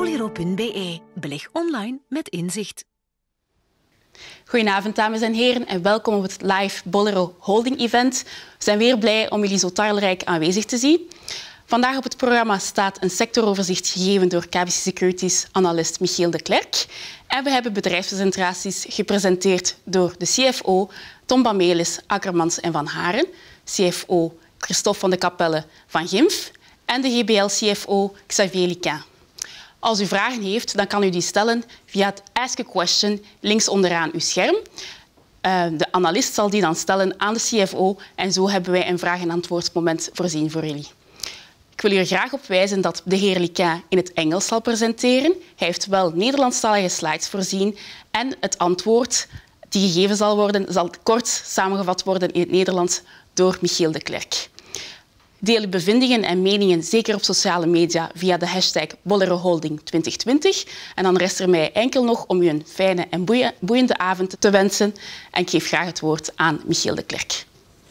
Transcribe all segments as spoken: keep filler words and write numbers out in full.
bolero punt b e. Beleg online met inzicht. Goedenavond, dames en heren, en welkom op het live Bolero Holding Event. We zijn weer blij om jullie zo talrijk aanwezig te zien. Vandaag op het programma staat een sectoroverzicht gegeven door K B C Securities analist Michiel de Klerk. En we hebben bedrijfspresentaties gepresenteerd door de C F O Tom Bamelis, Akkermans en Van Haren, C F O Christophe van de Capelle van Gimf en de G B L C F O Xavier Liquin. Als u vragen heeft, dan kan u die stellen via het Ask a Question links onderaan uw scherm. Uh, de analist zal die dan stellen aan de C F O en zo hebben wij een vraag- en antwoordmoment voorzien voor jullie. Ik wil u er graag op wijzen dat de heer Liquin in het Engels zal presenteren. Hij heeft wel Nederlandstalige slides voorzien en het antwoord die gegeven zal worden, zal kort samengevat worden in het Nederlands door Michiel de Klerk. Deel uw bevindingen en meningen zeker op sociale media via de hashtag Bolero Holding twintig twintig. En dan rest er mij enkel nog om u een fijne en boeiende avond te wensen. En ik geef graag het woord aan Michiel de Klerk.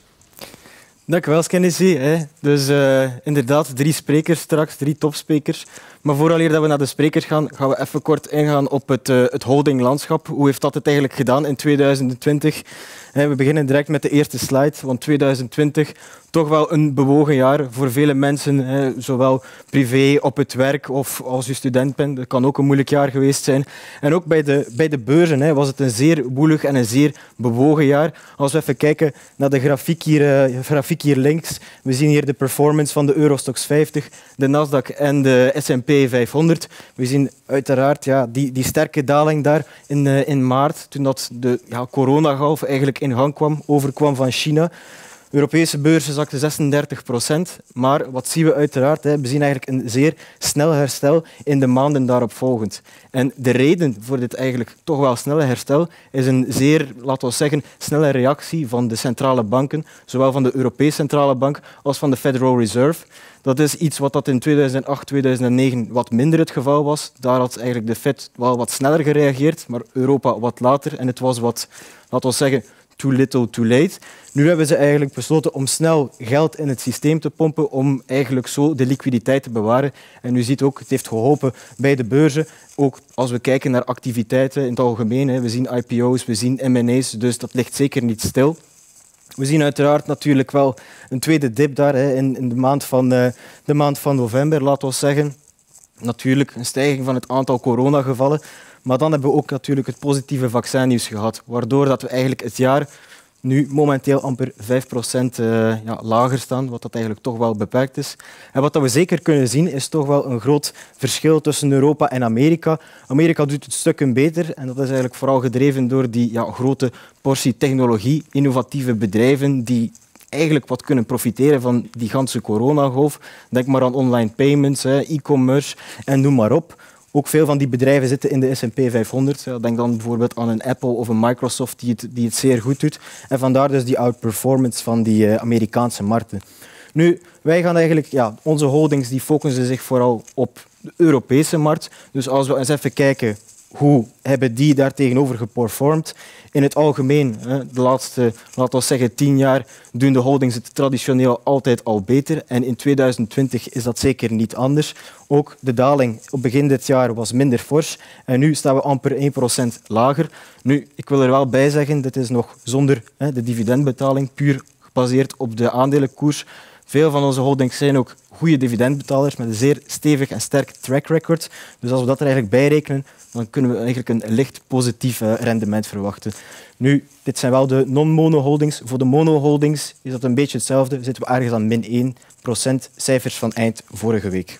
Dank u wel, Kennisy. Dus uh, inderdaad, drie sprekers straks, drie topsprekers. Maar vooraleer dat we naar de sprekers gaan, gaan we even kort ingaan op het, uh, het holdinglandschap. Hoe heeft dat het eigenlijk gedaan in tweeduizend twintig? We beginnen direct met de eerste slide, want tweeduizend twintig, toch wel een bewogen jaar voor vele mensen, zowel privé, op het werk of als je student bent. Dat kan ook een moeilijk jaar geweest zijn. En ook bij de, bij de beurzen was het een zeer woelig en een zeer bewogen jaar. Als we even kijken naar de grafiek hier, uh, grafiek hier links, we zien hier de performance van de Eurostoxx vijftig, de Nasdaq en de S en P vijfhonderd. We zien uiteraard ja, die, die sterke daling daar in, uh, in maart, toen dat de ja, coronagolf eigenlijk in gang kwam, overkwam van China. Europese beurzen zakten zesendertig procent, maar wat zien we uiteraard? Hè? We zien eigenlijk een zeer snel herstel in de maanden daarop volgend. En de reden voor dit eigenlijk toch wel snelle herstel is een zeer, laten we zeggen, snelle reactie van de centrale banken, zowel van de Europese Centrale Bank als van de Federal Reserve. Dat is iets wat dat in tweeduizend acht, tweeduizend negen wat minder het geval was. Daar had eigenlijk de Fed wel wat sneller gereageerd, maar Europa wat later. En het was wat, laten we zeggen, too little, too late. Nu hebben ze eigenlijk besloten om snel geld in het systeem te pompen om eigenlijk zo de liquiditeit te bewaren. En u ziet ook, het heeft geholpen bij de beurzen. Ook als we kijken naar activiteiten in het algemeen. Hè. We zien I P O's, we zien M en A's, dus dat ligt zeker niet stil. We zien uiteraard natuurlijk wel een tweede dip daar hè, in, in de, maand van, uh, de maand van november, laten we zeggen. Natuurlijk een stijging van het aantal coronagevallen. Maar dan hebben we ook natuurlijk het positieve vaccinnieuws gehad, waardoor dat we eigenlijk het jaar nu momenteel amper vijf procent uh, ja, lager staan, wat dat eigenlijk toch wel beperkt is. En wat dat we zeker kunnen zien, is toch wel een groot verschil tussen Europa en Amerika. Amerika doet het stukken beter en dat is eigenlijk vooral gedreven door die ja, grote portie technologie, innovatieve bedrijven die eigenlijk wat kunnen profiteren van die ganse coronagolf. Denk maar aan online payments, e-commerce en noem maar op. Ook veel van die bedrijven zitten in de S en P vijfhonderd. Denk dan bijvoorbeeld aan een Apple of een Microsoft die het, die het zeer goed doet. En vandaar dus die outperformance van die uh, Amerikaanse markten. Nu, wij gaan eigenlijk, ja, onze holdings die focussen zich vooral op de Europese markt. Dus als we eens even kijken hoe hebben die daar tegenover geperformed. In het algemeen, de laatste, laten we zeggen, tien jaar doen de holdings het traditioneel altijd al beter. En in tweeduizend twintig is dat zeker niet anders. Ook de daling op begin dit jaar was minder fors. En nu staan we amper één procent lager. Nu, ik wil er wel bij zeggen, dit is nog zonder hè, de dividendbetaling, puur gebaseerd op de aandelenkoers. Veel van onze holdings zijn ook goede dividendbetalers met een zeer stevig en sterk track record. Dus als we dat er eigenlijk bij rekenen, dan kunnen we eigenlijk een licht positief rendement verwachten. Nu, dit zijn wel de non-mono holdings. Voor de mono holdings is dat een beetje hetzelfde. Zitten we ergens aan min één procent, cijfers van eind vorige week.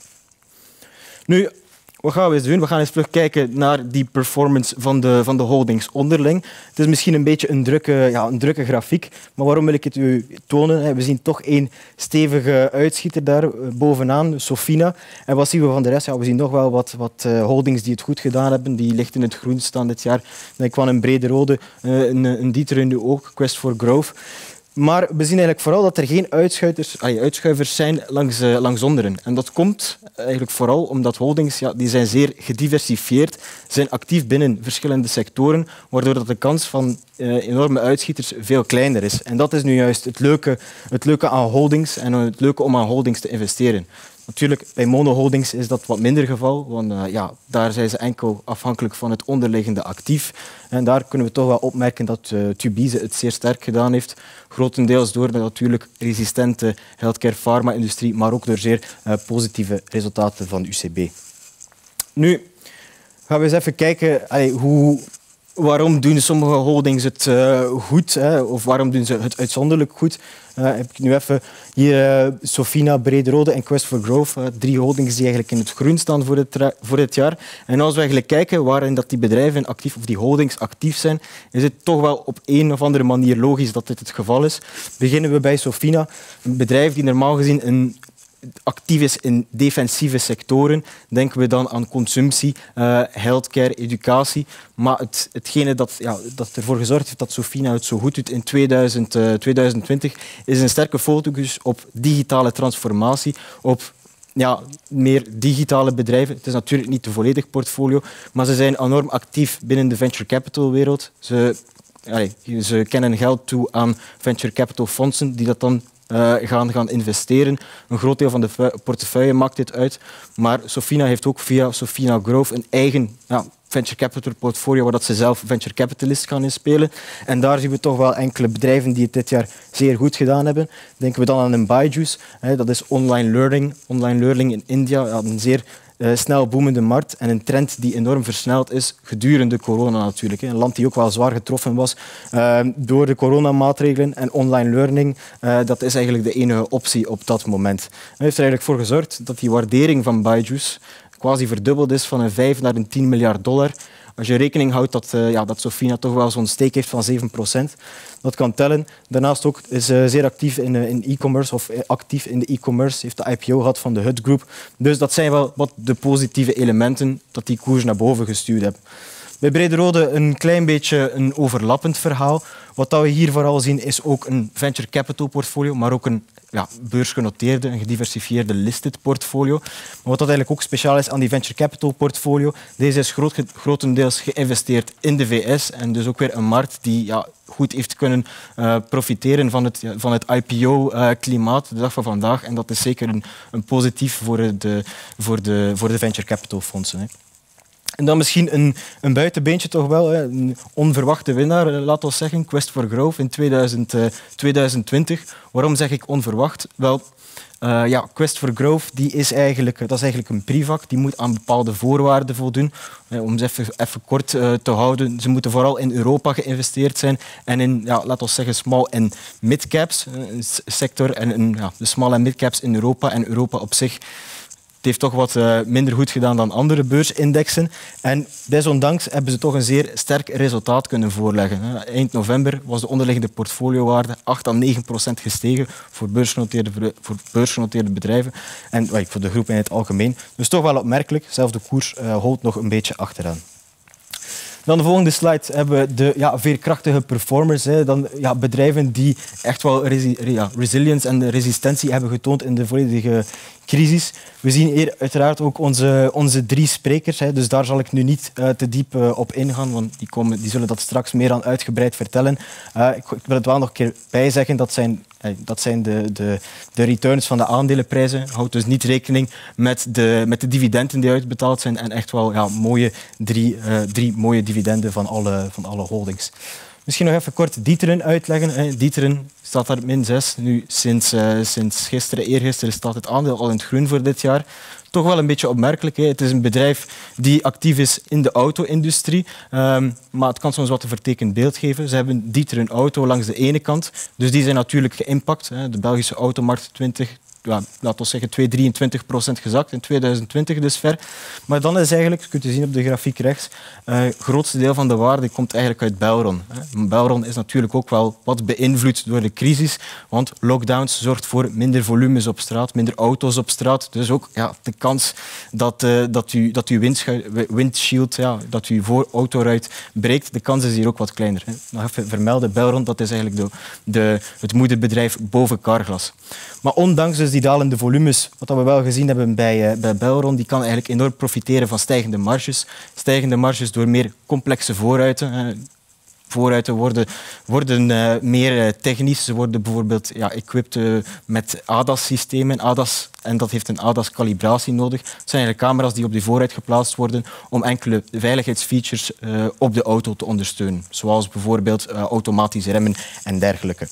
Nu, wat gaan we eens doen? We gaan eens terugkijken naar die performance van de, van de holdings onderling. Het is misschien een beetje een drukke, ja, een drukke grafiek, maar waarom wil ik het u tonen? We zien toch één stevige uitschieter daar bovenaan, Sofina. En wat zien we van de rest? Ja, we zien nog wel wat, wat holdings die het goed gedaan hebben, die licht in het groen staan dit jaar. Denk aan een brede rode, een, een Dieter in de oog, Quest for Growth. Maar we zien eigenlijk vooral dat er geen uitschuivers, uitschuivers zijn langs, uh, langs onderen. En dat komt eigenlijk vooral omdat holdings ja, die zijn zeer gediversifieerd, zijn actief binnen verschillende sectoren, waardoor dat de kans van uh, enorme uitschieters veel kleiner is. En dat is nu juist het leuke, het leuke aan holdings en het leuke om aan holdings te investeren. Natuurlijk, bij monoholdings is dat wat minder geval, want uh, ja, daar zijn ze enkel afhankelijk van het onderliggende actief. En daar kunnen we toch wel opmerken dat uh, Tubize het zeer sterk gedaan heeft. Grotendeels door de natuurlijk resistente healthcare pharma-industrie, maar ook door zeer uh, positieve resultaten van U C B. Nu gaan we eens even kijken allee, hoe... Waarom doen sommige holdings het uh, goed, hè? Of waarom doen ze het uitzonderlijk goed? Uh, heb ik nu even hier uh, Sofina, Brederode en Quest for Growth, uh, drie holdings die eigenlijk in het groen staan voor dit, voor dit jaar. En als we eigenlijk kijken waarin dat die bedrijven actief of die holdings actief zijn, is het toch wel op een of andere manier logisch dat dit het geval is. Beginnen we bij Sofina, een bedrijf die normaal gezien een actief is in defensieve sectoren. Denken we dan aan consumptie, uh, healthcare, educatie. Maar het, hetgene dat, ja, dat ervoor gezorgd heeft dat Sofina het zo goed doet in tweeduizend, uh, tweeduizend twintig is een sterke focus op digitale transformatie, op ja, meer digitale bedrijven. Het is natuurlijk niet de volledige portfolio, maar ze zijn enorm actief binnen de venture capital wereld. Ze, allez, ze kennen geld toe aan venture capital fondsen die dat dan Uh, gaan, gaan investeren. Een groot deel van de portefeuille maakt dit uit. Maar Sofina heeft ook via Sofina Growth een eigen ja, venture capital portfolio waar dat ze zelf venture capitalist gaan inspelen. En daar zien we toch wel enkele bedrijven die het dit jaar zeer goed gedaan hebben. Denken we dan aan een Byju's. Hè, dat is online learning. Online learning in India. Ja, een zeer Uh, snel boemende markt en een trend die enorm versneld is gedurende corona natuurlijk. Een land die ook wel zwaar getroffen was uh, door de coronamaatregelen en online learning. Uh, dat is eigenlijk de enige optie op dat moment. Dat heeft er eigenlijk voor gezorgd dat die waardering van Byju's quasi verdubbeld is van een vijf naar een tien miljard dollar. Als je rekening houdt dat, uh, ja, dat Sofina toch wel zo'n steek heeft van zeven procent, dat kan tellen. Daarnaast ook is uh, zeer actief in, uh, in e-commerce, of uh, actief in de e-commerce, heeft de I P O gehad van de Hut Group. Dus dat zijn wel wat de positieve elementen dat die koers naar boven gestuurd hebben. Bij Brederode een klein beetje een overlappend verhaal. Wat we hier vooral zien is ook een venture capital portfolio, maar ook een ja, beursgenoteerde, een gediversifieerde listed portfolio. Maar wat dat eigenlijk ook speciaal is aan die venture capital portfolio, deze is groot, grotendeels geïnvesteerd in de V S en dus ook weer een markt die ja, goed heeft kunnen uh, profiteren van het, van het I P O-klimaat de dag van vandaag. En dat is zeker een, een positief voor de, voor, de, voor de venture capital fondsen. Hè. En dan misschien een, een buitenbeentje toch wel, hè. Een onverwachte winnaar, laten we zeggen, Quest for Growth in tweeduizend, uh, tweeduizend twintig. Waarom zeg ik onverwacht? Wel, uh, ja, Quest for Growth die is eigenlijk, dat is eigenlijk een privac, die moet aan bepaalde voorwaarden voldoen. Uh, om ze even, even kort uh, te houden, ze moeten vooral in Europa geïnvesteerd zijn en in, ja, laten we zeggen, small en mid-caps, een sector, en in, ja, de small en mid-caps in Europa en Europa op zich. Het heeft toch wat uh, minder goed gedaan dan andere beursindexen. En desondanks hebben ze toch een zeer sterk resultaat kunnen voorleggen. Eind november was de onderliggende portfoliowaarde acht à negen procent gestegen voor beursgenoteerde, voor beursgenoteerde bedrijven. En well, voor de groep in het algemeen. Dus toch wel opmerkelijk. Zelfs de koers uh, holt nog een beetje achteraan. Dan de volgende slide hebben we de ja, veerkrachtige performers. Hè. Dan, ja, bedrijven die echt wel resi ja, resilience en resistentie hebben getoond in de volledige crisis. We zien hier uiteraard ook onze, onze drie sprekers. Hè. Dus daar zal ik nu niet uh, te diep uh, op ingaan, want die, komen, die zullen dat straks meer aan uitgebreid vertellen. Uh, ik, ik wil het wel nog een keer bijzeggen. Dat zijn, uh, dat zijn de, de, de returns van de aandelenprijzen. Houd dus niet rekening met de, met de dividenden die uitbetaald zijn en echt wel ja, mooie drie, uh, drie mooie dividenden van alle, van alle holdings. Misschien nog even kort D'Ieteren uitleggen. D'Ieteren staat daar min zes. Nu, sinds, uh, sinds gisteren, eergisteren, staat het aandeel al in het groen voor dit jaar. Toch wel een beetje opmerkelijk. Hè. Het is een bedrijf die actief is in de auto-industrie. Um, maar het kan soms wat een vertekend beeld geven. Ze hebben D'Ieteren Auto langs de ene kant. Dus die zijn natuurlijk geïmpact. Hè. De Belgische automarkt twintig... Ja, laten we zeggen twee komma drieëntwintig procent gezakt in tweeduizend twintig dus ver. Maar dan is eigenlijk, je kunt je zien op de grafiek rechts, uh, het grootste deel van de waarde komt eigenlijk uit Belron. Hè. Belron is natuurlijk ook wel wat beïnvloed door de crisis, want lockdowns zorgt voor minder volumes op straat, minder auto's op straat. Dus ook ja, de kans dat, uh, dat u, dat uw windshield, ja, dat uw voorautoruit breekt, de kans is hier ook wat kleiner. Hè. Nog even vermelden, Belron, dat is eigenlijk de, de, het moederbedrijf boven Carglass. Maar ondanks dus die dalende volumes, wat we wel gezien hebben bij, uh, bij Belron, die kan eigenlijk enorm profiteren van stijgende marges. Stijgende marges door meer complexe voorruiten. Uh, voorruiten worden, worden uh, meer uh, technisch. Ze worden bijvoorbeeld ja, equipped uh, met A D A S-systemen. A D A S, en dat heeft een A D A S-calibratie nodig. Het zijn eigenlijk camera's die op die voorruit geplaatst worden om enkele veiligheidsfeatures uh, op de auto te ondersteunen. Zoals bijvoorbeeld uh, automatisch remmen en dergelijke.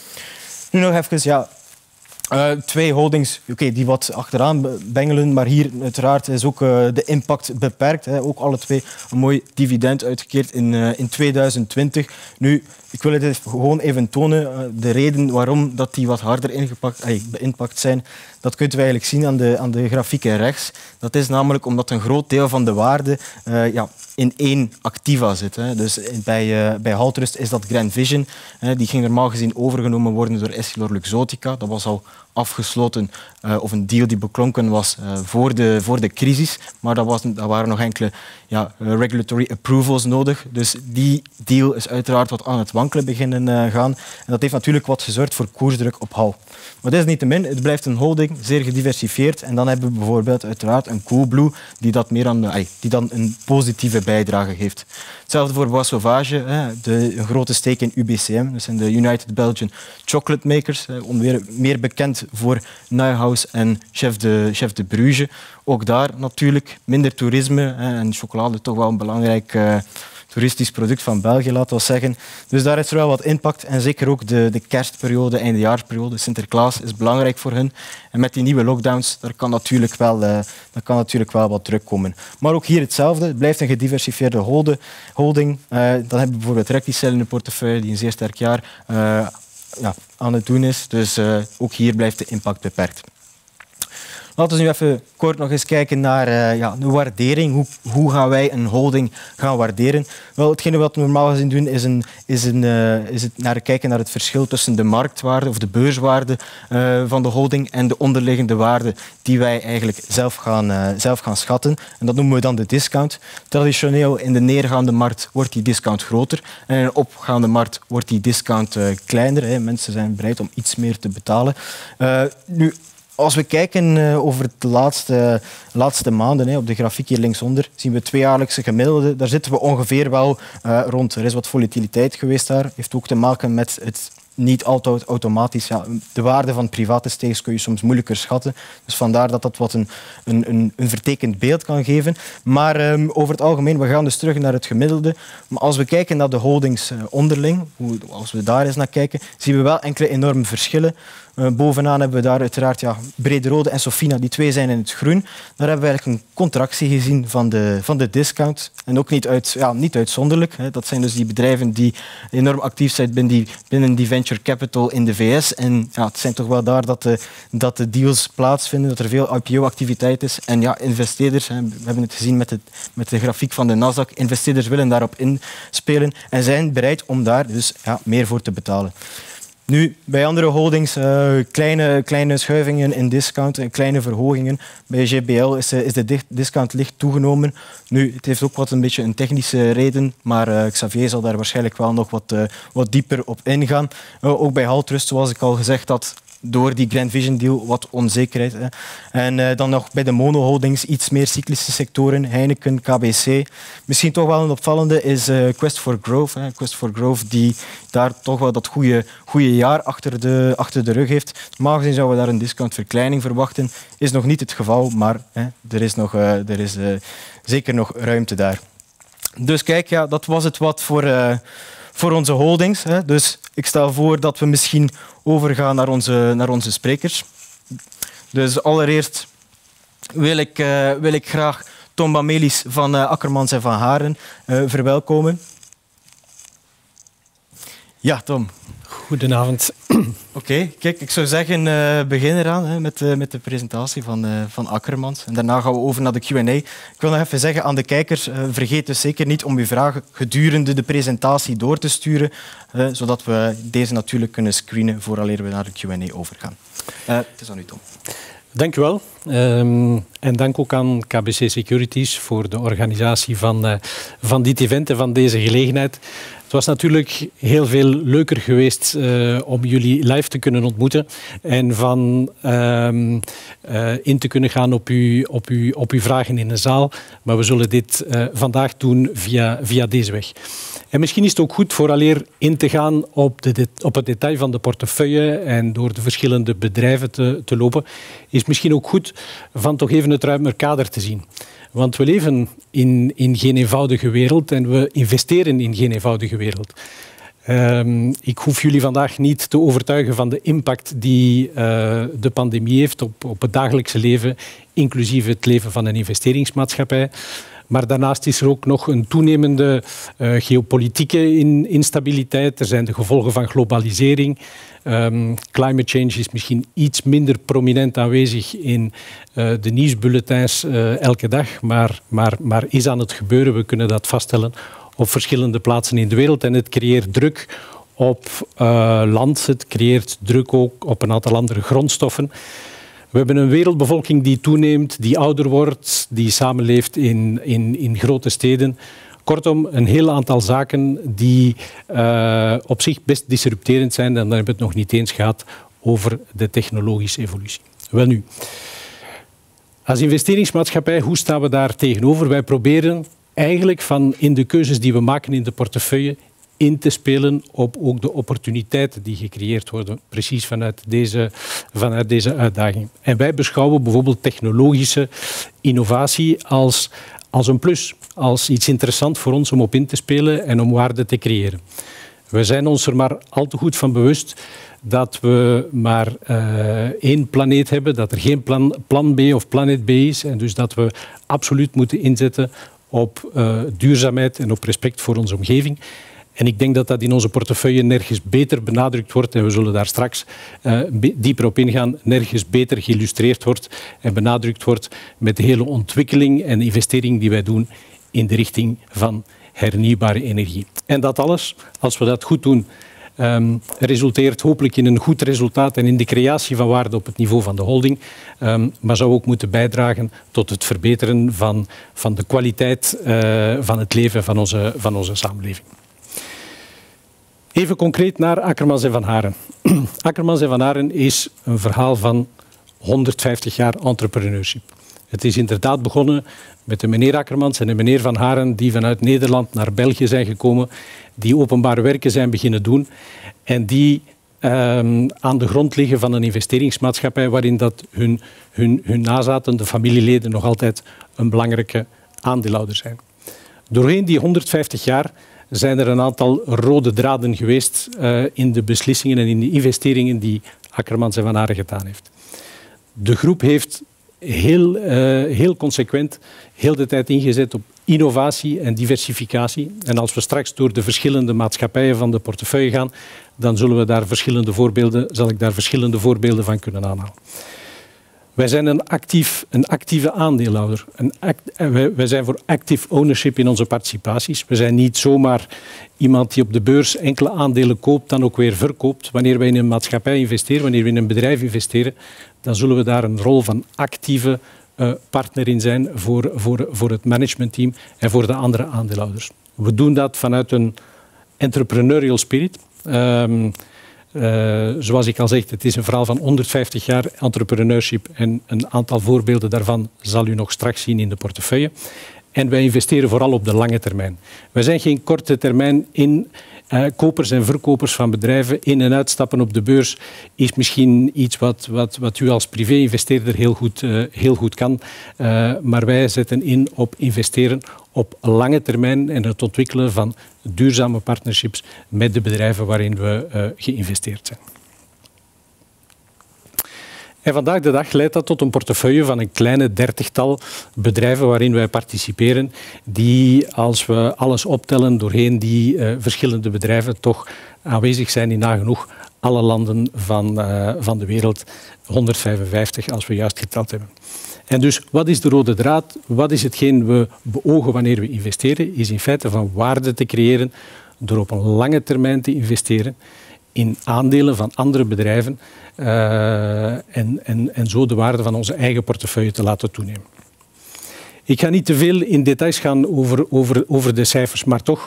Nu nog even, ja... Uh, twee holdings okay, die wat achteraan bengelen, maar hier uiteraard is ook uh, de impact beperkt. Hè. Ook alle twee een mooi dividend uitgekeerd in, uh, in tweeduizend twintig. Nu, ik wil het gewoon even tonen. Uh, de reden waarom dat die wat harder ingepakt, ay, beïnpakt zijn, dat kunt u eigenlijk zien aan de, aan de grafieken rechts. Dat is namelijk omdat een groot deel van de waarde uh, ja, in één activa zit. Hè. Dus bij, uh, bij Haltrust is dat Grand Vision. Hè. Die ging normaal gezien overgenomen worden door EssilorLuxottica. Dat was al afgesloten, uh, of een deal die beklonken was uh, voor, de, voor de crisis. Maar dat, was, dat waren nog enkele ja, regulatory approvals nodig. Dus die deal is uiteraard wat aan het wankelen beginnen uh, gaan. En dat heeft natuurlijk wat gezorgd voor koersdruk op Hal. Maar desalniettemin, het blijft een holding, zeer gediversifieerd. En dan hebben we bijvoorbeeld uiteraard een Coolblue die, dat meer aan de, ay, die dan een positieve bijdrage heeft. Hetzelfde voor Bois Sauvage, hè, de, een grote steek in U B C M. Dat zijn de United Belgian Chocolate Makers. Hè, onweer, meer bekend voor Neuhaus en Chef de, Chef de Bruges. Ook daar natuurlijk minder toerisme. Hè, en chocolade toch wel een belangrijk uh, toeristisch product van België, laten we zeggen. Dus daar is er wel wat impact. En zeker ook de, de kerstperiode, eindejaarsperiode, Sinterklaas is belangrijk voor hun. En met die nieuwe lockdowns, daar kan natuurlijk wel, uh, daar kan natuurlijk wel wat druk komen. Maar ook hier hetzelfde. Het blijft een gediversifieerde holde, holding. Uh, dan hebben we bijvoorbeeld Recticel in de portefeuille, die een zeer sterk jaar uh, ja, aan het doen is. Dus uh, ook hier blijft de impact beperkt. Laten we nu even kort nog eens kijken naar uh, ja, de waardering. Hoe, hoe gaan wij een holding gaan waarderen? Wel, hetgene wat we normaal gezien doen is, een, is, een, uh, is het naar kijken naar het verschil tussen de marktwaarde of de beurswaarde uh, van de holding en de onderliggende waarde die wij eigenlijk zelf gaan, uh, zelf gaan schatten. En dat noemen we dan de discount. Traditioneel in de neergaande markt wordt die discount groter en in een opgaande markt wordt die discount uh, kleiner. Hè. Mensen zijn bereid om iets meer te betalen. Uh, nu, Als we kijken uh, over de laatste, laatste maanden, hè, op de grafiek hier linksonder, zien we tweejaarlijkse gemiddelde. Daar zitten we ongeveer wel uh, rond. Er is wat volatiliteit geweest daar. Heeft ook te maken met het niet altijd automatisch. Ja, de waarde van private stakes kun je soms moeilijker schatten. Dus vandaar dat dat wat een, een, een, een vertekend beeld kan geven. Maar um, over het algemeen, we gaan dus terug naar het gemiddelde. Maar als we kijken naar de holdings uh, onderling, hoe, als we daar eens naar kijken, zien we wel enkele enorme verschillen. Uh, bovenaan hebben we daar uiteraard ja, Brederode en Sofina, die twee zijn in het groen. Daar hebben we eigenlijk een contractie gezien van de, van de discount. En ook niet, uit, ja, niet uitzonderlijk. Hè. Dat zijn dus die bedrijven die enorm actief zijn binnen die, binnen die venture capital in de V S. En ja, het zijn toch wel daar dat de, dat de deals plaatsvinden, dat er veel I P O-activiteit is. En ja, investeerders, hè, we hebben het gezien met, het, met de grafiek van de Nasdaq, investeerders willen daarop inspelen en zijn bereid om daar dus ja, meer voor te betalen. Nu, bij andere holdings, uh, kleine, kleine schuivingen in discount en kleine verhogingen. Bij G B L is, uh, is de discount licht toegenomen. Nu, het heeft ook wat een beetje een technische reden, maar uh, Xavier zal daar waarschijnlijk wel nog wat, uh, wat dieper op ingaan. Uh, ook bij Haltrust, zoals ik al gezegd had, door die Grand Vision deal wat onzekerheid. Hè. En uh, dan nog bij de monoholdings iets meer cyclische sectoren, Heineken, K B C. Misschien toch wel een opvallende is uh, Quest for Growth. Hè. Quest for Growth die daar toch wel dat goede, goede jaar achter de, achter de rug heeft. Normaal gezien zouden we daar een discountverkleining verwachten. Is nog niet het geval, maar hè, er is, nog, uh, er is uh, zeker nog ruimte daar. Dus kijk, ja, dat was het wat voor... Uh, voor onze holdings. Hè. Dus ik stel voor dat we misschien overgaan naar onze, naar onze sprekers. Dus allereerst wil ik, uh, wil ik graag Tom Bamelis van uh, Akkermans en Van Haren uh, verwelkomen. Ja, Tom. Goedenavond. Oké, okay, kijk, ik zou zeggen, uh, begin eraan hè, met, uh, met de presentatie van, uh, van Akkermans. En daarna gaan we over naar de Q en A. Ik wil nog even zeggen aan de kijkers, uh, vergeet dus zeker niet om uw vragen gedurende de presentatie door te sturen, uh, zodat we deze natuurlijk kunnen screenen vooraleer we naar de Q en A overgaan. Uh, het is aan u, Tom. Dank u wel. Um, en dank ook aan K B C Securities voor de organisatie van, uh, van dit event en van deze gelegenheid. Het was natuurlijk heel veel leuker geweest uh, om jullie live te kunnen ontmoeten en van um, uh, in te kunnen gaan op, u, op, u, op uw vragen in de zaal. Maar we zullen dit uh, vandaag doen via, via deze weg. En misschien is het ook goed vooraleer in te gaan op, de, op het detail van de portefeuille en door de verschillende bedrijven te, te lopen, is misschien ook goed van toch even het ruimer kader te zien. Want we leven in, in geen eenvoudige wereld en we investeren in geen eenvoudige wereld. Um, ik hoef jullie vandaag niet te overtuigen van de impact die uh, de pandemie heeft op, op het dagelijkse leven, inclusief het leven van een investeringsmaatschappij. Maar daarnaast is er ook nog een toenemende uh, geopolitieke in, instabiliteit. Er zijn de gevolgen van globalisering. Um, climate change is misschien iets minder prominent aanwezig in uh, de nieuwsbulletins uh, elke dag, maar, maar, maar is aan het gebeuren. We kunnen dat vaststellen op verschillende plaatsen in de wereld. En het creëert druk op uh, land. Het creëert druk ook op een aantal andere grondstoffen. We hebben een wereldbevolking die toeneemt, die ouder wordt, die samenleeft in, in, in grote steden. Kortom, een heel aantal zaken die uh, op zich best disrupterend zijn. En dan hebben we het nog niet eens gehad over de technologische evolutie. Wel nu, als investeringsmaatschappij, hoe staan we daar tegenover? Wij proberen eigenlijk van in de keuzes die we maken in de portefeuille in te spelen op ook de opportuniteiten die gecreëerd worden, precies vanuit deze, vanuit deze uitdaging. En wij beschouwen bijvoorbeeld technologische innovatie als, als een plus, als iets interessants voor ons om op in te spelen en om waarde te creëren. We zijn ons er maar al te goed van bewust dat we maar uh, één planeet hebben, dat er geen plan, plan B of planeet B is en dus dat we absoluut moeten inzetten op uh, duurzaamheid en op respect voor onze omgeving. En ik denk dat dat in onze portefeuille nergens beter benadrukt wordt, en we zullen daar straks uh, dieper op ingaan, nergens beter geïllustreerd wordt en benadrukt wordt met de hele ontwikkeling en investering die wij doen in de richting van hernieuwbare energie. En dat alles, als we dat goed doen, um, resulteert hopelijk in een goed resultaat en in de creatie van waarde op het niveau van de holding, um, maar zou ook moeten bijdragen tot het verbeteren van, van de kwaliteit uh, van het leven van onze, van onze samenleving. Even concreet naar Ackermans en Van Haren. Ackermans en Van Haren is een verhaal van honderdvijftig jaar entrepreneurship. Het is inderdaad begonnen met de meneer Ackermans en de meneer Van Haren die vanuit Nederland naar België zijn gekomen, die openbare werken zijn beginnen doen en die um, aan de grond liggen van een investeringsmaatschappij waarin dat hun, hun, hun nazaten, de familieleden, nog altijd een belangrijke aandeelhouder zijn. Doorheen die honderdvijftig jaar zijn er een aantal rode draden geweest uh, in de beslissingen en in de investeringen die Ackermans en Van Haren gedaan heeft. De groep heeft heel, uh, heel consequent heel de tijd ingezet op innovatie en diversificatie. En als we straks door de verschillende maatschappijen van de portefeuille gaan, dan zullen we daar verschillende voorbeelden, zal ik daar verschillende voorbeelden van kunnen aanhalen. Wij zijn een, actief, een actieve aandeelhouder. Een act, wij zijn voor active ownership in onze participaties. We zijn niet zomaar iemand die op de beurs enkele aandelen koopt, dan ook weer verkoopt. Wanneer wij in een maatschappij investeren, wanneer we in een bedrijf investeren, dan zullen we daar een rol van actieve uh, partner in zijn voor, voor, voor het managementteam en voor de andere aandeelhouders. We doen dat vanuit een entrepreneurial spirit. Um, Uh, zoals ik al zeg, het is een verhaal van honderdvijftig jaar entrepreneurship en een aantal voorbeelden daarvan zal u nog straks zien in de portefeuille. En wij investeren vooral op de lange termijn. Wij zijn geen korte termijn in uh, kopers en verkopers van bedrijven. In- en uitstappen op de beurs is misschien iets wat, wat, wat u als privé-investeerder heel goed, uh, heel goed kan. Uh, maar wij zetten in op investeren op lange termijn en het ontwikkelen van duurzame partnerships met de bedrijven waarin we uh, geïnvesteerd zijn. En vandaag de dag leidt dat tot een portefeuille van een kleine dertigtal bedrijven waarin wij participeren, die, als we alles optellen doorheen die uh, verschillende bedrijven, toch aanwezig zijn in nagenoeg alle landen van, uh, van de wereld, honderdvijfenvijftig als we juist geteld hebben. En dus, wat is de rode draad? Wat is hetgeen we beogen wanneer we investeren? Is in feite van waarde te creëren door op een lange termijn te investeren in aandelen van andere bedrijven uh, en, en, en zo de waarde van onze eigen portefeuille te laten toenemen. Ik ga niet te veel in details gaan over, over, over de cijfers, maar toch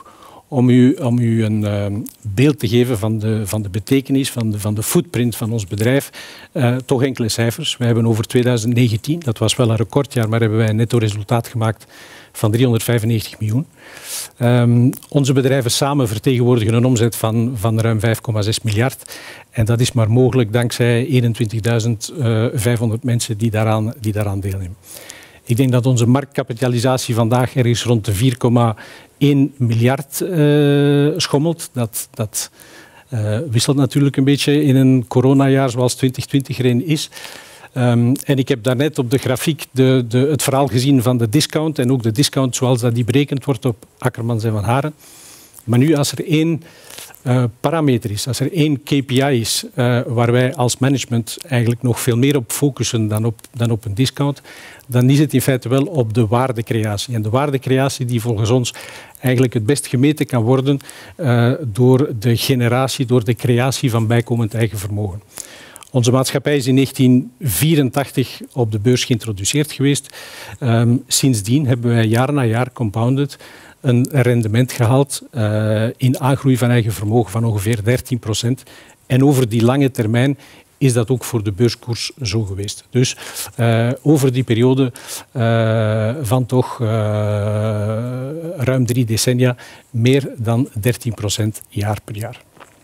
om u, om u een uh, beeld te geven van de, van de betekenis, van de, van de footprint van ons bedrijf. Uh, toch enkele cijfers. We hebben over tweeduizend negentien, dat was wel een recordjaar, maar hebben wij een netto resultaat gemaakt van driehonderdvijfennegentig miljoen. Um, onze bedrijven samen vertegenwoordigen een omzet van, van ruim vijf komma zes miljard. En dat is maar mogelijk dankzij eenentwintigduizend vijfhonderd mensen die daaraan, die daaraan deelnemen. Ik denk dat onze marktkapitalisatie vandaag ergens rond de vier komma één miljard uh, schommelt. Dat, dat uh, wisselt natuurlijk een beetje in een coronajaar zoals twintig twintig er een is. Um, en ik heb daarnet op de grafiek de, de, het verhaal gezien van de discount en ook de discount zoals dat die berekend wordt op Akkermans en Van Haren. Maar nu als er één uh, parameter is, als er één K P I is uh, waar wij als management eigenlijk nog veel meer op focussen dan op, dan op een discount, dan is het in feite wel op de waardecreatie. En de waardecreatie die volgens ons eigenlijk het best gemeten kan worden uh, door de generatie, door de creatie van bijkomend eigen vermogen. Onze maatschappij is in negentien vierentachtig op de beurs geïntroduceerd geweest. Um, sindsdien hebben wij jaar na jaar compounded een rendement gehaald uh, in aangroei van eigen vermogen van ongeveer dertien procent. En over die lange termijn is dat ook voor de beurskoers zo geweest. Dus uh, over die periode uh, van toch uh, ruim drie decennia meer dan dertien procent jaar per jaar.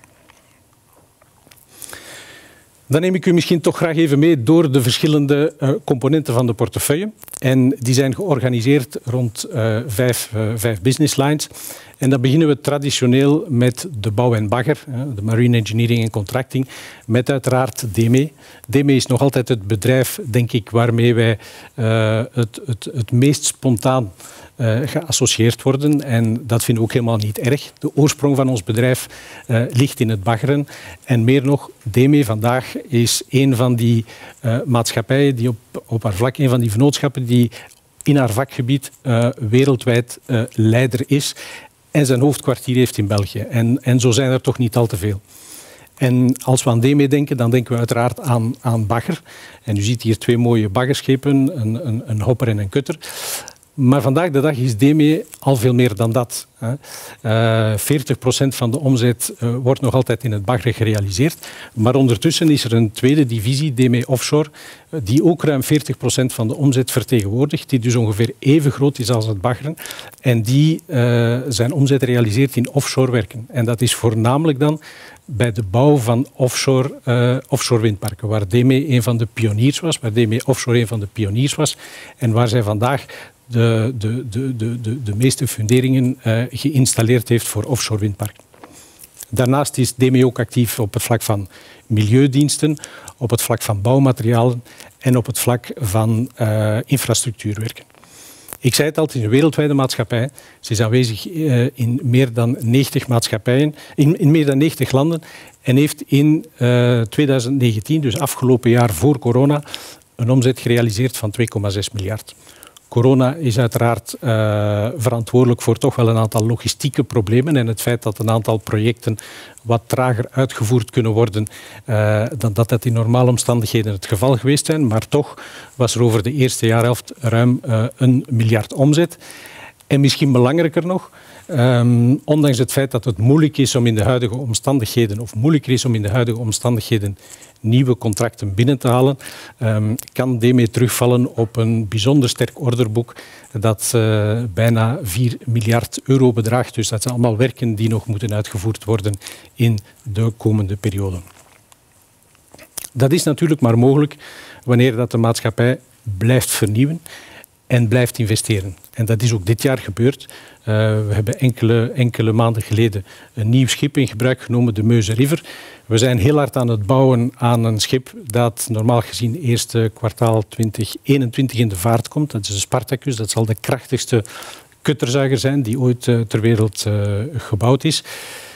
Dan neem ik u misschien toch graag even mee door de verschillende uh, componenten van de portefeuille. En die zijn georganiseerd rond uh, vijf, uh, vijf business lines. En dan beginnen we traditioneel met de bouw en bagger, uh, de marine engineering en contracting, met uiteraard D M E. D M E is nog altijd het bedrijf, denk ik, waarmee wij uh, het, het, het meest spontaan Uh, geassocieerd worden. En dat vinden we ook helemaal niet erg. De oorsprong van ons bedrijf uh, ligt in het baggeren. En meer nog, D M E vandaag is een van die uh, maatschappijen die op, op haar vlak, een van die vennootschappen die in haar vakgebied uh, wereldwijd uh, leider is en zijn hoofdkwartier heeft in België. En, en zo zijn er toch niet al te veel. En als we aan D M E denken, dan denken we uiteraard aan, aan bagger. En u ziet hier twee mooie baggerschepen, een, een, een hopper en een kutter. Maar vandaag de dag is D M E al veel meer dan dat. Uh, veertig procent van de omzet uh, wordt nog altijd in het bagger gerealiseerd. Maar ondertussen is er een tweede divisie, D M E Offshore, uh, die ook ruim veertig procent van de omzet vertegenwoordigt, die dus ongeveer even groot is als het baggeren. En die uh, zijn omzet realiseert in offshore werken. En dat is voornamelijk dan bij de bouw van offshore, uh, offshore windparken, waar D M E een van de pioniers was, waar D M E Offshore een van de pioniers was en waar zij vandaag de, de, de, de, de, de meeste funderingen uh, geïnstalleerd heeft voor offshore windparken. Daarnaast is D M E ook actief op het vlak van milieudiensten, op het vlak van bouwmaterialen en op het vlak van uh, infrastructuurwerken. Ik zei het al, het is een wereldwijde maatschappij. Ze is aanwezig uh, in meer dan negentig maatschappijen, in, in meer dan negentig landen en heeft in uh, tweeduizend negentien, dus afgelopen jaar voor corona, een omzet gerealiseerd van twee komma zes miljard. Corona is uiteraard uh, verantwoordelijk voor toch wel een aantal logistieke problemen en het feit dat een aantal projecten wat trager uitgevoerd kunnen worden uh, dan dat dat in normale omstandigheden het geval geweest zijn. Maar toch was er over de eerste jaarhelft ruim uh, een miljard omzet. En misschien belangrijker nog, um, ondanks het feit dat het moeilijk is om in de huidige omstandigheden, of moeilijker is om in de huidige omstandigheden nieuwe contracten binnen te halen, um, kan D M E terugvallen op een bijzonder sterk orderboek dat uh, bijna vier miljard euro bedraagt. Dus dat zijn allemaal werken die nog moeten uitgevoerd worden in de komende periode. Dat is natuurlijk maar mogelijk wanneer dat de maatschappij blijft vernieuwen en blijft investeren. En dat is ook dit jaar gebeurd. Uh, we hebben enkele, enkele maanden geleden een nieuw schip in gebruik genomen, de Meuse River. We zijn heel hard aan het bouwen aan een schip dat normaal gezien eerste kwartaal twintig eenentwintig in de vaart komt. Dat is de Spartacus. Dat zal de krachtigste kutterzuiger zijn die ooit uh, ter wereld uh, gebouwd is.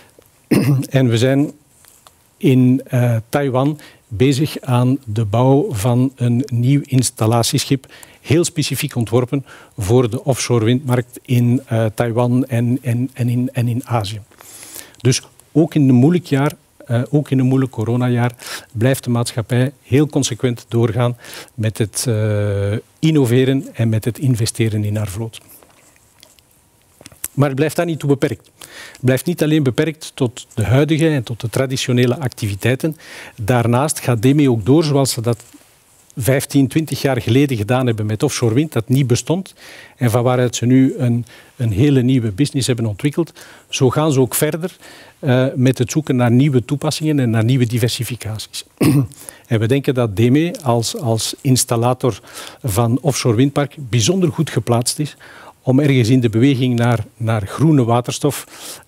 En we zijn in uh, Taiwan bezig aan de bouw van een nieuw installatieschip, heel specifiek ontworpen voor de offshore windmarkt in uh, Taiwan en, en, en, in, en in Azië. Dus ook in een moeilijk jaar, uh, ook in een moeilijk coronajaar, blijft de maatschappij heel consequent doorgaan met het uh, innoveren en met het investeren in haar vloot. Maar het blijft daar niet toe beperkt. Het blijft niet alleen beperkt tot de huidige en tot de traditionele activiteiten. Daarnaast gaat D M E ook door zoals ze dat vijftien, twintig jaar geleden gedaan hebben met offshore wind, dat niet bestond en van waaruit ze nu een, een hele nieuwe business hebben ontwikkeld. Zo gaan ze ook verder uh, met het zoeken naar nieuwe toepassingen en naar nieuwe diversificaties. En we denken dat D M E als, als installator van offshore windpark bijzonder goed geplaatst is om ergens in de beweging naar, naar groene waterstof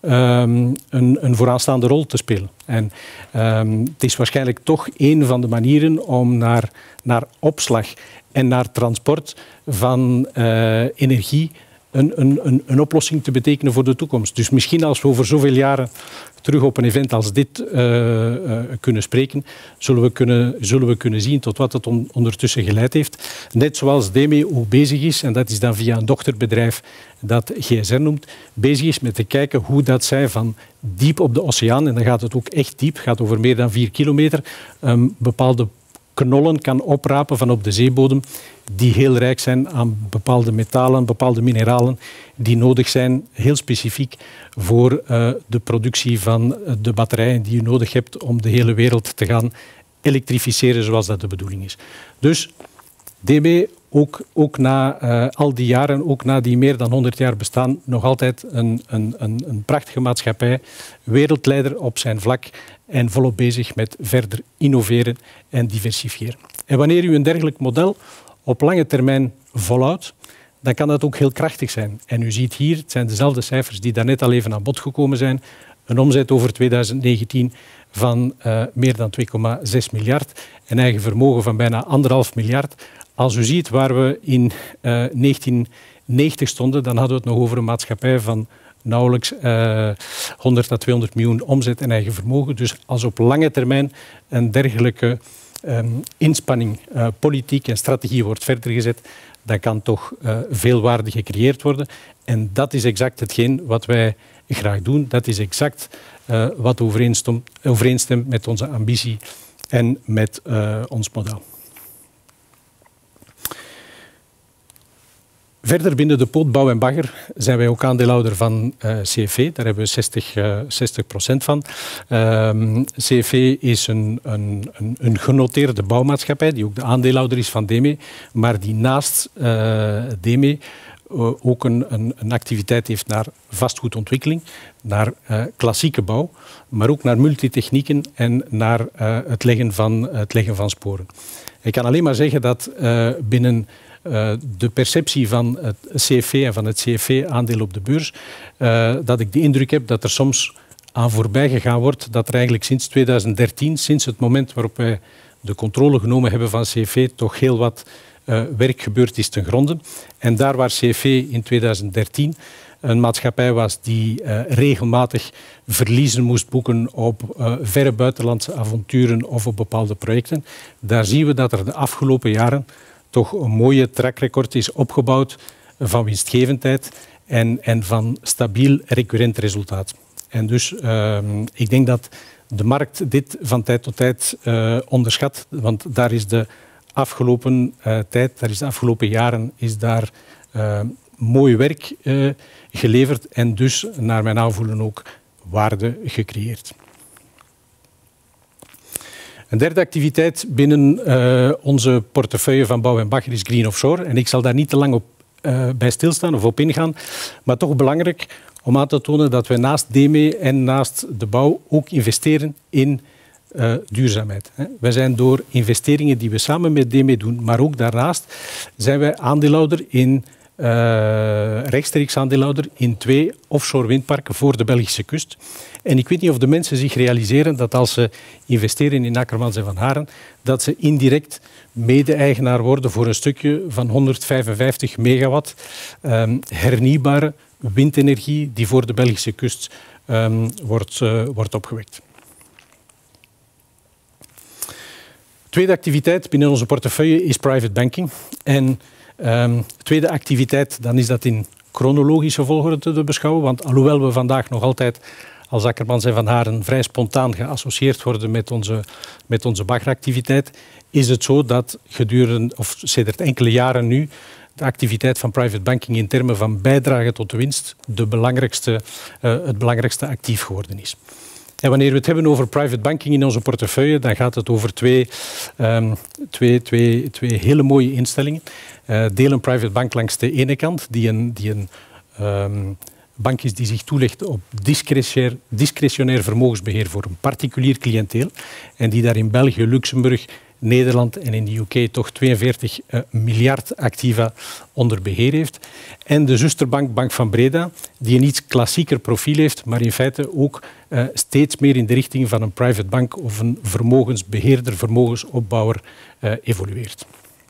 um, een, een vooraanstaande rol te spelen. En um, het is waarschijnlijk toch een van de manieren om naar, naar opslag en naar transport van uh, energie een, een, een, een oplossing te betekenen voor de toekomst. Dus misschien als we over zoveel jaren terug op een event als dit uh, uh, kunnen spreken, zullen we kunnen, zullen we kunnen zien tot wat het on, ondertussen geleid heeft. Net zoals D M E ook bezig is, en dat is dan via een dochterbedrijf dat G S R noemt, bezig is met te kijken hoe dat zij van diep op de oceaan, en dan gaat het ook echt diep, gaat over meer dan vier kilometer, um, bepaalde knollen kan oprapen van op de zeebodem die heel rijk zijn aan bepaalde metalen, bepaalde mineralen die nodig zijn, heel specifiek voor uh, de productie van de batterijen die je nodig hebt om de hele wereld te gaan elektrificeren zoals dat de bedoeling is. Dus D M E, ook, ook na uh, al die jaren, ook na die meer dan honderd jaar bestaan, nog altijd een, een, een, een prachtige maatschappij, wereldleider op zijn vlak en volop bezig met verder innoveren en diversifiëren. En wanneer u een dergelijk model op lange termijn volhoudt, dan kan dat ook heel krachtig zijn. En u ziet hier, het zijn dezelfde cijfers die daarnet al even aan bod gekomen zijn, een omzet over tweeduizend negentien van uh, meer dan twee komma zes miljard, een eigen vermogen van bijna anderhalf miljard. Als u ziet waar we in uh, negentien negentig stonden, dan hadden we het nog over een maatschappij van nauwelijks uh, honderd à tweehonderd miljoen omzet en eigen vermogen. Dus als op lange termijn een dergelijke um, inspanning, uh, politiek en strategie wordt verder gezet, dan kan toch uh, veel waarde gecreëerd worden. En dat is exact hetgeen wat wij graag doen. Dat is exact uh, wat overeenstemt, overeenstemt met onze ambitie en met uh, ons model. Verder binnen de poot Bouw en Bagger zijn wij ook aandeelhouder van uh, C F V. Daar hebben we zestig procent van. Uh, C F V is een, een, een, een genoteerde bouwmaatschappij die ook de aandeelhouder is van D M E, maar die naast uh, D M E uh, ook een, een, een activiteit heeft naar vastgoedontwikkeling, naar uh, klassieke bouw, maar ook naar multitechnieken en naar uh, het, leggen van, het leggen van sporen. Ik kan alleen maar zeggen dat uh, binnen Uh, de perceptie van het C F V en van het C F V-aandeel op de beurs, uh, dat ik de indruk heb dat er soms aan voorbij gegaan wordt dat er eigenlijk sinds tweeduizend dertien, sinds het moment waarop wij de controle genomen hebben van C F V, toch heel wat uh, werk gebeurd is ten gronde. En daar waar C F V in tweeduizend dertien een maatschappij was die uh, regelmatig verliezen moest boeken op uh, verre buitenlandse avonturen of op bepaalde projecten, daar zien we dat er de afgelopen jaren toch een mooie trackrecord is opgebouwd van winstgevendheid en, en van stabiel recurrent resultaat. En dus uh, ik denk dat de markt dit van tijd tot tijd uh, onderschat, want daar is de afgelopen uh, tijd, daar is de afgelopen jaren, is daar uh, mooi werk uh, geleverd en dus naar mijn aanvoelen ook waarde gecreëerd. Een derde activiteit binnen uh, onze portefeuille van Bouw en Bagger is Green Offshore. En ik zal daar niet te lang op, uh, bij stilstaan of op ingaan, maar toch belangrijk om aan te tonen dat we naast D M E en naast de bouw ook investeren in uh, duurzaamheid. Wij zijn door investeringen die we samen met D M E doen, maar ook daarnaast zijn wij aandeelhouder in Uh, rechtstreeks aandeelhouder in twee offshore windparken voor de Belgische kust. En ik weet niet of de mensen zich realiseren dat als ze investeren in Akkermans en Van Haren, dat ze indirect mede-eigenaar worden voor een stukje van honderdvijfenvijftig megawatt um, hernieuwbare windenergie die voor de Belgische kust um, wordt, uh, wordt opgewekt. Tweede activiteit binnen onze portefeuille is private banking. En Um, tweede activiteit, dan is dat in chronologische volgorde te beschouwen, want alhoewel we vandaag nog altijd als Akkermans en Van Haren vrij spontaan geassocieerd worden met onze, met onze baggeractiviteit, is het zo dat gedurende, of sedert enkele jaren nu, de activiteit van private banking in termen van bijdrage tot de winst de belangrijkste, uh, het belangrijkste actief geworden is. En wanneer we het hebben over private banking in onze portefeuille, dan gaat het over twee, um, twee, twee, twee hele mooie instellingen. Uh, deel een private bank langs de ene kant, die een, die een um, bank is die zich toelegt op discretionair, discretionair vermogensbeheer voor een particulier cliënteel en die daar in België, Luxemburg, Nederland en in de U K toch tweeënveertig uh, miljard activa onder beheer heeft. En de zusterbank Bank van Breda, die een iets klassieker profiel heeft, maar in feite ook uh, steeds meer in de richting van een private bank of een vermogensbeheerder, vermogensopbouwer uh, evolueert.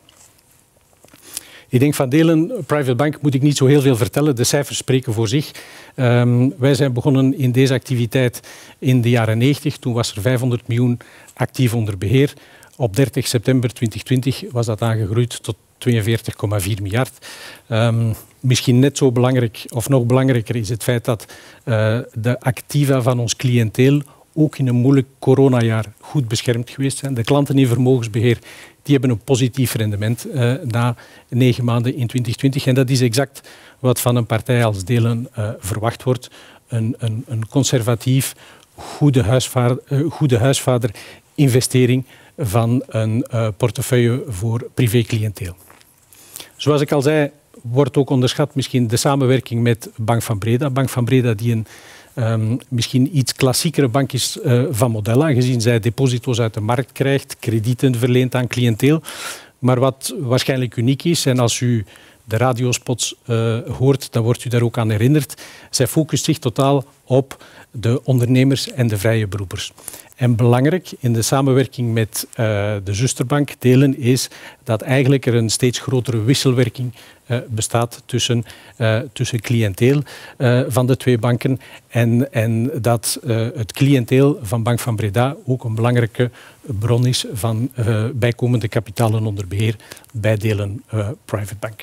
Ik denk van delen, private bank moet ik niet zo heel veel vertellen. De cijfers spreken voor zich. Um, wij zijn begonnen in deze activiteit in de jaren negentig. Toen was er vijfhonderd miljoen actief onder beheer. Op dertig september tweeduizend twintig was dat aangegroeid tot tweeënveertig komma vier miljard. Um, misschien net zo belangrijk, of nog belangrijker, is het feit dat uh, de activa van ons cliënteel ook in een moeilijk coronajaar goed beschermd geweest zijn. De klanten in vermogensbeheer die hebben een positief rendement uh, na negen maanden in twintig twintig. En dat is exact wat van een partij als Delen uh, verwacht wordt. Een, een, een conservatief, goede huisvader, uh, goede huisvader investering van een uh, portefeuille voor privé-cliënteel. Zoals ik al zei, wordt ook onderschat misschien de samenwerking met Bank van Breda. Bank van Breda die een um, misschien iets klassiekere bank is uh, van model, aangezien zij deposito's uit de markt krijgt, kredieten verleent aan cliënteel. Maar wat waarschijnlijk uniek is, en als u de radiospots uh, hoort, dan wordt u daar ook aan herinnerd. Zij focust zich totaal op de ondernemers en de vrije beroepers. En belangrijk in de samenwerking met uh, de zusterbank Delen is dat eigenlijk er een steeds grotere wisselwerking uh, bestaat tussen, uh, tussen cliënteel uh, van de twee banken en, en dat uh, het cliënteel van Bank van Breda ook een belangrijke bron is van uh, bijkomende kapitalen onder beheer bij Delen uh, Private Bank.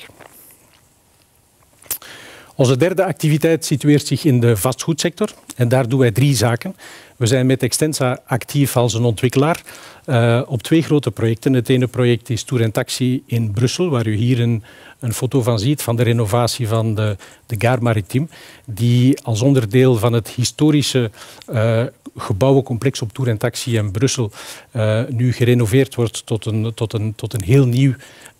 Onze derde activiteit situeert zich in de vastgoedsector en daar doen wij drie zaken. We zijn met Extensa actief als een ontwikkelaar uh, op twee grote projecten. Het ene project is Tour en Taxi in Brussel, waar u hier een, een foto van ziet van de renovatie van de, de Gare Maritime, die als onderdeel van het historische uh, gebouwencomplex op Tour en Taxi in Brussel uh, nu gerenoveerd wordt tot een, tot een, tot een heel nieuw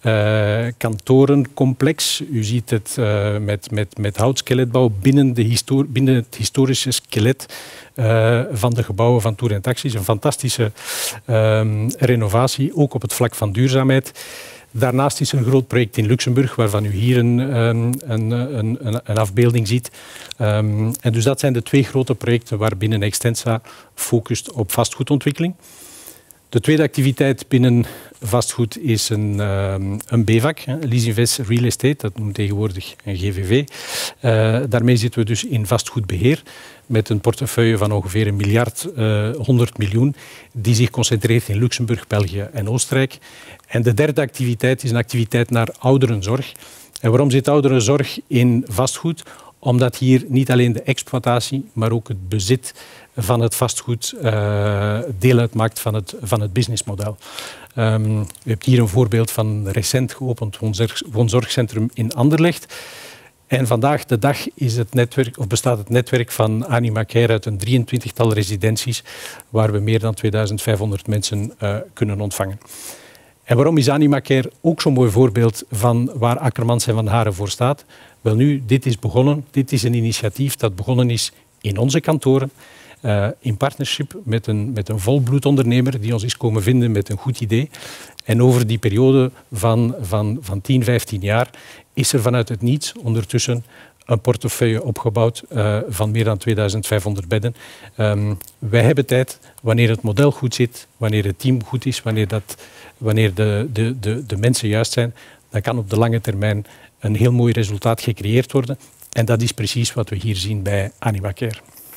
Uh, kantorencomplex. U ziet het uh, met, met, met houtskeletbouw binnen, de histor binnen het historische skelet uh, van de gebouwen van Tour en Taxi. Een fantastische uh, renovatie, ook op het vlak van duurzaamheid. Daarnaast is er een groot project in Luxemburg, waarvan u hier een, een, een, een, een afbeelding ziet. Um, en dus dat zijn de twee grote projecten waarbinnen Extensa focust op vastgoedontwikkeling. De tweede activiteit binnen vastgoed is een, um, een B V A C, Leasinvest Real Estate, dat noemt tegenwoordig een G V V. Uh, daarmee zitten we dus in vastgoedbeheer met een portefeuille van ongeveer een miljard, uh, honderd miljoen, die zich concentreert in Luxemburg, België en Oostenrijk. En de derde activiteit is een activiteit naar ouderenzorg. En waarom zit ouderenzorg in vastgoed? Omdat hier niet alleen de exploitatie, maar ook het bezit van het vastgoed uh, deel uitmaakt van het, van het businessmodel. Um, u hebt hier een voorbeeld van een recent geopend woonzorg, woonzorgcentrum in Anderlecht. En vandaag de dag is het netwerk, of bestaat het netwerk van Animacare uit een drieëntwintigtal residenties waar we meer dan tweeduizend vijfhonderd mensen uh, kunnen ontvangen. En waarom is Animacare ook zo'n mooi voorbeeld van waar Akkermans en Van Haren voor staat? Wel nu, dit is begonnen. Dit is een initiatief dat begonnen is in onze kantoren, uh, in partnership met een, met een volbloedondernemer die ons is komen vinden met een goed idee. En over die periode van, van, van tien, vijftien jaar is er vanuit het niets ondertussen een portefeuille opgebouwd uh, van meer dan tweeduizend vijfhonderd bedden. Um, wij hebben tijd, wanneer het model goed zit, wanneer het team goed is, wanneer, dat, wanneer de, de, de, de mensen juist zijn, dan kan op de lange termijn een heel mooi resultaat gecreëerd worden. En dat is precies wat we hier zien bij Animacare.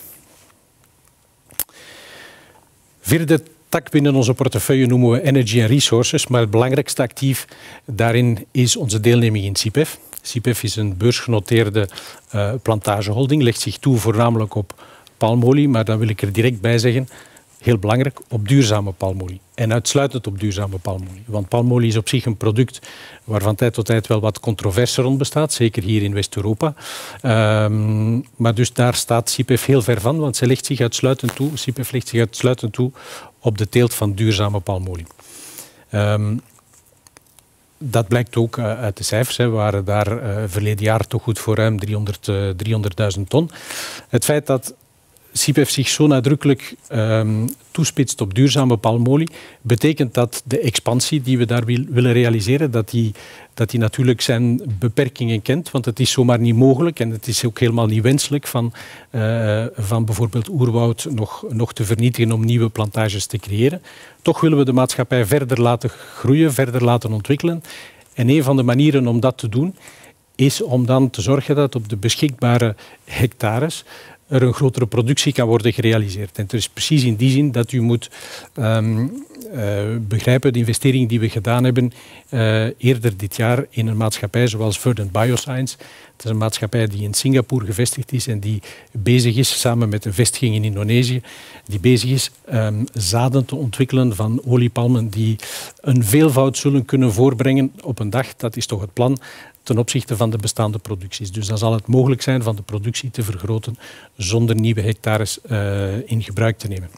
Vierde tak binnen onze portefeuille noemen we Energy and Resources, maar het belangrijkste actief daarin is onze deelneming in Cipef. Cipef is een beursgenoteerde uh, plantageholding, legt zich toe voornamelijk op palmolie, maar dan wil ik er direct bij zeggen, heel belangrijk, op duurzame palmolie. En uitsluitend op duurzame palmolie. Want palmolie is op zich een product waar van tijd tot tijd wel wat controverse rond bestaat, zeker hier in West-Europa. Um, maar dus daar staat CIPEF heel ver van, want zij legt zich uitsluitend toe, CIPEF legt zich uitsluitend toe op de teelt van duurzame palmolie. Um, Dat blijkt ook uit de cijfers. We waren daar uh, verleden jaar toch goed voor ruim driehonderdduizend ton. Het feit dat CIPEF zich zo nadrukkelijk um, toespitst op duurzame palmolie, betekent dat de expansie die we daar wil, willen realiseren, dat die, dat die natuurlijk zijn beperkingen kent, want het is zomaar niet mogelijk en het is ook helemaal niet wenselijk van, uh, van bijvoorbeeld oerwoud nog, nog te vernietigen om nieuwe plantages te creëren. Toch willen we de maatschappij verder laten groeien, verder laten ontwikkelen. En een van de manieren om dat te doen is om dan te zorgen dat op de beschikbare hectares er een grotere productie kan worden gerealiseerd. En het is precies in die zin dat u moet um, uh, begrijpen, de investering die we gedaan hebben uh, eerder dit jaar in een maatschappij zoals Verdant Bioscience. Het is een maatschappij die in Singapore gevestigd is en die bezig is, samen met een vestiging in Indonesië, die bezig is um, zaden te ontwikkelen van oliepalmen die een veelvoud zullen kunnen voorbrengen op een dag. Dat is toch het plan ten opzichte van de bestaande producties. Dus dan zal het mogelijk zijn van de productie te vergroten zonder nieuwe hectares uh, in gebruik te nemen.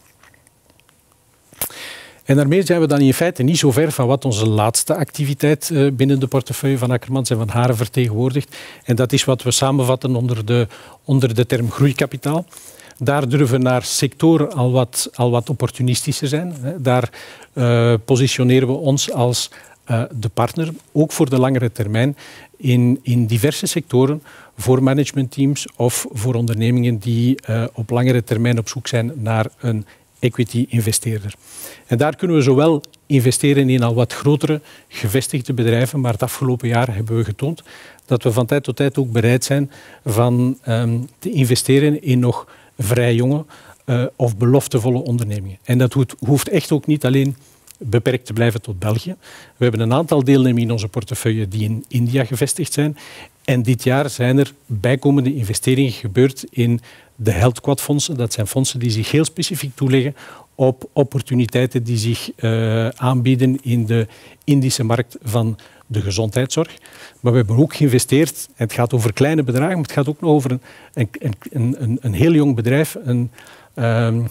En daarmee zijn we dan in feite niet zo ver van wat onze laatste activiteit uh, binnen de portefeuille van Akkermans en van Haren vertegenwoordigt. En dat is wat we samenvatten onder de, onder de term groeikapitaal. Daar durven naar sectoren al wat, al wat opportunistischer zijn. Daar uh, positioneren we ons als uh, de partner, ook voor de langere termijn, in, in diverse sectoren voor managementteams of voor ondernemingen die uh, op langere termijn op zoek zijn naar een equity-investeerder. En daar kunnen we zowel investeren in al wat grotere gevestigde bedrijven, maar het afgelopen jaar hebben we getoond dat we van tijd tot tijd ook bereid zijn van um, te investeren in nog vrij jonge uh, of beloftevolle ondernemingen. En dat hoeft, hoeft echt ook niet alleen beperkt te blijven tot België. We hebben een aantal deelnemers in onze portefeuille die in India gevestigd zijn. En dit jaar zijn er bijkomende investeringen gebeurd in de Health Quad fondsen. Dat zijn fondsen die zich heel specifiek toeleggen op opportuniteiten die zich uh, aanbieden in de Indische markt van de gezondheidszorg. Maar we hebben ook geïnvesteerd, en het gaat over kleine bedragen, maar het gaat ook nog over een, een, een, een, een heel jong bedrijf, een um,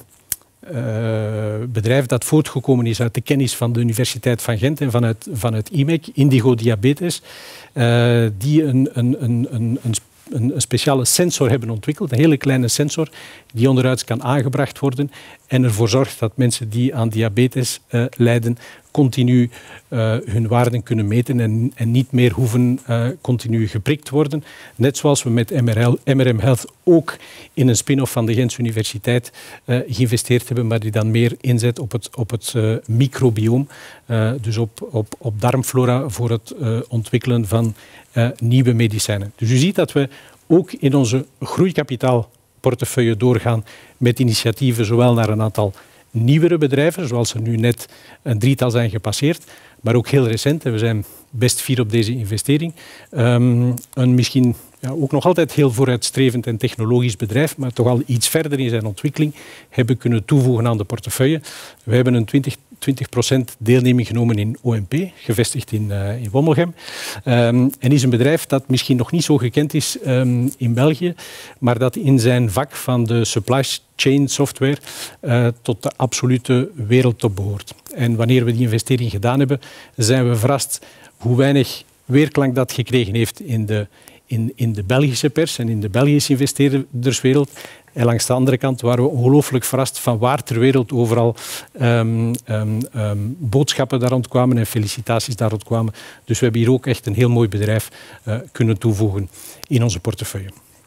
uh, bedrijf dat voortgekomen is uit de kennis van de Universiteit van Gent en vanuit, vanuit I M E C, Indigo Diabetes, uh, die een, een, een, een, een een speciale sensor hebben ontwikkeld, een hele kleine sensor die onderuit kan aangebracht worden en ervoor zorgt dat mensen die aan diabetes uh, lijden continu uh, hun waarden kunnen meten en, en niet meer hoeven uh, continu geprikt worden. Net zoals we met M R M Health ook in een spin-off van de Gentse Universiteit uh, geïnvesteerd hebben, maar die dan meer inzet op het, op het uh, microbioom, uh, dus op, op, op darmflora voor het uh, ontwikkelen van uh, nieuwe medicijnen. Dus u ziet dat we ook in onze groeikapitaalportefeuille doorgaan met initiatieven zowel naar een aantal nieuwere bedrijven, zoals er nu net een drietal zijn gepasseerd, maar ook heel recent, en we zijn best fier op deze investering, um, een misschien ja, ook nog altijd heel vooruitstrevend en technologisch bedrijf, maar toch al iets verder in zijn ontwikkeling hebben kunnen toevoegen aan de portefeuille. We hebben een twintig procent deelneming genomen in O M P, gevestigd in, uh, in Wommelgem. Um, en is een bedrijf dat misschien nog niet zo gekend is um, in België, maar dat in zijn vak van de supply chain software uh, tot de absolute wereldtop behoort. En wanneer we die investering gedaan hebben, zijn we verrast hoe weinig weerklank dat gekregen heeft in de, in, in de Belgische pers en in de Belgische investeerderswereld. En langs de andere kant waren we ongelooflijk verrast van waar ter wereld overal um, um, um, boodschappen daar rondkwamen en felicitaties daar rondkwamen. Dus we hebben hier ook echt een heel mooi bedrijf uh, kunnen toevoegen in onze portefeuille.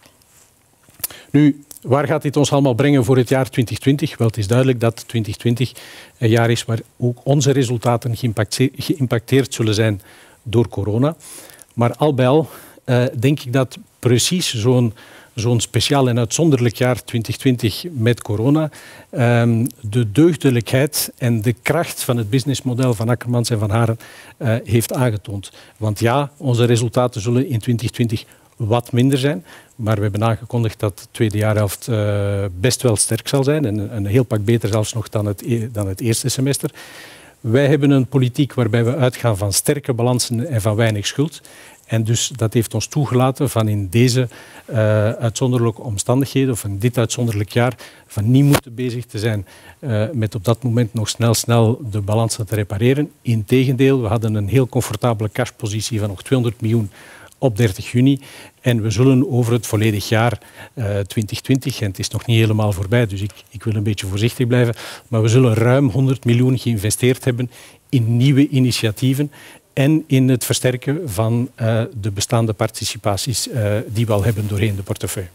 Nu, waar gaat dit ons allemaal brengen voor het jaar twintig twintig? Wel, het is duidelijk dat twintig twintig een jaar is waar ook onze resultaten geïmpacteerd zullen zijn door corona. Maar al bij al uh, denk ik dat precies zo'n zo'n speciaal en uitzonderlijk jaar twintig twintig met corona um, de deugdelijkheid en de kracht van het businessmodel van Akkermans en van Haren uh, heeft aangetoond. Want ja, onze resultaten zullen in twintig twintig wat minder zijn. Maar we hebben aangekondigd dat de tweede jaarhelft uh, best wel sterk zal zijn. En een heel pak beter zelfs nog dan het, dan het eerste semester. Wij hebben een politiek waarbij we uitgaan van sterke balansen en van weinig schuld. En dus dat heeft ons toegelaten van in deze uh, uitzonderlijke omstandigheden, of in dit uitzonderlijk jaar, van niet moeten bezig te zijn uh, met op dat moment nog snel, snel de balansen te repareren. Integendeel, we hadden een heel comfortabele cashpositie van nog tweehonderd miljoen op dertig juni. En we zullen over het volledig jaar uh, twintig twintig, en het is nog niet helemaal voorbij, dus ik, ik wil een beetje voorzichtig blijven, maar we zullen ruim honderd miljoen geïnvesteerd hebben in nieuwe initiatieven en in het versterken van uh, de bestaande participaties uh, die we al hebben doorheen de portefeuille.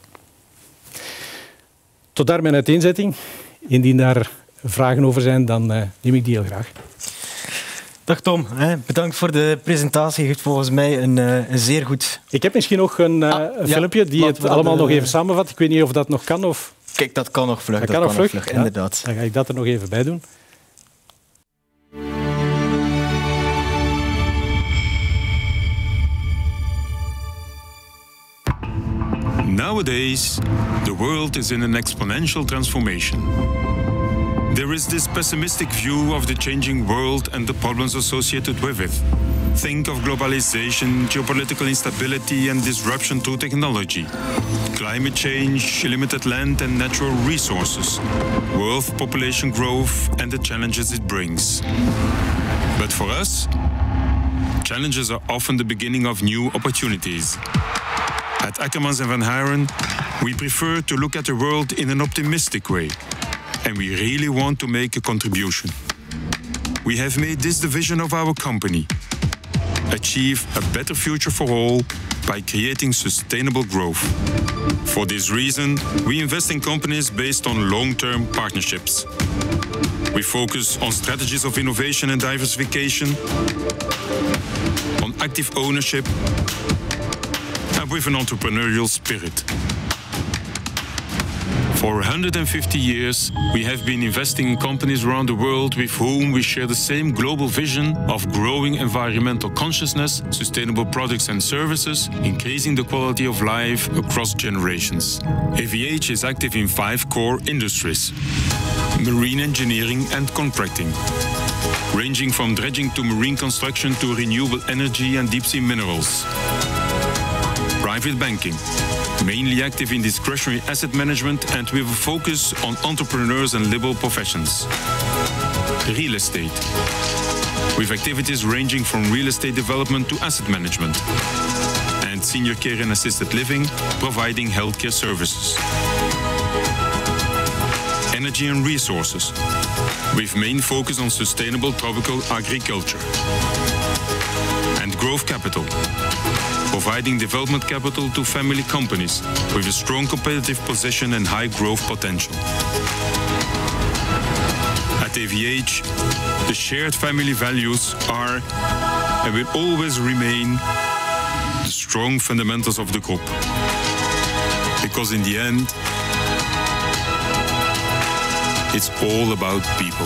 Tot daar mijn uiteenzetting. Indien daar vragen over zijn, dan uh, neem ik die heel graag. Dag Tom, hè. Bedankt voor de presentatie. Je hebt volgens mij een, uh, een zeer goed... Ik heb misschien nog een, uh, ah, een ja, filmpje die het allemaal de... nog even samenvat. Ik weet niet of dat nog kan. Of... Kijk, dat kan nog vlug. Dat, dat kan nog vlug, vlug ja, inderdaad. Dan ga ik dat er nog even bij doen. Nowadays, the world is in an exponential transformation. There is this pessimistic view of the changing world and the problems associated with it. Think of globalization, geopolitical instability and disruption through technology, climate change, limited land and natural resources, world population growth and the challenges it brings. But for us, challenges are often the beginning of new opportunities. At Akkermans and Van Haren, we prefer to look at the world in an optimistic way, and we really want to make a contribution. We have made this the vision of our company: achieve a better future for all by creating sustainable growth. For this reason, we invest in companies based on long-term partnerships. We focus on strategies of innovation and diversification, on active ownership, and with an entrepreneurial spirit. For one hundred fifty years, we have been investing in companies around the world with whom we share the same global vision of growing environmental consciousness, sustainable products and services, increasing the quality of life across generations. A V H is active in five core industries: marine engineering and contracting, ranging from dredging to marine construction to renewable energy and deep-sea minerals. Private banking, mainly active in discretionary asset management and with a focus on entrepreneurs and liberal professions. Real estate, with activities ranging from real estate development to asset management. And senior care and assisted living, providing healthcare services. Energy and resources, with main focus on sustainable tropical agriculture. And growth capital, providing development capital to family companies with a strong competitive position and high growth potential. At A V H, the shared family values are and will always remain the strong fundamentals of the group. Because in the end, it's all about people.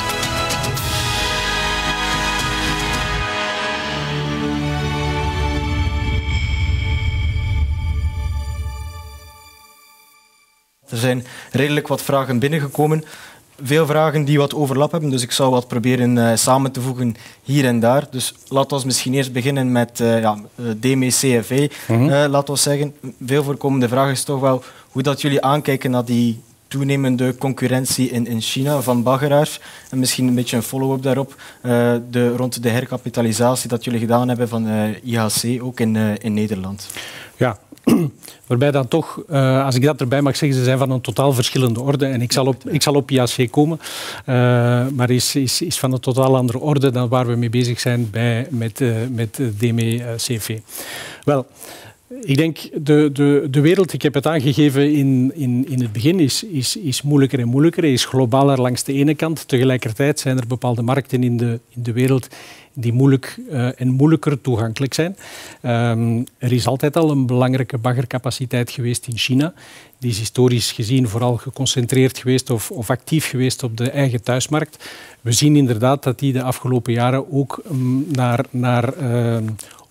Er zijn redelijk wat vragen binnengekomen. Veel vragen die wat overlap hebben, dus ik zal wat proberen uh, samen te voegen hier en daar. Dus laten we misschien eerst beginnen met uh, ja, D M E C F E. Mm-hmm. uh, laten we zeggen, veel voorkomende vraag is toch wel hoe dat jullie aankijken naar die toenemende concurrentie in, in China van baggeraars. En misschien een beetje een follow-up daarop, uh, de, rond de herkapitalisatie dat jullie gedaan hebben van uh, I H C, ook in, uh, in Nederland. Ja, waarbij dan toch, uh, als ik dat erbij mag zeggen, ze zijn van een totaal verschillende orde. En ik zal op, ik zal op I H C komen, uh, maar is, is, is van een totaal andere orde dan waar we mee bezig zijn bij, met, uh, met D M E C F E. Wel, ik denk, de, de, de wereld, ik heb het aangegeven in, in, in het begin, is, is, is moeilijker en moeilijker. Is globaler langs de ene kant. Tegelijkertijd zijn er bepaalde markten in de, in de wereld die moeilijk uh, en moeilijker toegankelijk zijn. Um, er is altijd al een belangrijke baggercapaciteit geweest in China. Die is historisch gezien vooral geconcentreerd geweest of, of actief geweest op de eigen thuismarkt. We zien inderdaad dat die de afgelopen jaren ook um, naar, naar uh,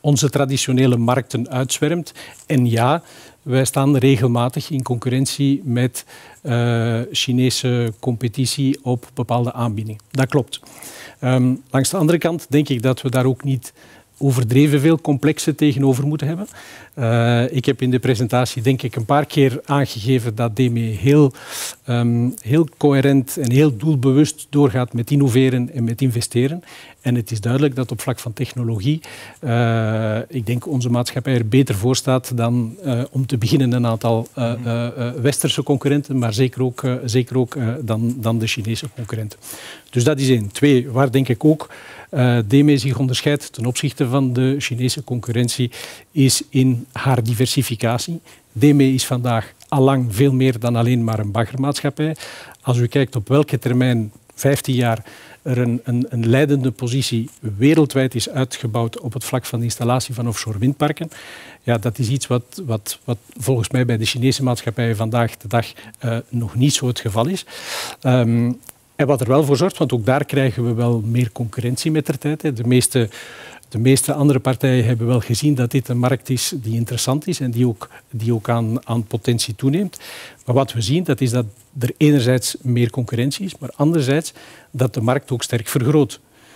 onze traditionele markten uitzwermt. En ja, wij staan regelmatig in concurrentie met uh, Chinese competitie op bepaalde aanbiedingen. Dat klopt. Um, langs de andere kant denk ik dat we daar ook niet overdreven veel complexen tegenover moeten hebben. Uh, ik heb in de presentatie denk ik een paar keer aangegeven dat D M E heel, um, heel coherent en heel doelbewust doorgaat met innoveren en met investeren. En het is duidelijk dat op vlak van technologie, uh, ik denk onze maatschappij er beter voor staat dan uh, om te beginnen een aantal uh, uh, uh, westerse concurrenten, maar zeker ook, uh, zeker ook uh, dan, dan de Chinese concurrenten. Dus dat is één. Twee, waar denk ik ook uh, D M E zich onderscheidt ten opzichte van de Chinese concurrentie, is in haar diversificatie. D M E is vandaag allang veel meer dan alleen maar een baggermaatschappij. Als u kijkt op welke termijn, vijftien jaar, er een, een, een leidende positie wereldwijd is uitgebouwd op het vlak van de installatie van offshore windparken. Ja, dat is iets wat, wat, wat volgens mij bij de Chinese maatschappijen vandaag de dag uh, nog niet zo het geval is. Um, en wat er wel voor zorgt, want ook daar krijgen we wel meer concurrentie met de tijd. Hè. De meeste... De meeste andere partijen hebben wel gezien dat dit een markt is die interessant is en die ook, die ook aan, aan potentie toeneemt. Maar wat we zien, dat is dat er enerzijds meer concurrentie is, maar anderzijds dat de markt ook sterk vergroot.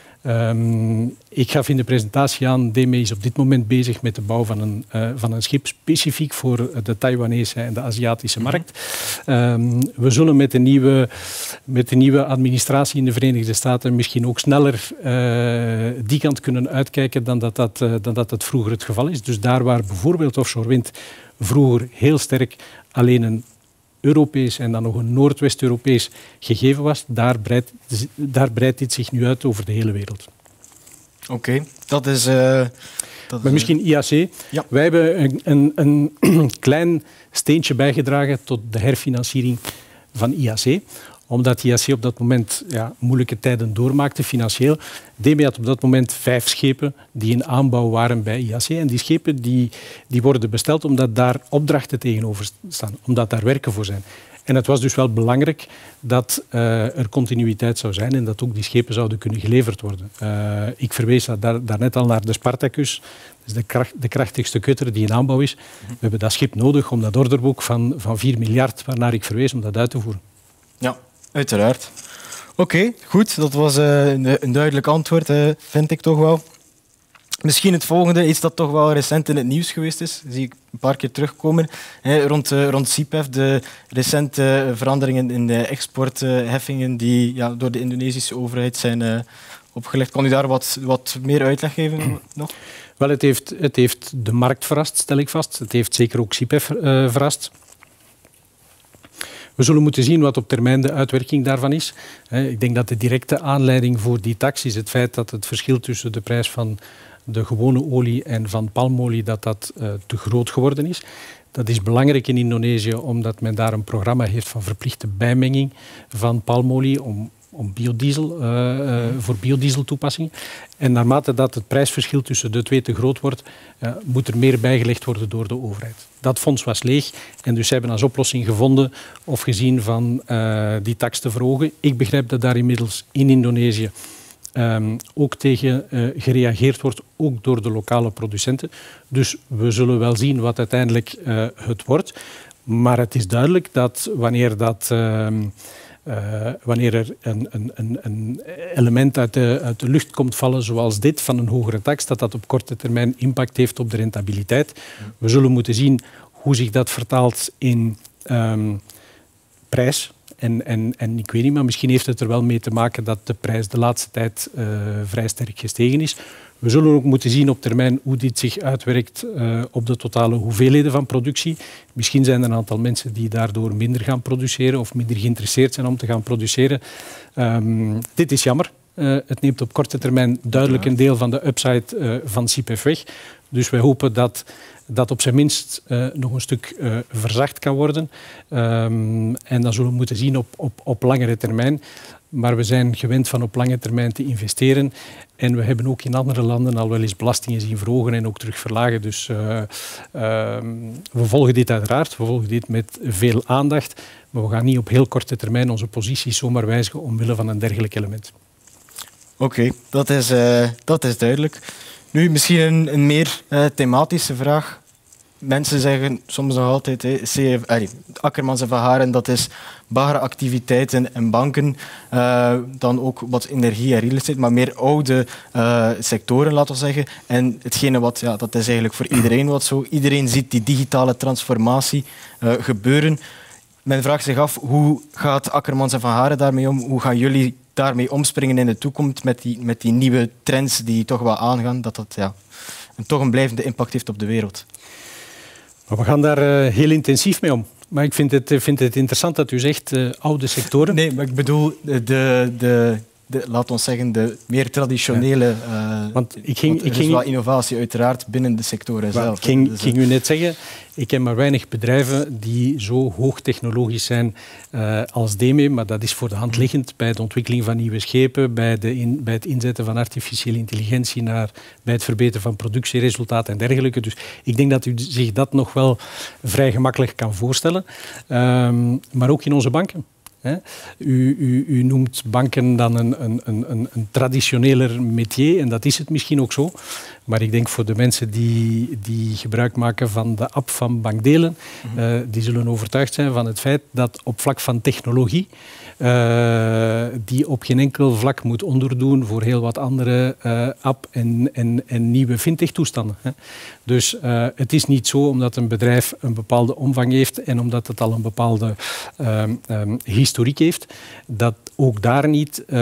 Um, ik gaf in de presentatie aan, D M E is op dit moment bezig met de bouw van een, uh, van een schip specifiek voor de Taiwanese en de Aziatische markt. Um, we zullen met de, nieuwe, met de nieuwe administratie in de Verenigde Staten misschien ook sneller uh, die kant kunnen uitkijken dan dat dat, uh, dan dat het vroeger het geval is. Dus daar waar bijvoorbeeld offshore wind vroeger heel sterk alleen een Europees en dan nog een Noordwest-Europees gegeven was, daar breidt, daar breidt dit zich nu uit over de hele wereld. Oké, okay, dat is... Uh, dat maar is, misschien I A C. Ja. Wij hebben een, een, een klein steentje bijgedragen tot de herfinanciering van I A C. Omdat I A C op dat moment ja, moeilijke tijden doormaakte, financieel. D M E had op dat moment vijf schepen die in aanbouw waren bij I A C. En die schepen die, die worden besteld omdat daar opdrachten tegenover staan, omdat daar werken voor zijn. En het was dus wel belangrijk dat uh, er continuïteit zou zijn en dat ook die schepen zouden kunnen geleverd worden. Uh, ik verwees daar, daarnet al naar de Spartacus. Dat is de, kracht, de krachtigste kutter die in aanbouw is. We hebben dat schip nodig om dat orderboek van, van vier miljard, waarnaar ik verwees, om dat uit te voeren. Ja, uiteraard. Oké, okay, goed. Dat was uh, een, een duidelijk antwoord, uh, vind ik toch wel. Misschien het volgende, iets dat toch wel recent in het nieuws geweest is, zie ik een paar keer terugkomen, hè, rond, uh, rond C P E F, de recente veranderingen in de exportheffingen die ja, door de Indonesische overheid zijn uh, opgelegd. Kan u daar wat, wat meer uitleg geven nog? Wel, het heeft, het heeft de markt verrast, stel ik vast. Het heeft zeker ook C P E F uh, verrast. We zullen moeten zien wat op termijn de uitwerking daarvan is. Ik denk dat de directe aanleiding voor die tax is het feit dat het verschil tussen de prijs van de gewone olie en van palmolie dat dat uh, te groot geworden is. Dat is belangrijk in Indonesië omdat men daar een programma heeft van verplichte bijmenging van palmolie om, om biodiesel, uh, uh, voor biodieseltoepassingen. En naarmate dat het prijsverschil tussen de twee te groot wordt, uh, moet er meer bijgelegd worden door de overheid. Dat fonds was leeg en dus ze hebben als oplossing gevonden of gezien van uh, die tax te verhogen. Ik begrijp dat daar inmiddels in Indonesië Um, ook tegen uh, gereageerd wordt, ook door de lokale producenten. Dus we zullen wel zien wat uiteindelijk uh, het wordt. Maar het is duidelijk dat wanneer, dat, uh, uh, wanneer er een, een, een element uit de, uit de lucht komt vallen zoals dit, van een hogere tax, dat dat op korte termijn impact heeft op de rentabiliteit. We zullen moeten zien hoe zich dat vertaalt in um, prijs. En, en, en ik weet niet, maar misschien heeft het er wel mee te maken dat de prijs de laatste tijd uh, vrij sterk gestegen is. We zullen ook moeten zien op termijn hoe dit zich uitwerkt uh, op de totale hoeveelheden van productie. Misschien zijn er een aantal mensen die daardoor minder gaan produceren of minder geïnteresseerd zijn om te gaan produceren. Um, dit is jammer. Uh, het neemt op korte termijn duidelijk een deel van de upside uh, van C P E F weg. Dus wij hopen dat dat op zijn minst uh, nog een stuk uh, verzacht kan worden. Um, en dan zullen we moeten zien op, op, op langere termijn. Maar we zijn gewend van op lange termijn te investeren. En we hebben ook in andere landen al wel eens belastingen zien verhogen en ook terug verlagen. Dus uh, uh, we volgen dit uiteraard. We volgen dit met veel aandacht. Maar we gaan niet op heel korte termijn onze posities zomaar wijzigen omwille van een dergelijk element. Oké, okay, dat is, uh, dat is duidelijk. Nu, misschien een, een meer uh, thematische vraag. Mensen zeggen soms nog altijd, hey, C F, allee, Akkermans en Van Haren, dat is baggeractiviteiten en banken, uh, dan ook wat energie en real estate, maar meer oude uh, sectoren, laten we zeggen. En hetgene wat, ja, dat is eigenlijk voor iedereen wat zo. Iedereen ziet die digitale transformatie uh, gebeuren. Men vraagt zich af, hoe gaat Akkermans en Van Haren daarmee om? Hoe gaan jullie daarmee omspringen in de toekomst met die, met die nieuwe trends die toch wel aangaan, dat dat ja, een, toch een blijvende impact heeft op de wereld? Maar we gaan daar uh, heel intensief mee om. Maar ik vind het, vind het interessant dat u zegt uh, oude sectoren. Nee, maar ik bedoel de, de, de, de, laat ons zeggen, de meer traditionele... Ja. Uh, want ik ging, want er ik ging, is wel innovatie uiteraard binnen de sectoren zelf. Ik ging, dus, ging u net zeggen, ik ken maar weinig bedrijven die zo hoogtechnologisch zijn uh, als D E M E, maar dat is voor de hand liggend bij de ontwikkeling van nieuwe schepen, bij, de in, bij het inzetten van artificiële intelligentie, naar, bij het verbeteren van productieresultaten en dergelijke. Dus ik denk dat u zich dat nog wel vrij gemakkelijk kan voorstellen. Um, maar ook in onze banken. U, u, u noemt banken dan een, een, een, een traditioneler métier en dat is het misschien ook zo. Maar ik denk voor de mensen die, die gebruik maken van de app van Bankdelen, mm-hmm. uh, die zullen overtuigd zijn van het feit dat op vlak van technologie Uh, die op geen enkel vlak moet onderdoen voor heel wat andere uh, app- en, en, en nieuwe fintech-toestanden. Hè. Dus uh, het is niet zo omdat een bedrijf een bepaalde omvang heeft en omdat het al een bepaalde uh, um, historiek heeft, dat ook daar niet uh,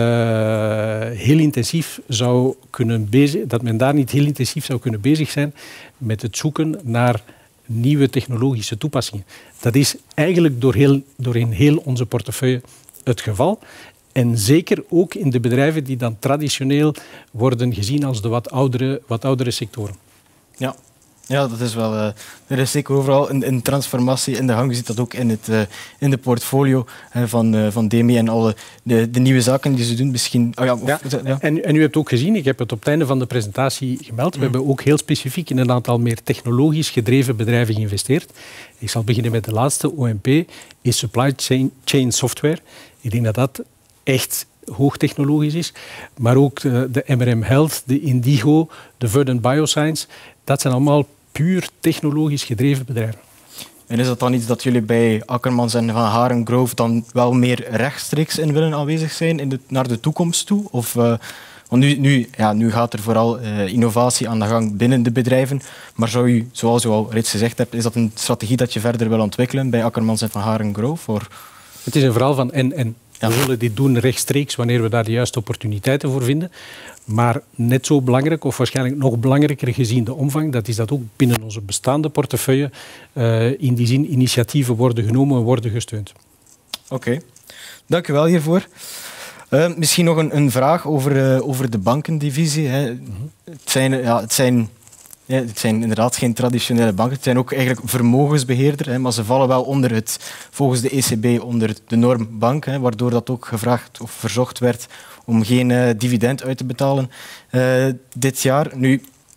heel intensief zou kunnen bezig, dat men daar niet heel intensief zou kunnen bezig zijn met het zoeken naar nieuwe technologische toepassingen. Dat is eigenlijk door heel, doorheen heel onze portefeuille het geval. En zeker ook in de bedrijven die dan traditioneel worden gezien als de wat oudere, wat oudere sectoren. Ja. Ja, dat is wel... Uh, er is zeker overal een, een transformatie in de gang. Je ziet dat ook in, het, uh, in de portfolio uh, van, uh, van D E M E en alle de, de nieuwe zaken die ze doen. Misschien, oh ja, of, ja. Ja. En, en u hebt ook gezien, ik heb het op het einde van de presentatie gemeld, mm. we hebben ook heel specifiek in een aantal meer technologisch gedreven bedrijven geïnvesteerd. Ik zal beginnen met de laatste, O M P, is Supply Chain, Chain Software. Ik denk dat dat echt hoogtechnologisch is. Maar ook de, de M R M Health, de Indigo, de Verdant Bioscience, dat zijn allemaal puur technologisch gedreven bedrijven. En is dat dan iets dat jullie bij Akkermans en Van Haren Grove dan wel meer rechtstreeks in willen aanwezig zijn in de, naar de toekomst toe? Of, uh, want nu, nu, ja, nu gaat er vooral uh, innovatie aan de gang binnen de bedrijven. Maar zou u, zoals u al reeds gezegd hebt, is dat een strategie dat je verder wil ontwikkelen bij Akkermans en Van Haren Grove? Or? Het is een verhaal van en-en. Ja. We zullen dit doen rechtstreeks wanneer we daar de juiste opportuniteiten voor vinden. Maar net zo belangrijk, of waarschijnlijk nog belangrijker gezien de omvang, dat is dat ook binnen onze bestaande portefeuille uh, in die zin initiatieven worden genomen en worden gesteund. Oké, okay. Dank u wel hiervoor. Uh, misschien nog een, een vraag over, uh, over de bankendivisie. Hè. Mm-hmm. Het zijn... Ja, het zijn Ja, het zijn inderdaad geen traditionele banken. Het zijn ook eigenlijk vermogensbeheerder, hè, maar ze vallen wel onder het, volgens de E C B onder de norm bank, hè, waardoor dat ook gevraagd of verzocht werd om geen uh, dividend uit te betalen uh, dit jaar. Nu,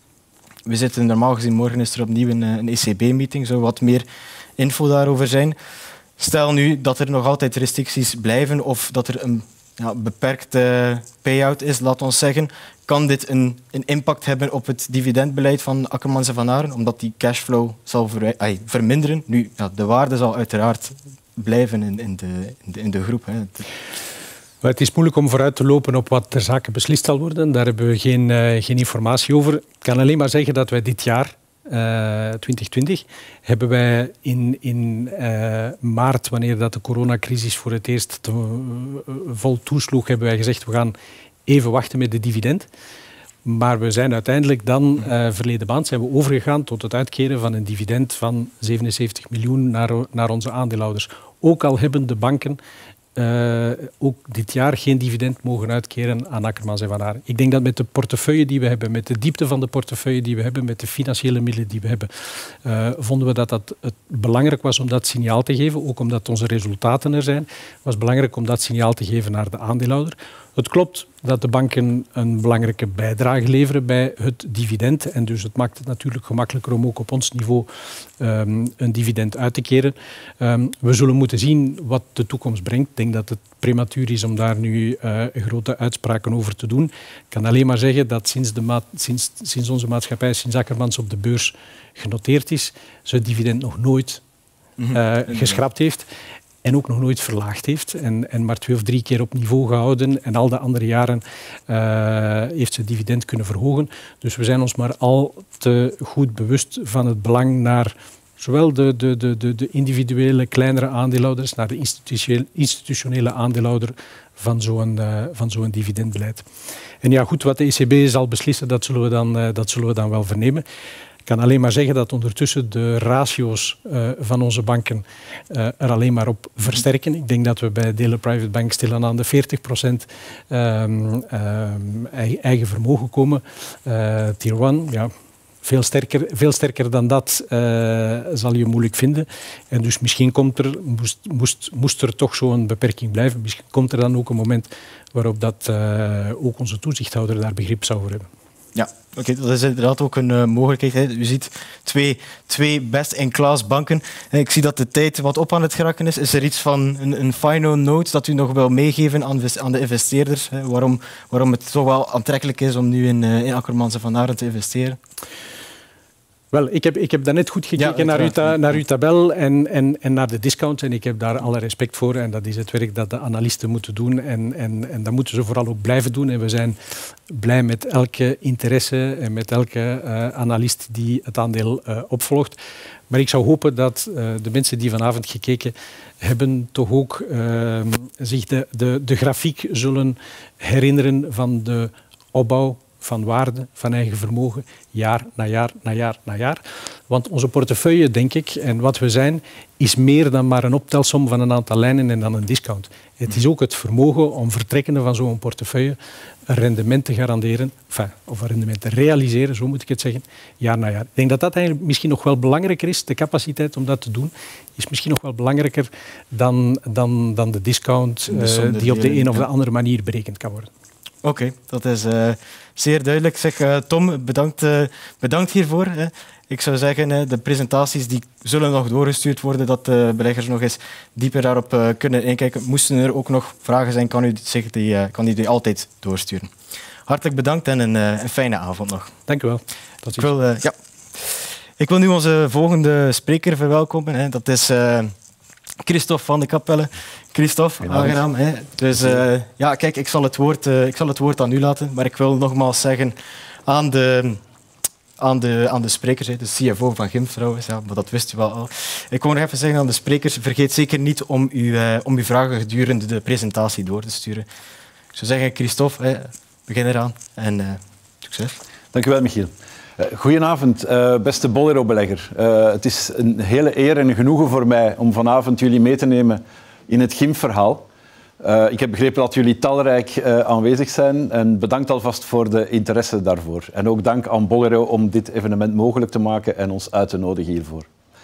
we zitten normaal gezien, morgen is er opnieuw een, een E C B-meeting, zou wat meer info daarover zijn. Stel nu dat er nog altijd restricties blijven of dat er een ja, beperkte payout is, laat ons zeggen. Kan dit een, een impact hebben op het dividendbeleid van Akkermans en Van Haren, omdat die cashflow zal ver, ay, verminderen? Nu, ja, de waarde zal uiteraard blijven in, in, de, in, de, in de groep. Hè. Het is moeilijk om vooruit te lopen op wat ter zake beslist zal worden. Daar hebben we geen, uh, geen informatie over. Ik kan alleen maar zeggen dat wij dit jaar, uh, twintig twintig, hebben wij in, in uh, maart, wanneer dat de coronacrisis voor het eerst te, uh, vol toesloeg, hebben wij gezegd we gaan even wachten met de dividend. Maar we zijn uiteindelijk dan, uh, verleden maand, zijn we overgegaan tot het uitkeren van een dividend van zevenenzeventig miljoen naar, naar onze aandeelhouders. Ook al hebben de banken uh, ook dit jaar geen dividend mogen uitkeren aan Akkermans en Van Haren. Ik denk dat met de portefeuille die we hebben, met de diepte van de portefeuille die we hebben, met de financiële middelen die we hebben, uh, vonden we dat dat het belangrijk was om dat signaal te geven. Ook omdat onze resultaten er zijn, was het belangrijk om dat signaal te geven naar de aandeelhouder. Het klopt dat de banken een belangrijke bijdrage leveren bij het dividend. En dus het maakt het natuurlijk gemakkelijker om ook op ons niveau um, een dividend uit te keren. Um, we zullen moeten zien wat de toekomst brengt. Ik denk dat het prematuur is om daar nu uh, grote uitspraken over te doen. Ik kan alleen maar zeggen dat sinds, de ma- sinds, sinds onze maatschappij, sinds Akkermans op de beurs genoteerd is, ze het dividend nog nooit uh, geschrapt heeft. En ook nog nooit verlaagd heeft. En, en maar twee of drie keer op niveau gehouden. En al de andere jaren uh, heeft ze het dividend kunnen verhogen. Dus we zijn ons maar al te goed bewust van het belang naar zowel de, de, de, de, de individuele kleinere aandeelhouders, naar de institutionele, institutionele aandeelhouder van zo'n, uh, van zo'n dividendbeleid. En ja, goed, wat de E C B zal beslissen, dat zullen we dan, uh, dat zullen we dan wel vernemen. Ik kan alleen maar zeggen dat ondertussen de ratio's uh, van onze banken uh, er alleen maar op versterken. Ik denk dat we bij Delen Private Bank stilaan aan de veertig procent um, um, eigen vermogen komen. Uh, Tier één, ja, veel sterker, veel sterker dan dat uh, zal je moeilijk vinden. En dus misschien komt er, moest, moest, moest er toch zo'n beperking blijven. Misschien komt er dan ook een moment waarop dat, uh, ook onze toezichthouder daar begrip zou voor hebben. Ja, oké, okay, dat is inderdaad ook een uh, mogelijkheid. Hè. U ziet twee, twee best-in-class banken. En ik zie dat de tijd wat op aan het geraken is. Is er iets van een, een final note dat u nog wil meegeven aan, aan de investeerders? Hè? Waarom, waarom het toch wel aantrekkelijk is om nu in, uh, in Akkermans en Van Aren te investeren? Wel, ik heb, ik heb daarnet goed gekeken ja, naar, uw ta, naar uw tabel en, en, en naar de discount. En ik heb daar alle respect voor. En dat is het werk dat de analisten moeten doen. En, en, en dat moeten ze vooral ook blijven doen. En we zijn blij met elke interesse en met elke uh, analist die het aandeel uh, opvolgt. Maar ik zou hopen dat uh, de mensen die vanavond gekeken hebben toch ook uh, zich de, de, de grafiek zullen herinneren van de opbouw van waarde, van eigen vermogen, jaar na jaar na jaar na jaar. Want onze portefeuille, denk ik, en wat we zijn, is meer dan maar een optelsom van een aantal lijnen en dan een discount. Het is ook het vermogen om vertrekkende van zo'n portefeuille een rendement te garanderen, enfin, of een rendement te realiseren, zo moet ik het zeggen, jaar na jaar. Ik denk dat dat eigenlijk misschien nog wel belangrijker is, de capaciteit om dat te doen, is misschien nog wel belangrijker dan, dan, dan de discount uh, die op de een of de andere manier berekend kan worden. Oké, okay, dat is uh, zeer duidelijk. Zeg, uh, Tom, bedankt, uh, bedankt hiervoor. Hè. Ik zou zeggen, uh, de presentaties die zullen nog doorgestuurd worden, dat de beleggers nog eens dieper daarop uh, kunnen inkijken. Moesten er ook nog vragen zijn, kan u, zich die, uh, kan u die altijd doorsturen. Hartelijk bedankt en een, uh, een fijne avond nog. Dank u wel. Tot ziens. Ik wil, uh, ja. Ik wil nu onze volgende spreker verwelkomen. Hè. Dat is Uh, Christophe van de Capelle. Christophe, aangenaam. Hè? Dus uh, ja, kijk, ik zal, het woord, uh, ik zal het woord aan u laten, maar ik wil nogmaals zeggen aan de, aan de, aan de sprekers, hè, de C F O van Gimf trouwens, ja, maar dat wist u wel al. Ik wil nog even zeggen aan de sprekers, vergeet zeker niet om, u, uh, om uw vragen gedurende de presentatie door te sturen. Ik zou zeggen, Christophe, hè, begin eraan en uh, succes. Dank u wel, Michiel. Goedenavond, uh, beste Bolero-belegger. Uh, het is een hele eer en een genoegen voor mij om vanavond jullie mee te nemen in het Gimf-verhaal. Uh, ik heb begrepen dat jullie talrijk uh, aanwezig zijn en bedankt alvast voor de interesse daarvoor. En ook dank aan Bolero om dit evenement mogelijk te maken en ons uit te nodigen hiervoor.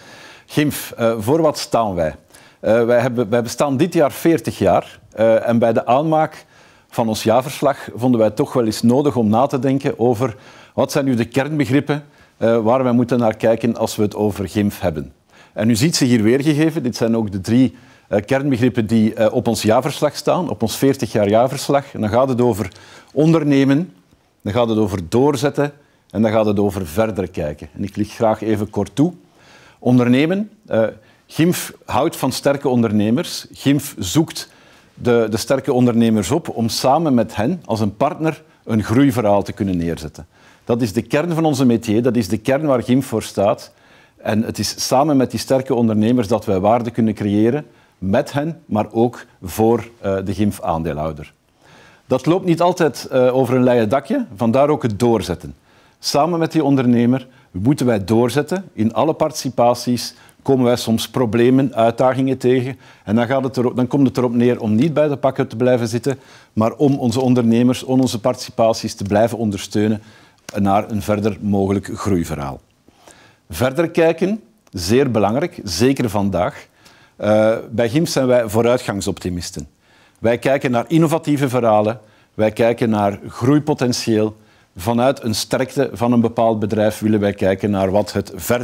Gimf, uh, voor wat staan wij? Uh, wij, hebben, wij bestaan dit jaar veertig jaar uh, en bij de aanmaak van ons jaarverslag vonden wij toch wel eens nodig om na te denken over wat zijn nu de kernbegrippen uh, waar wij moeten naar kijken als we het over Gimf hebben. En u ziet ze hier weergegeven. Dit zijn ook de drie uh, kernbegrippen die uh, op ons jaarverslag staan, op ons veertig jaar jaarverslag. En dan gaat het over ondernemen, dan gaat het over doorzetten en dan gaat het over verder kijken. En ik licht graag even kort toe. Ondernemen. Uh, Gimf houdt van sterke ondernemers. Gimf zoekt de, de sterke ondernemers op om samen met hen als een partner een groeiverhaal te kunnen neerzetten. Dat is de kern van onze métier, dat is de kern waar Gimf voor staat. En het is samen met die sterke ondernemers dat wij waarde kunnen creëren, met hen, maar ook voor uh, de Gimf-aandeelhouder. Dat loopt niet altijd uh, over een leien dakje, vandaar ook het doorzetten. Samen met die ondernemer moeten wij doorzetten. In alle participaties komen wij soms problemen, uitdagingen tegen. En dan, gaat het erop, dan komt het erop neer om niet bij de pakken te blijven zitten, maar om onze ondernemers, om onze participaties te blijven ondersteunen naar een verder mogelijk groeiverhaal. Verder kijken, zeer belangrijk, zeker vandaag. Uh, bij Gimf zijn wij vooruitgangsoptimisten. Wij kijken naar innovatieve verhalen, wij kijken naar groeipotentieel. Vanuit een sterkte van een bepaald bedrijf willen wij kijken naar wat het verder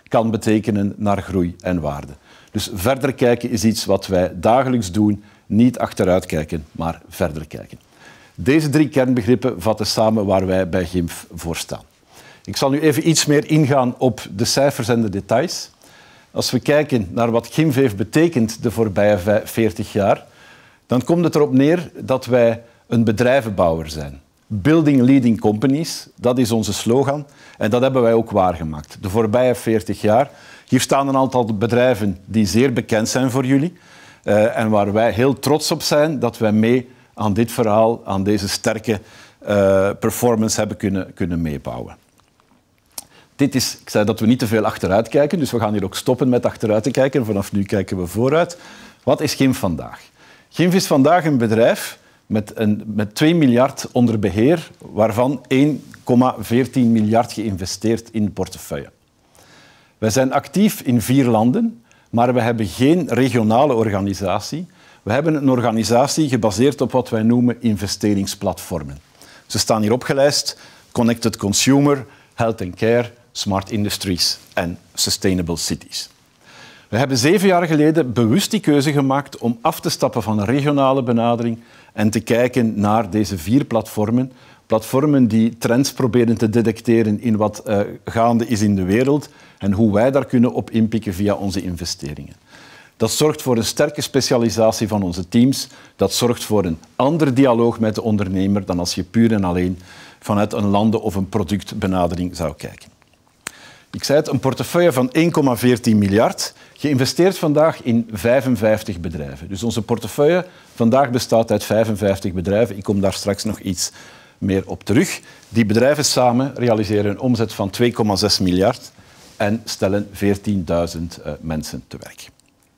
kan betekenen naar groei en waarde. Dus verder kijken is iets wat wij dagelijks doen. Niet achteruit kijken, maar verder kijken. Deze drie kernbegrippen vatten samen waar wij bij Gimf voor staan. Ik zal nu even iets meer ingaan op de cijfers en de details. Als we kijken naar wat Gimf heeft betekend de voorbije veertig jaar, dan komt het erop neer dat wij een bedrijvenbouwer zijn. Building leading companies, dat is onze slogan en dat hebben wij ook waargemaakt. De voorbije veertig jaar. Hier staan een aantal bedrijven die zeer bekend zijn voor jullie uh, en waar wij heel trots op zijn dat wij mee aan dit verhaal, aan deze sterke uh, performance hebben kunnen, kunnen meebouwen. Dit is, ik zei dat we niet te veel achteruit kijken, dus we gaan hier ook stoppen met achteruit te kijken. Vanaf nu kijken we vooruit. Wat is Gimf vandaag? Gimf is vandaag een bedrijf met, een, met twee miljard onder beheer, waarvan één komma veertien miljard geïnvesteerd in portefeuille. Wij zijn actief in vier landen, maar we hebben geen regionale organisatie. We hebben een organisatie gebaseerd op wat wij noemen investeringsplatformen. Ze staan hier opgelijst: Connected Consumer, Health and Care, Smart Industries en Sustainable Cities. We hebben zeven jaar geleden bewust die keuze gemaakt om af te stappen van een regionale benadering en te kijken naar deze vier platformen. Platformen die trends proberen te detecteren in wat uh, gaande is in de wereld en hoe wij daar kunnen op inpikken via onze investeringen. Dat zorgt voor een sterke specialisatie van onze teams. Dat zorgt voor een andere dialoog met de ondernemer dan als je puur en alleen vanuit een landen- of een productbenadering zou kijken. Ik zei het, een portefeuille van één komma veertien miljard, geïnvesteerd vandaag in vijfenvijftig bedrijven. Dus onze portefeuille vandaag bestaat uit vijfenvijftig bedrijven. Ik kom daar straks nog iets meer op terug. Die bedrijven samen realiseren een omzet van twee komma zes miljard en stellen veertienduizend uh, mensen te werk.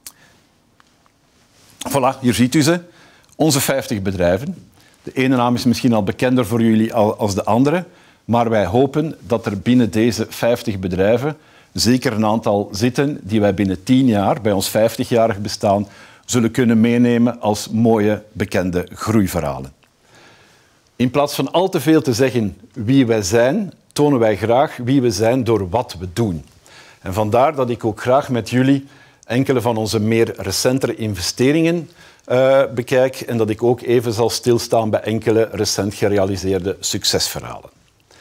Voilà, hier ziet u ze. Onze vijftig bedrijven. De ene naam is misschien al bekender voor jullie als de andere, maar wij hopen dat er binnen deze vijftig bedrijven zeker een aantal zitten die wij binnen tien jaar, bij ons vijftigjarig bestaan, zullen kunnen meenemen als mooie, bekende groeiverhalen. In plaats van al te veel te zeggen wie wij zijn, tonen wij graag wie we zijn door wat we doen. En vandaar dat ik ook graag met jullie enkele van onze meer recentere investeringen uh, bekijk en dat ik ook even zal stilstaan bij enkele recent gerealiseerde succesverhalen.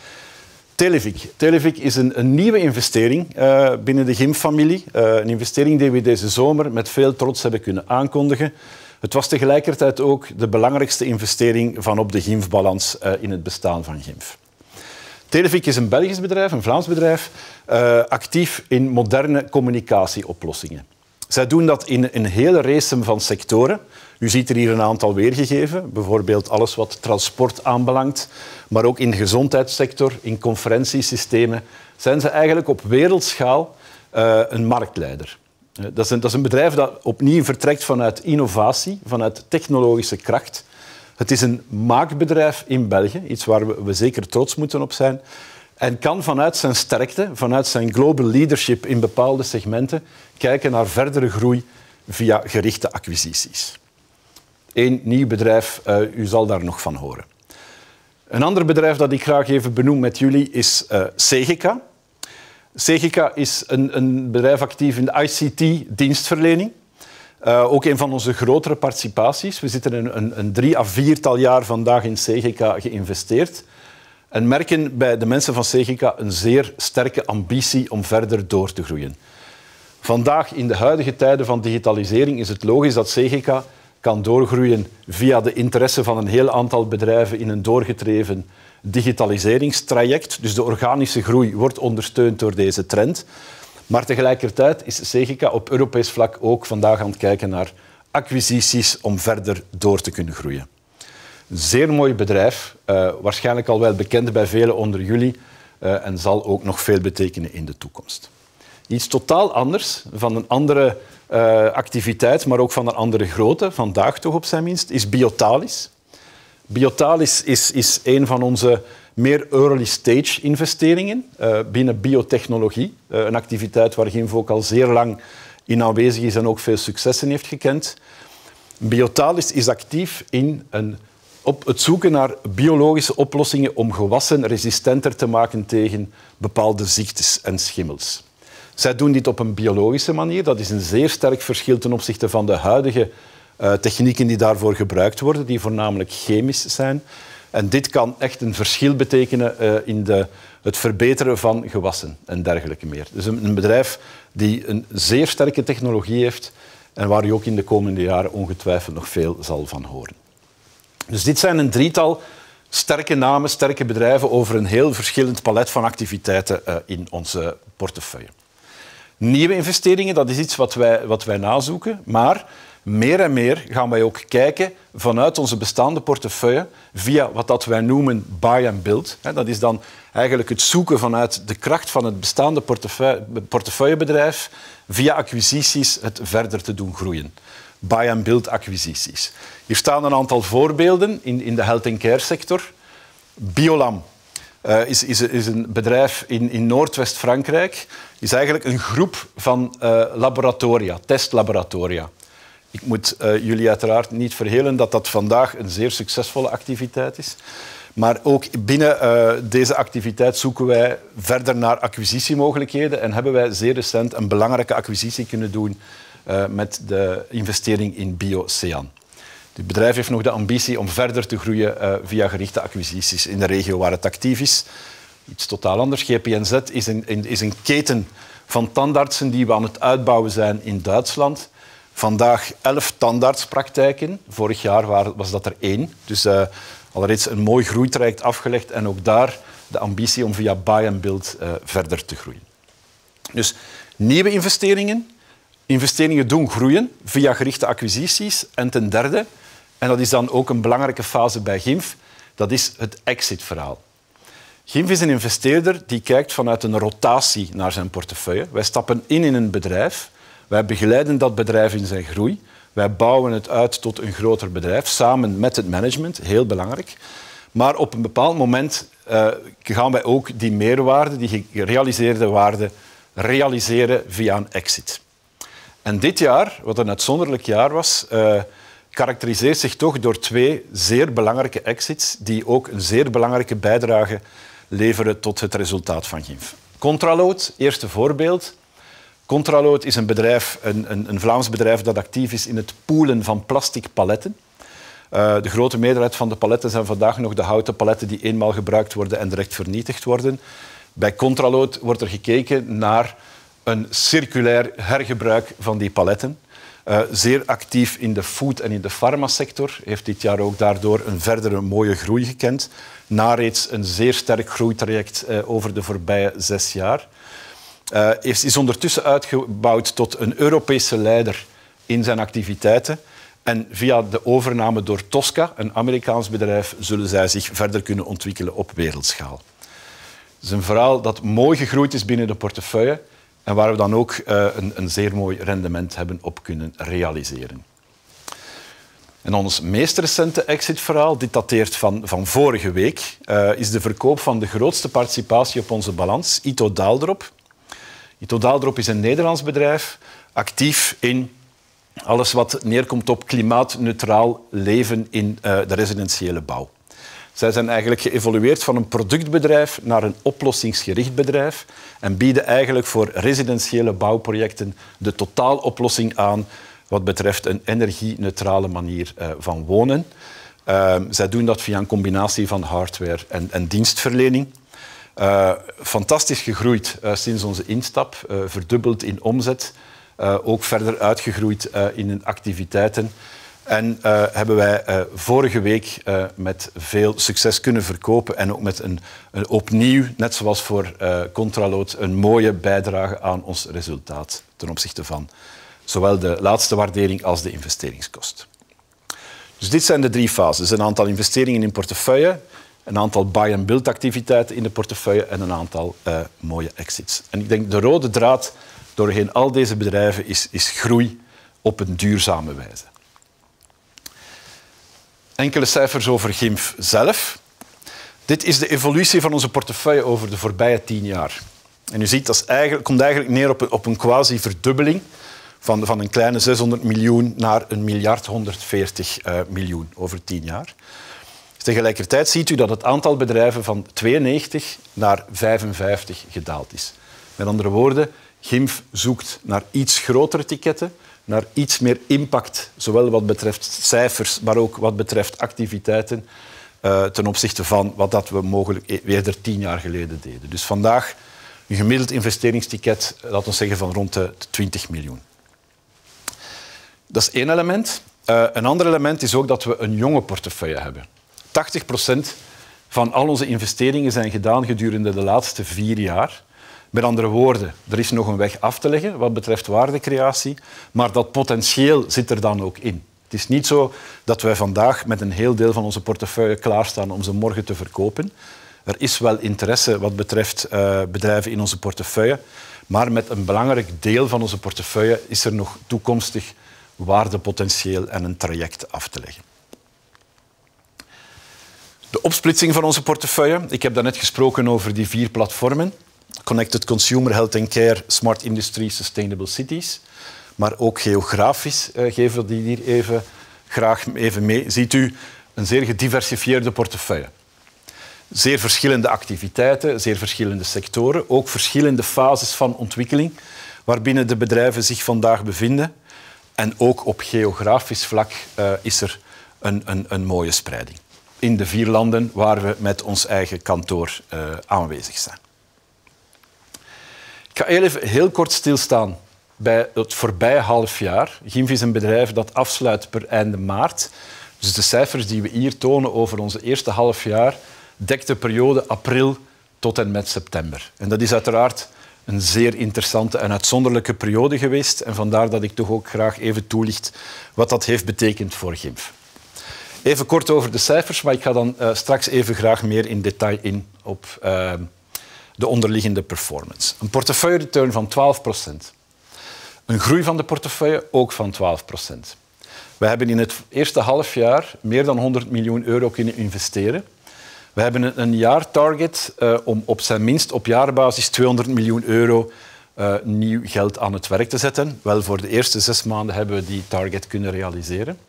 Televic. Televic is een, een nieuwe investering uh, binnen de Gimf-familie. Uh, een investering die we deze zomer met veel trots hebben kunnen aankondigen. Het was tegelijkertijd ook de belangrijkste investering van op de Gimf-balans uh, in het bestaan van Gimf. Televic is een Belgisch bedrijf, een Vlaams bedrijf, uh, actief in moderne communicatieoplossingen. Zij doen dat in een hele race van sectoren. U ziet er hier een aantal weergegeven, bijvoorbeeld alles wat transport aanbelangt, maar ook in de gezondheidssector, in conferentiesystemen, zijn ze eigenlijk op wereldschaal uh, een marktleider. Uh, dat, is een, dat is een bedrijf dat opnieuw vertrekt vanuit innovatie, vanuit technologische kracht. Het is een maakbedrijf in België, iets waar we, we zeker trots moeten op zijn, en kan vanuit zijn sterkte, vanuit zijn global leadership in bepaalde segmenten, kijken naar verdere groei via gerichte acquisities. Eén nieuw bedrijf, uh, u zal daar nog van horen. Een ander bedrijf dat ik graag even benoem met jullie is uh, Cegica. Cegica is een, een bedrijf actief in de I C T-dienstverlening. Uh, ook een van onze grotere participaties. We zitten een, een, een drie à viertal jaar vandaag in Cegica geïnvesteerd. En merken bij de mensen van Cegica een zeer sterke ambitie om verder door te groeien. Vandaag, in de huidige tijden van digitalisering, is het logisch dat Cegica kan doorgroeien via de interesse van een heel aantal bedrijven in een doorgedreven digitaliseringstraject. Dus de organische groei wordt ondersteund door deze trend. Maar tegelijkertijd is Cegica op Europees vlak ook vandaag aan het kijken naar acquisities om verder door te kunnen groeien. Een zeer mooi bedrijf, uh, waarschijnlijk al wel bekend bij velen onder jullie uh, en zal ook nog veel betekenen in de toekomst. Iets totaal anders, van een andere uh, activiteit, maar ook van een andere grootte, vandaag toch op zijn minst, is Biotalis. Biotalis is, is een van onze meer early-stage investeringen uh, binnen biotechnologie. Uh, een activiteit waar Gimf ook al zeer lang in aanwezig is en ook veel successen heeft gekend. Biotalis is actief in een, op het zoeken naar biologische oplossingen om gewassen resistenter te maken tegen bepaalde ziektes en schimmels. Zij doen dit op een biologische manier. Dat is een zeer sterk verschil ten opzichte van de huidige uh, technieken die daarvoor gebruikt worden, die voornamelijk chemisch zijn. En dit kan echt een verschil betekenen uh, in de, het verbeteren van gewassen en dergelijke meer. Dus een, een bedrijf die een zeer sterke technologie heeft en waar u ook in de komende jaren ongetwijfeld nog veel zal van horen. Dus dit zijn een drietal sterke namen, sterke bedrijven over een heel verschillend palet van activiteiten uh, in onze portefeuille. Nieuwe investeringen, dat is iets wat wij, wat wij nazoeken, maar meer en meer gaan wij ook kijken vanuit onze bestaande portefeuille via wat dat wij noemen buy and build. Dat is dan eigenlijk het zoeken vanuit de kracht van het bestaande portefeuille, portefeuillebedrijf via acquisities het verder te doen groeien. Buy and build acquisities. Hier staan een aantal voorbeelden in, in de health and care sector. Biolam uh, is, is, is een bedrijf in, in Noordwest-Frankrijk. Is eigenlijk een groep van uh, laboratoria, testlaboratoria. Ik moet uh, jullie uiteraard niet verhelen dat dat vandaag een zeer succesvolle activiteit is. Maar ook binnen uh, deze activiteit zoeken wij verder naar acquisitiemogelijkheden en hebben wij zeer recent een belangrijke acquisitie kunnen doen uh, met de investering in BioCean. Het bedrijf heeft nog de ambitie om verder te groeien uh, via gerichte acquisities in de regio waar het actief is. Iets totaal anders. G P N Z is een, is een keten van tandartsen die we aan het uitbouwen zijn in Duitsland. Vandaag elf tandartspraktijken. Vorig jaar was dat er één. Dus uh, alreeds een mooi groeitraject afgelegd en ook daar de ambitie om via buy and build uh, verder te groeien. Dus nieuwe investeringen. Investeringen doen groeien via gerichte acquisities. En ten derde, en dat is dan ook een belangrijke fase bij G I M F, dat is het exit-verhaal. G I M F is een investeerder die kijkt vanuit een rotatie naar zijn portefeuille. Wij stappen in in een bedrijf. Wij begeleiden dat bedrijf in zijn groei. Wij bouwen het uit tot een groter bedrijf, samen met het management, heel belangrijk. Maar op een bepaald moment uh, gaan wij ook die meerwaarde, die gerealiseerde waarde, realiseren via een exit. En dit jaar, wat een uitzonderlijk jaar was, uh, karakteriseert zich toch door twee zeer belangrijke exits die ook een zeer belangrijke bijdrage leveren tot het resultaat van G I M F. Contraload, eerste voorbeeld. Contraload is een bedrijf, een, een, een Vlaams bedrijf dat actief is in het poelen van plastic paletten. Uh, de grote meerderheid van de paletten zijn vandaag nog de houten paletten die eenmaal gebruikt worden en direct vernietigd worden. Bij Contraload wordt er gekeken naar een circulair hergebruik van die paletten. Uh, zeer actief in de food- en in de farmasector. Heeft dit jaar ook daardoor een verdere mooie groei gekend. Na reeds een zeer sterk groeitraject uh, over de voorbije zes jaar. Uh, is ondertussen uitgebouwd tot een Europese leider in zijn activiteiten. En via de overname door Tosca, een Amerikaans bedrijf, zullen zij zich verder kunnen ontwikkelen op wereldschaal. Het is een verhaal dat mooi gegroeid is binnen de portefeuille en waar we dan ook uh, een, een zeer mooi rendement hebben op kunnen realiseren. En ons meest recente exitverhaal, dit dateert van, van vorige week, uh, is de verkoop van de grootste participatie op onze balans, Ito Daaldrop. Ito Daaldrop is een Nederlands bedrijf, actief in alles wat neerkomt op klimaatneutraal leven in uh, de residentiële bouw. Zij zijn eigenlijk geëvolueerd van een productbedrijf naar een oplossingsgericht bedrijf en bieden eigenlijk voor residentiële bouwprojecten de totaaloplossing aan wat betreft een energie-neutrale manier uh, van wonen. Uh, zij doen dat via een combinatie van hardware en, en dienstverlening. Uh, fantastisch gegroeid uh, sinds onze instap, uh, verdubbeld in omzet, uh, ook verder uitgegroeid uh, in hun activiteiten. En uh, hebben wij uh, vorige week uh, met veel succes kunnen verkopen en ook met een, een opnieuw, net zoals voor uh, Contraload, een mooie bijdrage aan ons resultaat ten opzichte van zowel de laatste waardering als de investeringskost. Dus dit zijn de drie fases. Een aantal investeringen in portefeuille, een aantal buy-and-build activiteiten in de portefeuille en een aantal uh, mooie exits. En ik denk de rode draad doorheen al deze bedrijven is, is groei op een duurzame wijze. Enkele cijfers over G I M F zelf. Dit is de evolutie van onze portefeuille over de voorbije tien jaar. En u ziet, dat is eigenlijk, komt eigenlijk neer op een, op een quasi-verdubbeling van, van een kleine zeshonderd miljoen naar een miljard honderdveertig uh, miljoen over tien jaar. Tegelijkertijd ziet u dat het aantal bedrijven van tweeënnegentig naar vijfenvijftig gedaald is. Met andere woorden, G I M F zoekt naar iets grotere ticketten, naar iets meer impact, zowel wat betreft cijfers, maar ook wat betreft activiteiten, uh, ten opzichte van wat dat we mogelijk eerder tien jaar geleden deden. Dus vandaag een gemiddeld investeringsticket, laten we zeggen, van rond de twintig miljoen. Dat is één element. Uh, een ander element is ook dat we een jonge portefeuille hebben. tachtig procent van al onze investeringen zijn gedaan gedurende de laatste vier jaar. Met andere woorden, er is nog een weg af te leggen wat betreft waardecreatie, maar dat potentieel zit er dan ook in. Het is niet zo dat wij vandaag met een heel deel van onze portefeuille klaarstaan om ze morgen te verkopen. Er is wel interesse wat betreft uh, bedrijven in onze portefeuille, maar met een belangrijk deel van onze portefeuille is er nog toekomstig waardepotentieel en een traject af te leggen. De opsplitsing van onze portefeuille. Ik heb daarnet gesproken over die vier platformen. Connected Consumer, Health and Care, Smart Industry, Sustainable Cities. Maar ook geografisch uh, geven we die hier even, graag even mee. Ziet u een zeer gediversifieerde portefeuille. Zeer verschillende activiteiten, zeer verschillende sectoren. Ook verschillende fases van ontwikkeling waarbinnen de bedrijven zich vandaag bevinden. En ook op geografisch vlak uh, is er een, een, een mooie spreiding. In de vier landen waar we met ons eigen kantoor uh, aanwezig zijn. Ik ga even heel kort stilstaan bij het voorbije half jaar. G I M F is een bedrijf dat afsluit per einde maart. Dus de cijfers die we hier tonen over onze eerste half jaar dekt de periode april tot en met september. En dat is uiteraard een zeer interessante en uitzonderlijke periode geweest. En vandaar dat ik toch ook graag even toelicht wat dat heeft betekend voor G I M F. Even kort over de cijfers, maar ik ga dan uh, straks even graag meer in detail in op uh, de onderliggende performance. Een portefeuille-return van twaalf procent. Een groei van de portefeuille ook van twaalf procent. We hebben in het eerste half jaar meer dan honderd miljoen euro kunnen investeren. We hebben een, een jaartarget uh, om op zijn minst op jaarbasis tweehonderd miljoen euro uh, nieuw geld aan het werk te zetten. Wel, voor de eerste zes maanden hebben we die target kunnen realiseren.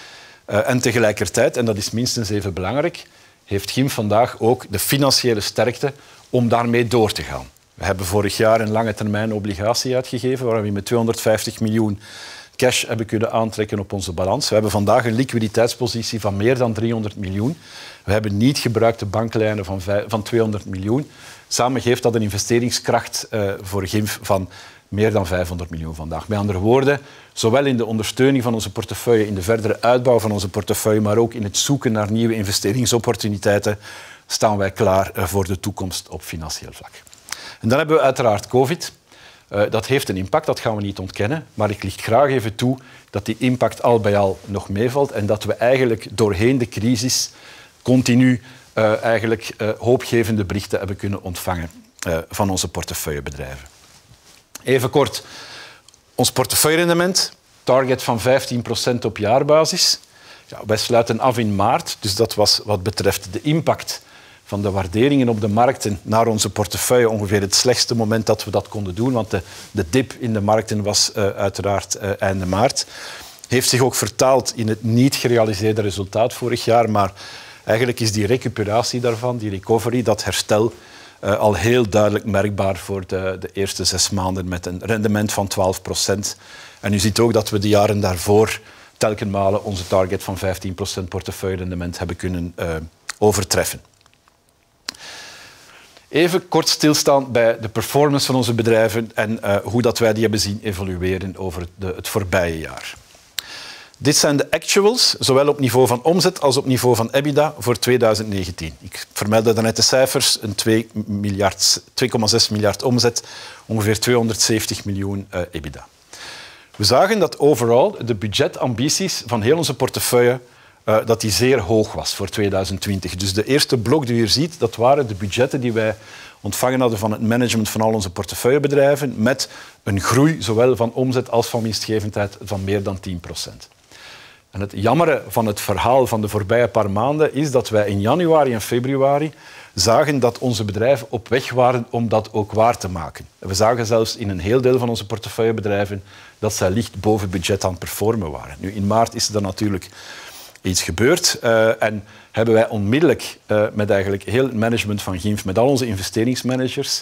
Uh, en tegelijkertijd, en dat is minstens even belangrijk, heeft G I M F vandaag ook de financiële sterkte om daarmee door te gaan. We hebben vorig jaar een lange termijn obligatie uitgegeven waar we met tweehonderdvijftig miljoen cash hebben kunnen aantrekken op onze balans. We hebben vandaag een liquiditeitspositie van meer dan driehonderd miljoen. We hebben niet gebruikte banklijnen van, van tweehonderd miljoen. Samen geeft dat een investeringskracht uh, voor G I M F van meer dan vijfhonderd miljoen vandaag. Met andere woorden, zowel in de ondersteuning van onze portefeuille, in de verdere uitbouw van onze portefeuille, maar ook in het zoeken naar nieuwe investeringsopportuniteiten, staan wij klaar uh, voor de toekomst op financieel vlak. En dan hebben we uiteraard COVID. Uh, dat heeft een impact, dat gaan we niet ontkennen. Maar ik licht graag even toe dat die impact al bij al nog meevalt en dat we eigenlijk doorheen de crisis continu uh, eigenlijk, uh, hoopgevende berichten hebben kunnen ontvangen uh, van onze portefeuillebedrijven. Even kort, ons portefeuillerendement, target van vijftien procent op jaarbasis. Ja, wij sluiten af in maart, dus dat was wat betreft de impact van de waarderingen op de markten naar onze portefeuille ongeveer het slechtste moment dat we dat konden doen, want de, de dip in de markten was uh, uiteraard uh, einde maart. Heeft zich ook vertaald in het niet gerealiseerde resultaat vorig jaar, maar eigenlijk is die recuperatie daarvan, die recovery, dat herstel, uh, al heel duidelijk merkbaar voor de, de eerste zes maanden met een rendement van twaalf procent. En u ziet ook dat we de jaren daarvoor telkenmale onze target van vijftien procent portefeuillerendement hebben kunnen uh, overtreffen. Even kort stilstaan bij de performance van onze bedrijven en uh, hoe dat wij die hebben zien evolueren over de, het voorbije jaar. Dit zijn de actuals, zowel op niveau van omzet als op niveau van EBITDA voor tweeduizend negentien. Ik vermeldde daarnet de cijfers, een twee komma zes miljard omzet, ongeveer tweehonderdzeventig miljoen uh, EBITDA. We zagen dat overal de budgetambities van heel onze portefeuille Uh, dat die zeer hoog was voor tweeduizend twintig. Dus de eerste blok die u hier ziet, dat waren de budgetten die wij ontvangen hadden van het management van al onze portefeuillebedrijven met een groei zowel van omzet als van winstgevendheid van meer dan tien procent. En het jammere van het verhaal van de voorbije paar maanden is dat wij in januari en februari zagen dat onze bedrijven op weg waren om dat ook waar te maken. We zagen zelfs in een heel deel van onze portefeuillebedrijven dat zij licht boven budget aan het performen waren. Nu, in maart is er natuurlijk iets gebeurd uh, en hebben wij onmiddellijk uh, met eigenlijk heel het management van G I M F, met al onze investeringsmanagers,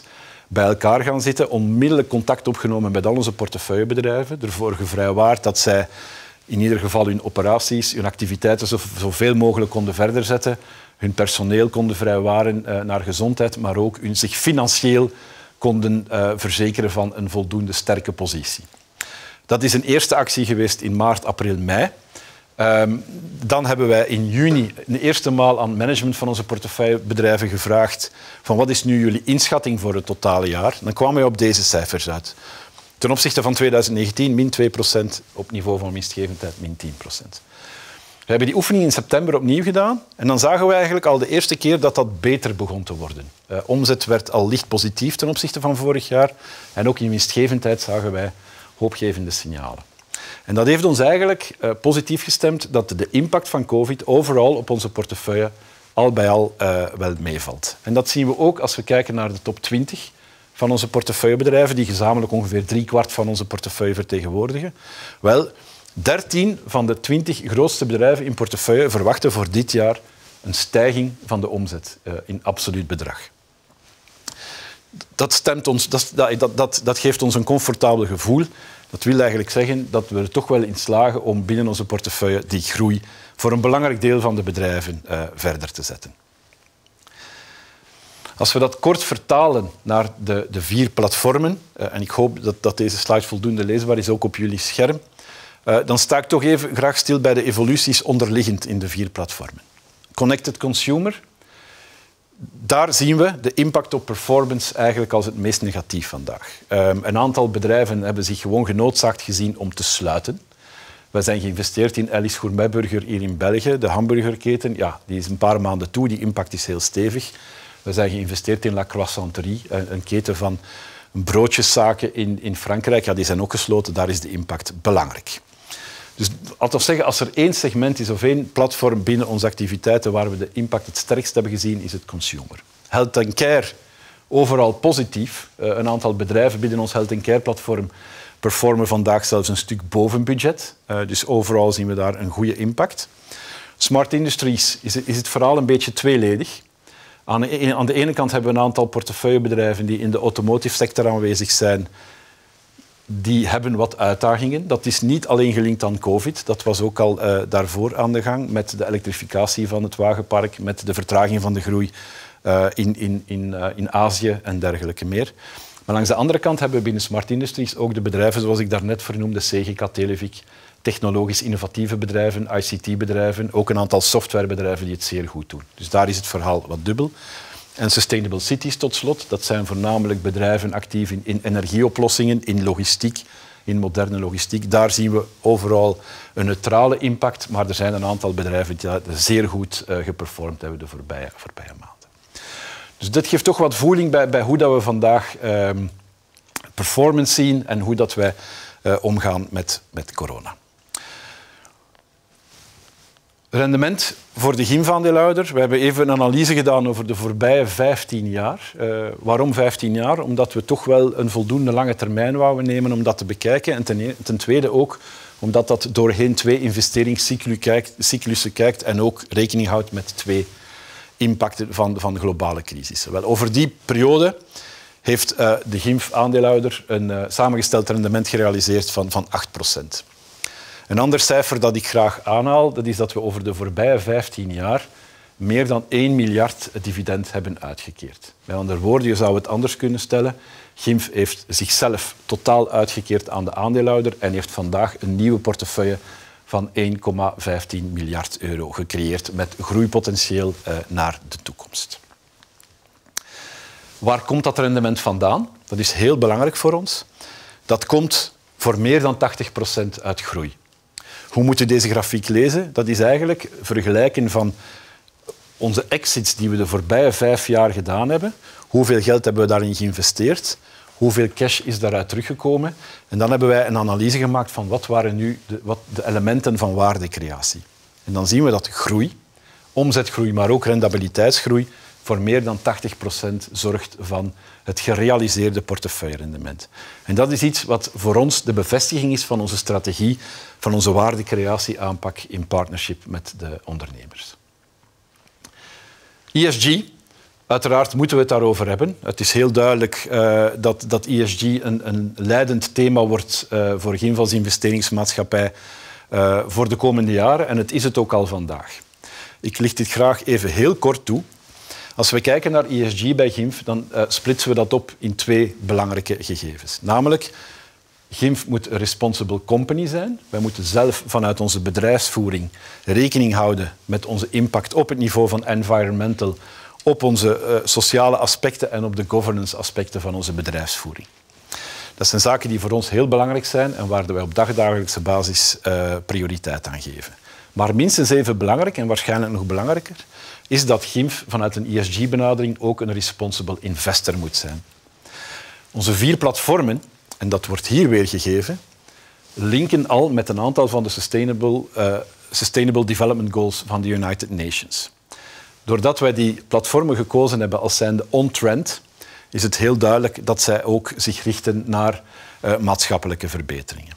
bij elkaar gaan zitten, onmiddellijk contact opgenomen met al onze portefeuillebedrijven, ervoor gevrijwaard dat zij in ieder geval hun operaties, hun activiteiten zoveel mogelijk konden verder zetten, hun personeel konden vrijwaren uh, naar gezondheid, maar ook hun zich financieel konden uh, verzekeren van een voldoende sterke positie. Dat is een eerste actie geweest in maart, april, mei. Um, dan hebben wij in juni de eerste maal aan het management van onze portefeuillebedrijven gevraagd van wat is nu jullie inschatting voor het totale jaar. Dan kwamen we op deze cijfers uit. Ten opzichte van twintig negentien min twee procent, op niveau van winstgevendheid min tien procent. We hebben die oefening in september opnieuw gedaan en dan zagen we eigenlijk al de eerste keer dat dat beter begon te worden. Uh, omzet werd al licht positief ten opzichte van vorig jaar en ook in winstgevendheid zagen wij hoopgevende signalen. En dat heeft ons eigenlijk uh, positief gestemd dat de impact van COVID overal op onze portefeuille al bij al uh, wel meevalt. En dat zien we ook als we kijken naar de top twintig van onze portefeuillebedrijven, die gezamenlijk ongeveer driekwart van onze portefeuille vertegenwoordigen. Wel, dertien van de twintig grootste bedrijven in portefeuille verwachten voor dit jaar een stijging van de omzet uh, in absoluut bedrag. Dat, stemt ons, dat, dat, dat, dat geeft ons een comfortabel gevoel. Dat wil eigenlijk zeggen dat we er toch wel in slagen om binnen onze portefeuille die groei voor een belangrijk deel van de bedrijven uh, verder te zetten. Als we dat kort vertalen naar de, de vier platformen, uh, en ik hoop dat, dat deze slide voldoende leesbaar is, ook op jullie scherm, uh, dan sta ik toch even graag stil bij de evoluties onderliggend in de vier platformen. Connected Consumer, daar zien we de impact op performance eigenlijk als het meest negatief vandaag. Um, een aantal bedrijven hebben zich gewoon genoodzaakt gezien om te sluiten. We zijn geïnvesteerd in Ellis Gourmetburger hier in België, de hamburgerketen. Ja, die is een paar maanden toe, die impact is heel stevig. We zijn geïnvesteerd in La Croissanterie, een keten van broodjeszaken in, in Frankrijk. Ja, die zijn ook gesloten, daar is de impact belangrijk. Dus althans zeggen, als er één segment is of één platform binnen onze activiteiten waar we de impact het sterkst hebben gezien, is het consumer. Health and Care, overal positief. Uh, een aantal bedrijven binnen ons Health and Care platform performen vandaag zelfs een stuk boven budget. Uh, dus overal zien we daar een goede impact. Smart Industries is, is het verhaal een beetje tweeledig. Aan de, aan de ene kant hebben we een aantal portefeuillebedrijven die in de automotive sector aanwezig zijn. Die hebben wat uitdagingen. Dat is niet alleen gelinkt aan COVID. Dat was ook al uh, daarvoor aan de gang met de elektrificatie van het wagenpark, met de vertraging van de groei uh, in, in, in, uh, in Azië en dergelijke meer. Maar langs de andere kant hebben we binnen Smart Industries ook de bedrijven zoals ik daarnet vernoemde, C G K, Televic, technologisch innovatieve bedrijven, I C T-bedrijven, ook een aantal softwarebedrijven die het zeer goed doen. Dus daar is het verhaal wat dubbel. En Sustainable Cities tot slot, dat zijn voornamelijk bedrijven actief in, in energieoplossingen, in logistiek, in moderne logistiek. Daar zien we overal een neutrale impact, maar er zijn een aantal bedrijven die zeer goed uh, geperformed hebben de voorbije, voorbije maanden. Dus dat geeft toch wat voeling bij, bij hoe dat we vandaag uh, performance zien en hoe dat wij uh, omgaan met, met corona. Rendement voor de G I M F-aandeelhouder. We hebben even een analyse gedaan over de voorbije vijftien jaar. Uh, waarom vijftien jaar? Omdat we toch wel een voldoende lange termijn wouden nemen om dat te bekijken. En ten, ten tweede ook omdat dat doorheen twee investeringscyclussen kijkt en ook rekening houdt met twee impacten van, van de globale crisis. Wel, over die periode heeft uh, de G I M F-aandeelhouder een uh, samengesteld rendement gerealiseerd van, van acht procent. Een ander cijfer dat ik graag aanhaal, dat is dat we over de voorbije vijftien jaar meer dan één miljard dividend hebben uitgekeerd. Met andere woorden, je zou het anders kunnen stellen. G I M F heeft zichzelf totaal uitgekeerd aan de aandeelhouder en heeft vandaag een nieuwe portefeuille van één komma vijftien miljard euro gecreëerd met groeipotentieel uh, naar de toekomst. Waar komt dat rendement vandaan? Dat is heel belangrijk voor ons. Dat komt voor meer dan tachtig procent uit groei. Hoe moet je deze grafiek lezen? Dat is eigenlijk vergelijken van onze exits die we de voorbije vijf jaar gedaan hebben. Hoeveel geld hebben we daarin geïnvesteerd? Hoeveel cash is daaruit teruggekomen? En dan hebben wij een analyse gemaakt van wat waren nu de, wat de elementen van waardecreatie. En dan zien we dat groei, omzetgroei, maar ook rentabiliteitsgroei voor meer dan tachtig procent zorgt van het gerealiseerde portefeuillerendement. En dat is iets wat voor ons de bevestiging is van onze strategie, van onze waardecreatieaanpak in partnership met de ondernemers. E S G, Uiteraard moeten we het daarover hebben. Het is heel duidelijk uh, dat, dat E S G een, een leidend thema wordt uh, voor G I M F als investeringsmaatschappij uh, voor de komende jaren. En het is het ook al vandaag. Ik licht dit graag even heel kort toe. Als we kijken naar E S G bij G I M F, dan uh, splitsen we dat op in twee belangrijke gegevens. Namelijk, G I M F moet een responsible company zijn. Wij moeten zelf vanuit onze bedrijfsvoering rekening houden met onze impact op het niveau van environmental, op onze uh, sociale aspecten en op de governance aspecten van onze bedrijfsvoering. Dat zijn zaken die voor ons heel belangrijk zijn en waar wij op dagdagelijkse basis uh, prioriteit aan geven. Maar minstens even belangrijk, en waarschijnlijk nog belangrijker, is dat G I M F vanuit een E S G-benadering ook een responsible investor moet zijn. Onze vier platformen, en dat wordt hier weer gegeven, linken al met een aantal van de Sustainable, uh, Sustainable Development Goals van de United Nations. Doordat wij die platformen gekozen hebben als zijnde on-trend, is het heel duidelijk dat zij ook zich richten naar uh, maatschappelijke verbeteringen.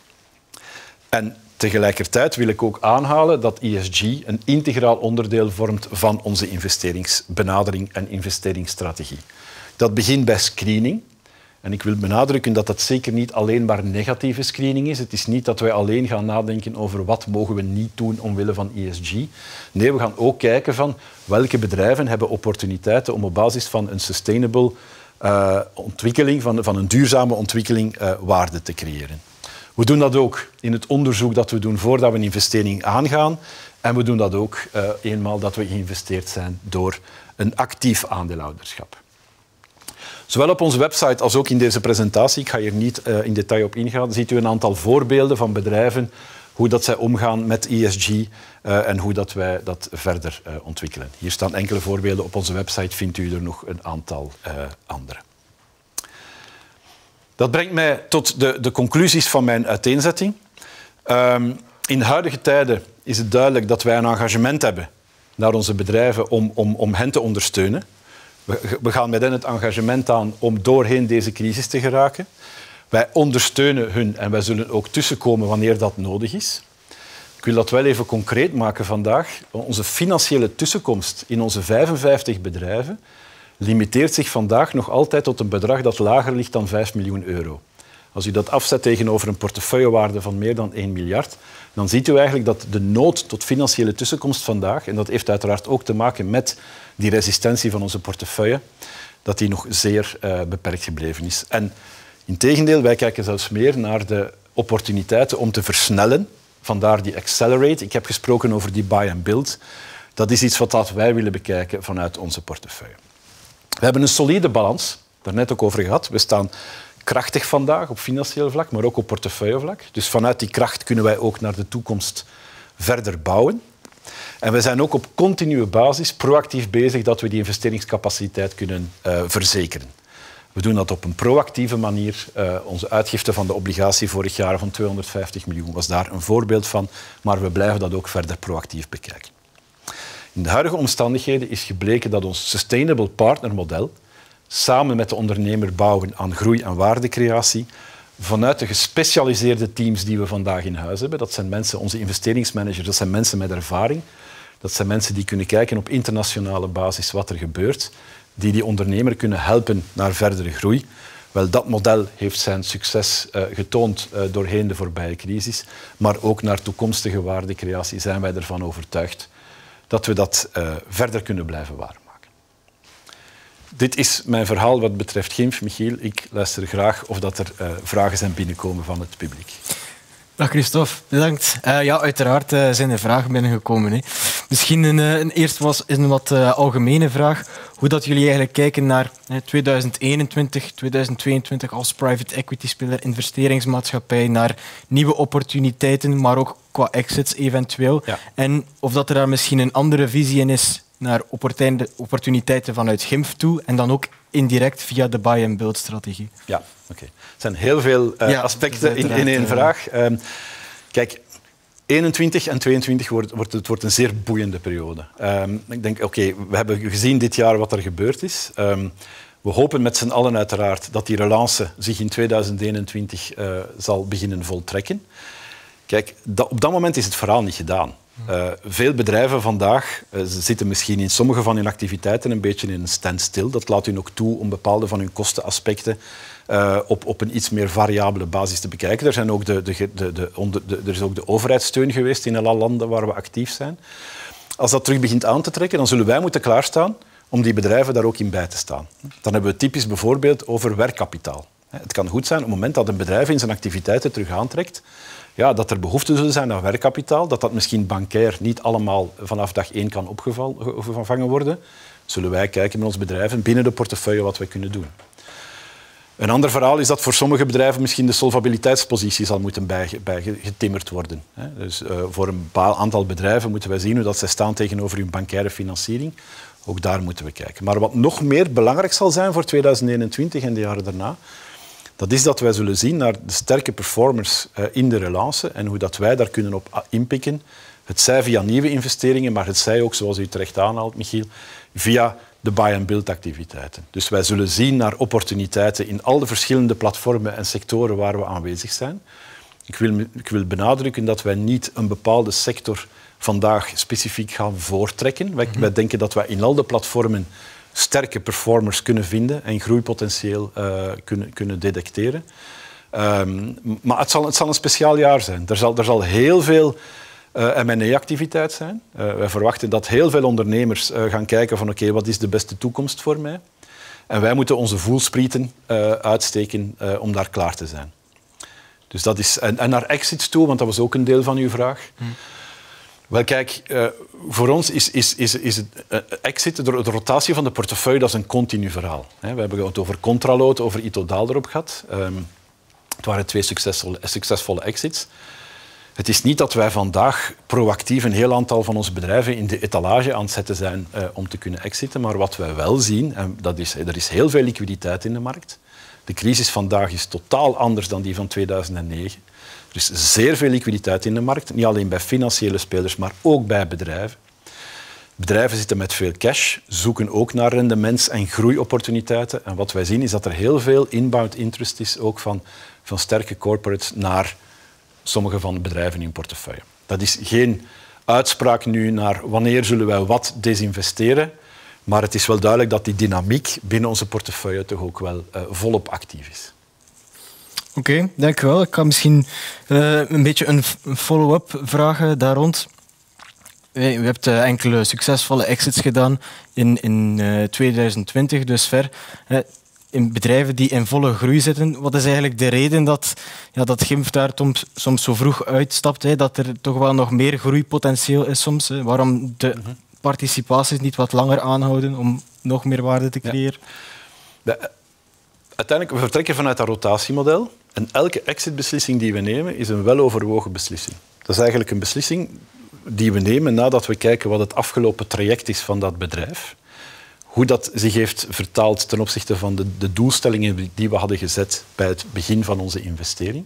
En tegelijkertijd wil ik ook aanhalen dat E S G een integraal onderdeel vormt van onze investeringsbenadering en investeringsstrategie. Dat begint bij screening. En ik wil benadrukken dat dat zeker niet alleen maar negatieve screening is. Het is niet dat wij alleen gaan nadenken over wat mogen we niet doen omwille van E S G. Nee, we gaan ook kijken van welke bedrijven hebben opportuniteiten om op basis van een sustainable uh, ontwikkeling, van, van een duurzame ontwikkeling, uh, waarde te creëren. We doen dat ook in het onderzoek dat we doen voordat we een investering aangaan. En we doen dat ook uh, eenmaal dat we geïnvesteerd zijn door een actief aandeelhouderschap. Zowel op onze website als ook in deze presentatie, ik ga hier niet uh, in detail op ingaan, ziet u een aantal voorbeelden van bedrijven, hoe dat zij omgaan met E S G uh, en hoe dat wij dat verder uh, ontwikkelen. Hier staan enkele voorbeelden. Op onze website vindt u er nog een aantal uh, andere. Dat brengt mij tot de, de conclusies van mijn uiteenzetting. Um, in huidige tijden is het duidelijk dat wij een engagement hebben naar onze bedrijven om, om, om hen te ondersteunen. We gaan met hen het engagement aan om doorheen deze crisis te geraken. Wij ondersteunen hun en wij zullen ook tussenkomen wanneer dat nodig is. Ik wil dat wel even concreet maken vandaag. Onze financiële tussenkomst in onze vijfenvijftig bedrijven limiteert zich vandaag nog altijd tot een bedrag dat lager ligt dan vijf miljoen euro. Als u dat afzet tegenover een portefeuillewaarde van meer dan één miljard, dan ziet u eigenlijk dat de nood tot financiële tussenkomst vandaag, en dat heeft uiteraard ook te maken met die resistentie van onze portefeuille, dat die nog zeer uh, beperkt gebleven is. En integendeel, wij kijken zelfs meer naar de opportuniteiten om te versnellen. Vandaar die accelerate. Ik heb gesproken over die buy and build. Dat is iets wat wij willen bekijken vanuit onze portefeuille. We hebben een solide balans, daar net ook over gehad. We staan krachtig vandaag op financieel vlak, maar ook op portefeuillevlak. Dus vanuit die kracht kunnen wij ook naar de toekomst verder bouwen. En we zijn ook op continue basis proactief bezig dat we die investeringscapaciteit kunnen uh, verzekeren. We doen dat op een proactieve manier. Uh, onze uitgifte van de obligatie vorig jaar van tweehonderdvijftig miljoen was daar een voorbeeld van, maar we blijven dat ook verder proactief bekijken. In de huidige omstandigheden is gebleken dat ons Sustainable Partner model samen met de ondernemer bouwen aan groei- en waardecreatie vanuit de gespecialiseerde teams die we vandaag in huis hebben. Dat zijn mensen, onze investeringsmanagers, dat zijn mensen met ervaring. Dat zijn mensen die kunnen kijken op internationale basis wat er gebeurt, die die ondernemer kunnen helpen naar verdere groei. Wel, dat model heeft zijn succes uh, getoond uh, doorheen de voorbije crisis, maar ook naar toekomstige waardecreatie zijn wij ervan overtuigd dat we dat uh, verder kunnen blijven waarmaken. Dit is mijn verhaal wat betreft G I M F. Michiel, ik luister graag of dat er uh, vragen zijn binnenkomen van het publiek. Dag Christophe, bedankt. Uh, ja, uiteraard uh, zijn er vragen binnengekomen. Hè. Misschien een, een eerste was een wat uh, algemene vraag. Hoe dat jullie eigenlijk kijken naar uh, tweeduizend eenentwintig, tweeduizend tweeëntwintig als private equity speler, investeringsmaatschappij, naar nieuwe opportuniteiten, maar ook qua exits eventueel. Ja. En of dat er daar misschien een andere visie in is naar opportuniteiten vanuit G I M F toe en dan ook indirect via de buy-and-build strategie. Ja, oké. Okay. Er zijn heel veel uh, ja, aspecten in, in één vraag. Uh, kijk, eenentwintig en tweeëntwintig wordt, wordt, het wordt een zeer boeiende periode. Um, ik denk, oké, okay, we hebben gezien dit jaar wat er gebeurd is. Um, we hopen met z'n allen uiteraard dat die relance zich in tweeduizend eenentwintig uh, zal beginnen voltrekken. Kijk, dat, op dat moment is het verhaal niet gedaan. Uh, veel bedrijven vandaag uh, zitten misschien in sommige van hun activiteiten een beetje in een standstill. Dat laat hun ook toe om bepaalde van hun kostenaspecten uh, op, op een iets meer variabele basis te bekijken. Er, zijn ook de, de, de, de, onder, de, er is ook de overheidssteun geweest in alle landen waar we actief zijn. Als dat terug begint aan te trekken, dan zullen wij moeten klaarstaan om die bedrijven daar ook in bij te staan. Dan hebben we typisch bijvoorbeeld over werkkapitaal. Het kan goed zijn op het moment dat een bedrijf in zijn activiteiten terug aantrekt, ja, dat er behoefte zullen zijn aan werkkapitaal, dat dat misschien bankair niet allemaal vanaf dag één kan opgevangen worden, zullen wij kijken met ons bedrijven binnen de portefeuille wat we kunnen doen. Een ander verhaal is dat voor sommige bedrijven misschien de solvabiliteitspositie zal moeten bijgetimmerd worden. Dus uh, voor een bepaald aantal bedrijven moeten wij zien hoe dat zij staan tegenover hun bankaire financiering. Ook daar moeten we kijken. Maar wat nog meer belangrijk zal zijn voor tweeduizend eenentwintig en de jaren daarna, dat is dat wij zullen zien naar de sterke performers uh, in de relance en hoe dat wij daar kunnen op inpikken. Het zij via nieuwe investeringen, maar het zij ook, zoals u terecht aanhaalt, Michiel, via de buy-and-build activiteiten. Dus wij zullen zien naar opportuniteiten in al de verschillende platformen en sectoren waar we aanwezig zijn. Ik wil, ik wil benadrukken dat wij niet een bepaalde sector vandaag specifiek gaan voortrekken. Wij, wij denken dat wij in al de platformen sterke performers kunnen vinden en groeipotentieel uh, kunnen, kunnen detecteren. Um, maar het zal, het zal een speciaal jaar zijn. Er zal, er zal heel veel uh, M en A-activiteit zijn. Uh, wij verwachten dat heel veel ondernemers uh, gaan kijken van oké, okay, wat is de beste toekomst voor mij? En wij moeten onze voelsprieten uh, uitsteken uh, om daar klaar te zijn. Dus dat is, en, en naar exits toe, want dat was ook een deel van uw vraag. Hmm. Wel kijk, uh, voor ons is, is, is, is het uh, exit, de, de rotatie van de portefeuille, dat is een continu verhaal. He, we hebben het over Contraloot, over Itodaal erop gehad. Um, het waren twee succesvolle, succesvolle exits. Het is niet dat wij vandaag proactief een heel aantal van onze bedrijven in de etalage aan het zetten zijn uh, om te kunnen exiten, maar wat wij wel zien, en dat is, er is heel veel liquiditeit in de markt. De crisis vandaag is totaal anders dan die van tweeduizend negen. Er is zeer veel liquiditeit in de markt, niet alleen bij financiële spelers, maar ook bij bedrijven. Bedrijven zitten met veel cash, zoeken ook naar rendements- en groeiopportuniteiten. En wat wij zien is dat er heel veel inbound interest is, ook van, van sterke corporates naar sommige van de bedrijven in portefeuille. Dat is geen uitspraak nu naar wanneer zullen wij wat desinvesteren, maar het is wel duidelijk dat die dynamiek binnen onze portefeuille toch ook wel uh, volop actief is. Oké, okay, dank u wel. Ik kan misschien uh, een beetje een follow-up vragen daar rond. U hebt uh, enkele succesvolle exits gedaan in, in uh, tweeduizend twintig, dus ver. Uh, in bedrijven die in volle groei zitten. Wat is eigenlijk de reden dat, ja, dat Gimf daar soms, soms zo vroeg uitstapt? Hè? Dat er toch wel nog meer groeipotentieel is soms? Hè? Waarom de mm-hmm. participaties niet wat langer aanhouden om nog meer waarde te creëren? Ja. De, uiteindelijk, we vertrekken vanuit dat rotatiemodel. En elke exitbeslissing die we nemen is een weloverwogen beslissing. Dat is eigenlijk een beslissing die we nemen nadat we kijken wat het afgelopen traject is van dat bedrijf. Hoe dat zich heeft vertaald ten opzichte van de, de doelstellingen die we hadden gezet bij het begin van onze investering.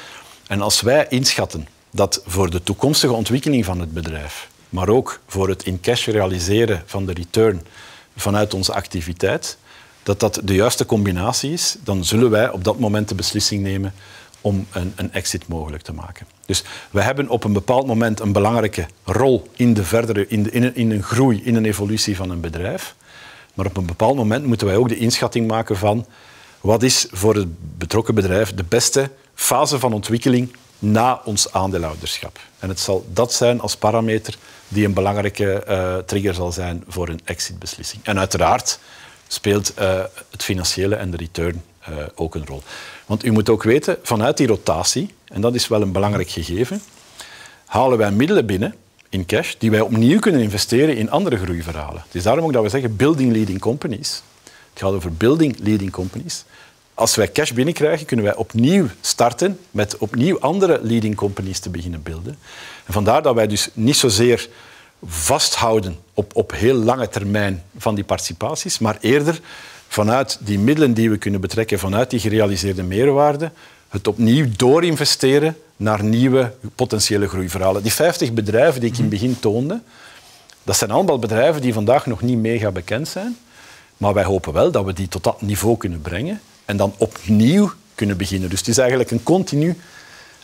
En als wij inschatten dat voor de toekomstige ontwikkeling van het bedrijf, maar ook voor het in cash realiseren van de return vanuit onze activiteit, dat dat de juiste combinatie is, dan zullen wij op dat moment de beslissing nemen om een, een exit mogelijk te maken. Dus we hebben op een bepaald moment een belangrijke rol in, de verdere, in, de, in, een, in een groei, in een evolutie van een bedrijf. Maar op een bepaald moment moeten wij ook de inschatting maken van wat is voor het betrokken bedrijf de beste fase van ontwikkeling na ons aandeelhouderschap. En het zal dat zijn als parameter die een belangrijke uh, trigger zal zijn voor een exitbeslissing. En uiteraard speelt uh, het financiële en de return uh, ook een rol. Want u moet ook weten, vanuit die rotatie, en dat is wel een belangrijk gegeven, halen wij middelen binnen in cash die wij opnieuw kunnen investeren in andere groeiverhalen. Het is daarom ook dat we zeggen building leading companies. Het gaat over building leading companies. Als wij cash binnenkrijgen, kunnen wij opnieuw starten met opnieuw andere leading companies te beginnen beelden. En vandaar dat wij dus niet zozeer vasthouden op, op heel lange termijn van die participaties, maar eerder vanuit die middelen die we kunnen betrekken, vanuit die gerealiseerde meerwaarde, het opnieuw doorinvesteren naar nieuwe potentiële groeiverhalen. Die vijftig bedrijven die ik in het begin toonde, dat zijn allemaal bedrijven die vandaag nog niet mega bekend zijn, maar wij hopen wel dat we die tot dat niveau kunnen brengen en dan opnieuw kunnen beginnen. Dus het is eigenlijk een continu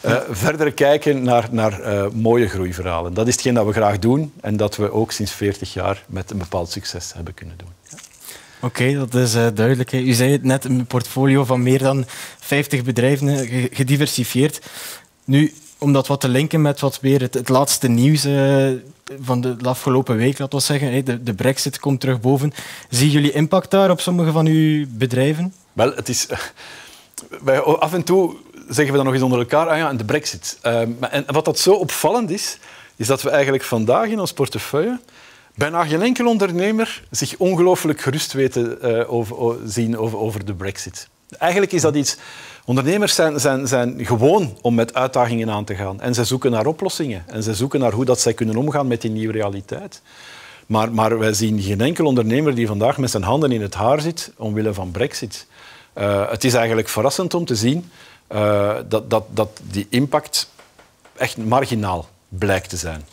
Uh, verder kijken naar, naar uh, mooie groeiverhalen. Dat is hetgeen dat we graag doen en dat we ook sinds veertig jaar met een bepaald succes hebben kunnen doen. Ja. Oké, okay, dat is uh, duidelijk. Hè. U zei het net, een portfolio van meer dan vijftig bedrijven, gediversifieerd. Nu, om dat wat te linken met wat weer het, het laatste nieuws uh, van de, de afgelopen week, laten we zeggen, hè, de, de brexit komt terug boven. Zien jullie impact daar op sommige van uw bedrijven? Wel, het is... Uh, wij, af en toe zeggen we dan nog eens onder elkaar, ah ja, en de brexit. Uh, en wat dat zo opvallend is, is dat we eigenlijk vandaag in ons portefeuille bijna geen enkel ondernemer zich ongelooflijk gerust weten uh, over, over, zien over, over de brexit. Eigenlijk is dat iets... Ondernemers zijn, zijn, zijn gewoon om met uitdagingen aan te gaan. En zij zoeken naar oplossingen. En zij zoeken naar hoe dat zij kunnen omgaan met die nieuwe realiteit. Maar, maar wij zien geen enkel ondernemer die vandaag met zijn handen in het haar zit omwille van brexit. Uh, het is eigenlijk verrassend om te zien uh, dat, dat, dat die impact echt marginaal blijkt te zijn.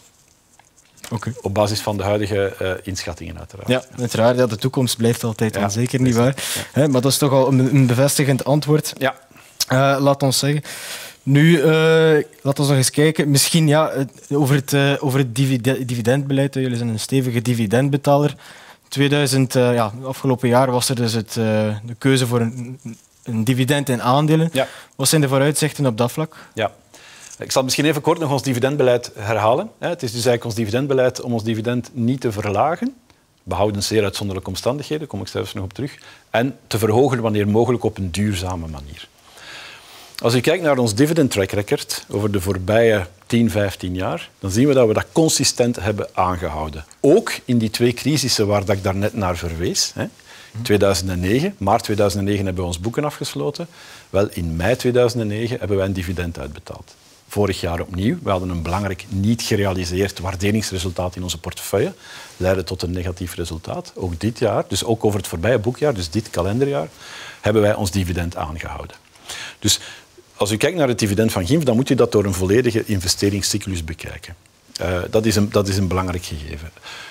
Okay. Op basis van de huidige uh, inschattingen, uiteraard. Ja, uiteraard. Ja, de toekomst blijft altijd ja, onzeker, niet waar? Ja. Maar dat is toch al een, een bevestigend antwoord. Ja. Uh, laat ons zeggen. Nu, uh, laten we nog eens kijken. Misschien ja, over het, uh, over het dividendbeleid. Jullie zijn een stevige dividendbetaler. tweeduizend, uh, ja, afgelopen jaar was er dus het, uh, de keuze voor een, een dividend in aandelen. Ja. Wat zijn de vooruitzichten op dat vlak? Ja. Ik zal misschien even kort nog ons dividendbeleid herhalen. Het is dus eigenlijk ons dividendbeleid om ons dividend niet te verlagen, behouden zeer uitzonderlijke omstandigheden, daar kom ik zelfs nog op terug, en te verhogen wanneer mogelijk op een duurzame manier. Als u kijkt naar ons dividend track record over de voorbije tien, vijftien jaar, dan zien we dat we dat consistent hebben aangehouden. Ook in die twee crisissen waar dat ik daarnet naar verwees. Hè. tweeduizend negen, maart tweeduizend negen hebben we ons boeken afgesloten. Wel, in mei tweeduizend negen hebben wij een dividend uitbetaald. Vorig jaar opnieuw. We hadden een belangrijk niet gerealiseerd waarderingsresultaat in onze portefeuille. Leidde tot een negatief resultaat. Ook dit jaar, dus ook over het voorbije boekjaar, dus dit kalenderjaar, hebben wij ons dividend aangehouden. Dus als u kijkt naar het dividend van G I M F, dan moet u dat door een volledige investeringscyclus bekijken. Uh, dat is een, dat is een belangrijk gegeven.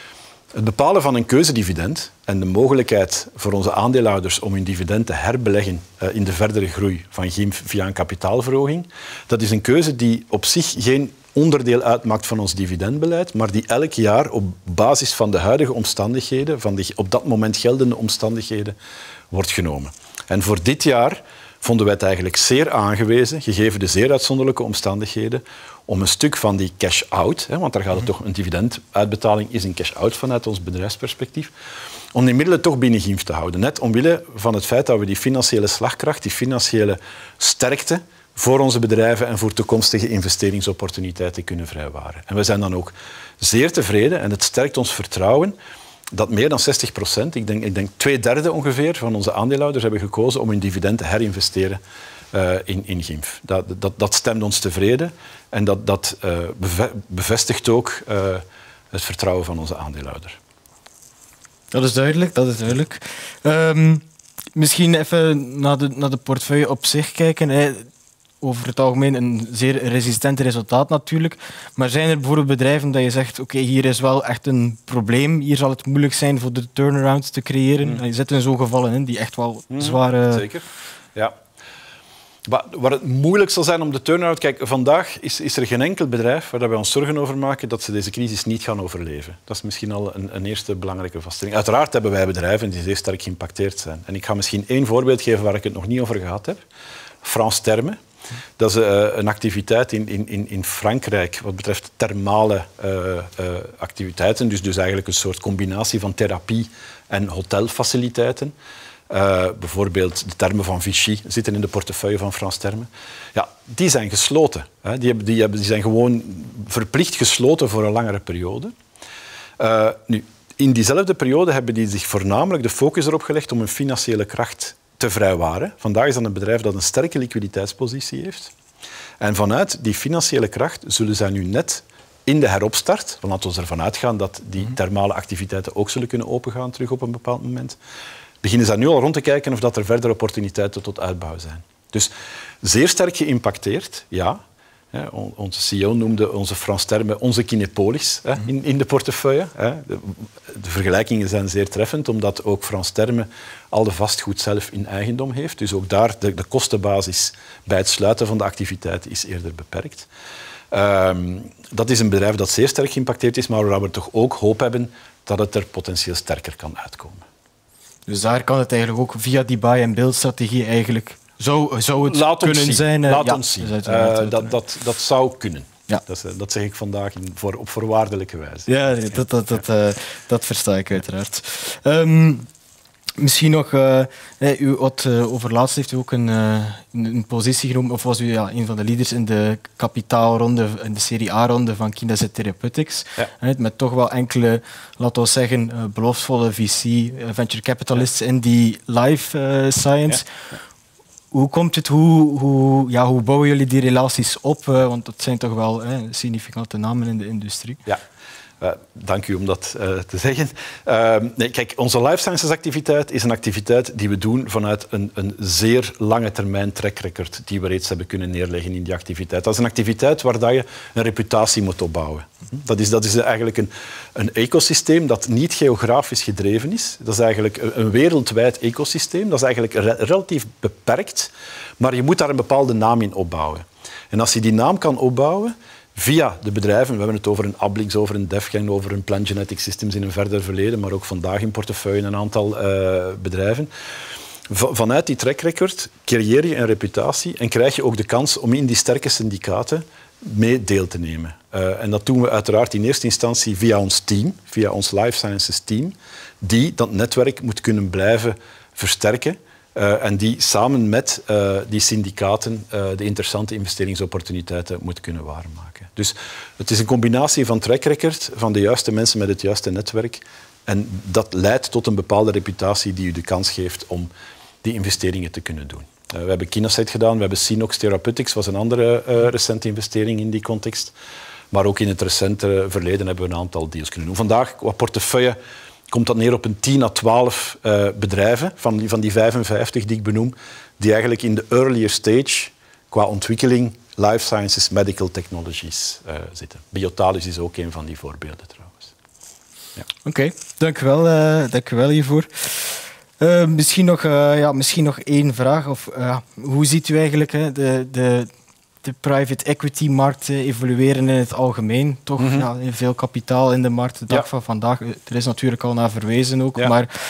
Het bepalen van een keuzedividend en de mogelijkheid voor onze aandeelhouders om hun dividend te herbeleggen uh, in de verdere groei van G I M F via een kapitaalverhoging, dat is een keuze die op zich geen onderdeel uitmaakt van ons dividendbeleid, maar die elk jaar op basis van de huidige omstandigheden, van de op dat moment geldende omstandigheden, wordt genomen. En voor dit jaar vonden wij het eigenlijk zeer aangewezen, gegeven de zeer uitzonderlijke omstandigheden, om een stuk van die cash-out, want daar gaat het toch, een dividenduitbetaling is een cash-out vanuit ons bedrijfsperspectief, om die middelen toch binnen G I M F te houden. Net omwille van het feit dat we die financiële slagkracht, die financiële sterkte voor onze bedrijven en voor toekomstige investeringsopportuniteiten kunnen vrijwaren. En we zijn dan ook zeer tevreden en het sterkt ons vertrouwen dat meer dan zestig procent, ik denk, ik denk twee derde ongeveer, van onze aandeelhouders hebben gekozen om hun dividend te herinvesteren uh, in, in G I M F. Dat, dat, dat stemt ons tevreden en dat, dat uh, bevestigt ook uh, het vertrouwen van onze aandeelhouder. Dat is duidelijk, dat is duidelijk. Um, misschien even naar de, naar de portefeuille op zich kijken. Hè. Over het algemeen een zeer resistent resultaat natuurlijk. Maar zijn er bijvoorbeeld bedrijven dat je zegt, oké, okay, hier is wel echt een probleem, hier zal het moeilijk zijn voor de turnaround te creëren? Mm. Je zit in zo'n gevallen in die echt wel mm. zware... Zeker, ja. Maar waar het moeilijk zal zijn om de turnaround... Kijk, vandaag is, is er geen enkel bedrijf waar wij ons zorgen over maken dat ze deze crisis niet gaan overleven. Dat is misschien al een, een eerste belangrijke vaststelling. Uiteraard hebben wij bedrijven die zeer sterk geïmpacteerd zijn. En ik ga misschien één voorbeeld geven waar ik het nog niet over gehad heb. France Therme. Dat is uh, een activiteit in, in, in Frankrijk wat betreft thermale uh, uh, activiteiten. Dus, dus eigenlijk een soort combinatie van therapie en hotelfaciliteiten. Uh, bijvoorbeeld de thermen van Vichy zitten in de portefeuille van France Therme. Ja, die zijn gesloten. Hè. Die, hebben, die, hebben, die zijn gewoon verplicht gesloten voor een langere periode. Uh, nu, in diezelfde periode hebben die zich voornamelijk de focus erop gelegd om een financiële kracht te vrijwaren. Vandaag is dat een bedrijf dat een sterke liquiditeitspositie heeft. En vanuit die financiële kracht zullen zij nu net in de heropstart, want laten we ervan uitgaan dat die thermale activiteiten ook zullen kunnen opengaan terug op een bepaald moment, beginnen zij nu al rond te kijken of dat er verdere opportuniteiten tot uitbouw zijn. Dus zeer sterk geïmpacteerd, ja. Hè, onze C E O noemde onze France Terme onze Kinepolis hè, in, in de portefeuille. Hè. De, de vergelijkingen zijn zeer treffend, omdat ook France Terme al de vastgoed zelf in eigendom heeft. Dus ook daar de, de kostenbasis bij het sluiten van de activiteit is eerder beperkt. Um, dat is een bedrijf dat zeer sterk geïmpacteerd is, maar waar we toch ook hoop hebben dat het er potentieel sterker kan uitkomen. Dus daar kan het eigenlijk ook via die buy-and-build strategie eigenlijk... Zou, zou het Laat kunnen zien. zijn? Laat ja, ons zien. Dus uh, dat, dat, dat zou kunnen. Ja. Dat, dat zeg ik vandaag in, voor, op voorwaardelijke wijze. Ja, dat, dat, dat, uh, dat versta ik uiteraard. Um, misschien nog, uh, u had, uh, overlaatst heeft u ook een, uh, een positie genomen, of was u ja, een van de leaders in de kapitaalronde, in de serie A-ronde van Kinese Therapeutics. Ja. Met toch wel enkele, laten we zeggen, uh, beloftevolle V C, uh, venture capitalists ja. in die life uh, science. Ja. Ja. Hoe komt het, hoe, hoe, ja, hoe bouwen jullie die relaties op? Uh, want dat zijn toch wel uh, significante namen in de industrie. Ja. Uh, dank u om dat uh, te zeggen. Uh, nee, kijk, onze life sciences activiteit is een activiteit die we doen vanuit een, een zeer lange termijn track record die we reeds hebben kunnen neerleggen in die activiteit. Dat is een activiteit waar dat je een reputatie moet opbouwen. Dat is, dat is eigenlijk een, een ecosysteem dat niet geografisch gedreven is. Dat is eigenlijk een, een wereldwijd ecosysteem. Dat is eigenlijk re- relatief beperkt, maar je moet daar een bepaalde naam in opbouwen. En als je die naam kan opbouwen, via de bedrijven, we hebben het over een Ablix, over een Defgen, over een Plant Genetic Systems in een verder verleden, maar ook vandaag in portefeuille een aantal uh, bedrijven. V- vanuit die track record creëer je een reputatie en krijg je ook de kans om in die sterke syndicaten mee deel te nemen. Uh, en dat doen we uiteraard in eerste instantie via ons team, via ons Life Sciences team, die dat netwerk moet kunnen blijven versterken. Uh, en die samen met uh, die syndicaten uh, de interessante investeringsopportuniteiten moet kunnen waarmaken. Dus het is een combinatie van track record, van de juiste mensen met het juiste netwerk. En dat leidt tot een bepaalde reputatie die u de kans geeft om die investeringen te kunnen doen. Uh, we hebben Kinacide gedaan, we hebben Sinox Therapeutics, was een andere uh, recente investering in die context. Maar ook in het recente verleden hebben we een aantal deals kunnen doen. Vandaag, qua portefeuille, komt dat neer op een tien à twaalf uh, bedrijven van die, van die vijfenvijftig die ik benoem, die eigenlijk in de earlier stage qua ontwikkeling life sciences, medical technologies uh, zitten. Biotalis is ook een van die voorbeelden trouwens. Ja. Oké, okay, dank u wel, uh, dank u wel hiervoor. Uh, misschien, nog, uh, ja, misschien nog één vraag. Of, uh, hoe ziet u eigenlijk hè, de... de de private equity markt evolueren in het algemeen. Toch mm-hmm. ja, veel kapitaal in de markt de dag ja. van vandaag. Er is natuurlijk al naar verwezen ook. Ja. Maar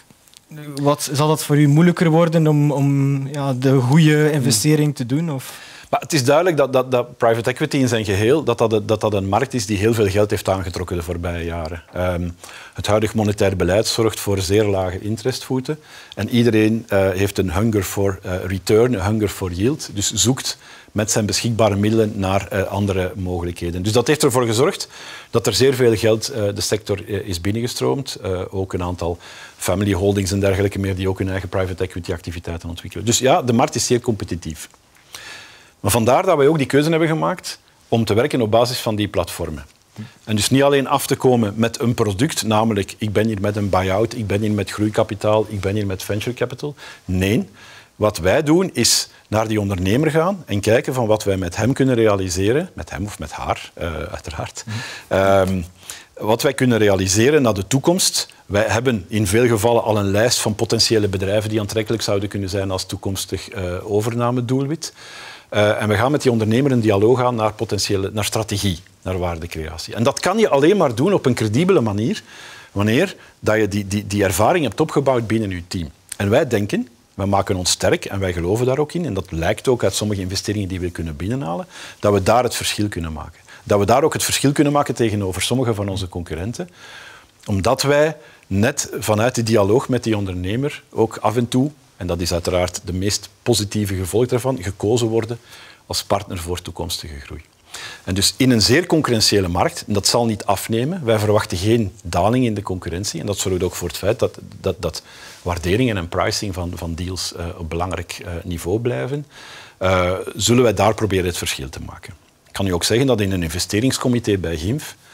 wat, zal dat voor u moeilijker worden om, om ja, de goede investering te doen? Of? Maar het is duidelijk dat, dat, dat private equity in zijn geheel dat dat, dat dat een markt is die heel veel geld heeft aangetrokken de voorbije jaren. Um, het huidig monetair beleid zorgt voor zeer lage interestvoeten. En iedereen uh, heeft een hunger for uh, return, een hunger for yield. Dus zoekt met zijn beschikbare middelen naar uh, andere mogelijkheden. Dus dat heeft ervoor gezorgd dat er zeer veel geld uh, de sector uh, is binnengestroomd. Uh, ook een aantal family holdings en dergelijke meer die ook hun eigen private equity activiteiten ontwikkelen. Dus ja, de markt is zeer competitief. Maar vandaar dat wij ook die keuze hebben gemaakt om te werken op basis van die platformen. En dus niet alleen af te komen met een product, namelijk ik ben hier met een buy-out, ik ben hier met groeikapitaal, ik ben hier met venture capital. Nee, wat wij doen is naar die ondernemer gaan en kijken van wat wij met hem kunnen realiseren, met hem of met haar, uh, uiteraard. Um, wat wij kunnen realiseren naar de toekomst. Wij hebben in veel gevallen al een lijst van potentiële bedrijven die aantrekkelijk zouden kunnen zijn als toekomstig uh, overnamedoelwit. Uh, en we gaan met die ondernemer een dialoog aan naar, potentiële, naar strategie, naar waardecreatie. En dat kan je alleen maar doen op een credibele manier wanneer dat je die, die, die ervaring hebt opgebouwd binnen je team. En wij denken, wij maken ons sterk en wij geloven daar ook in, en dat lijkt ook uit sommige investeringen die we kunnen binnenhalen, dat we daar het verschil kunnen maken. Dat we daar ook het verschil kunnen maken tegenover sommige van onze concurrenten, omdat wij net vanuit de dialoog met die ondernemer ook af en toe, en dat is uiteraard de meest positieve gevolg daarvan, gekozen worden als partner voor toekomstige groei. En dus in een zeer concurrentiële markt, en dat zal niet afnemen, wij verwachten geen daling in de concurrentie, en dat zorgt ook voor het feit dat, dat, dat waarderingen en pricing van, van deals uh, op belangrijk uh, niveau blijven, uh, zullen wij daar proberen het verschil te maken. Ik kan u ook zeggen dat in een investeringscomité bij G I M F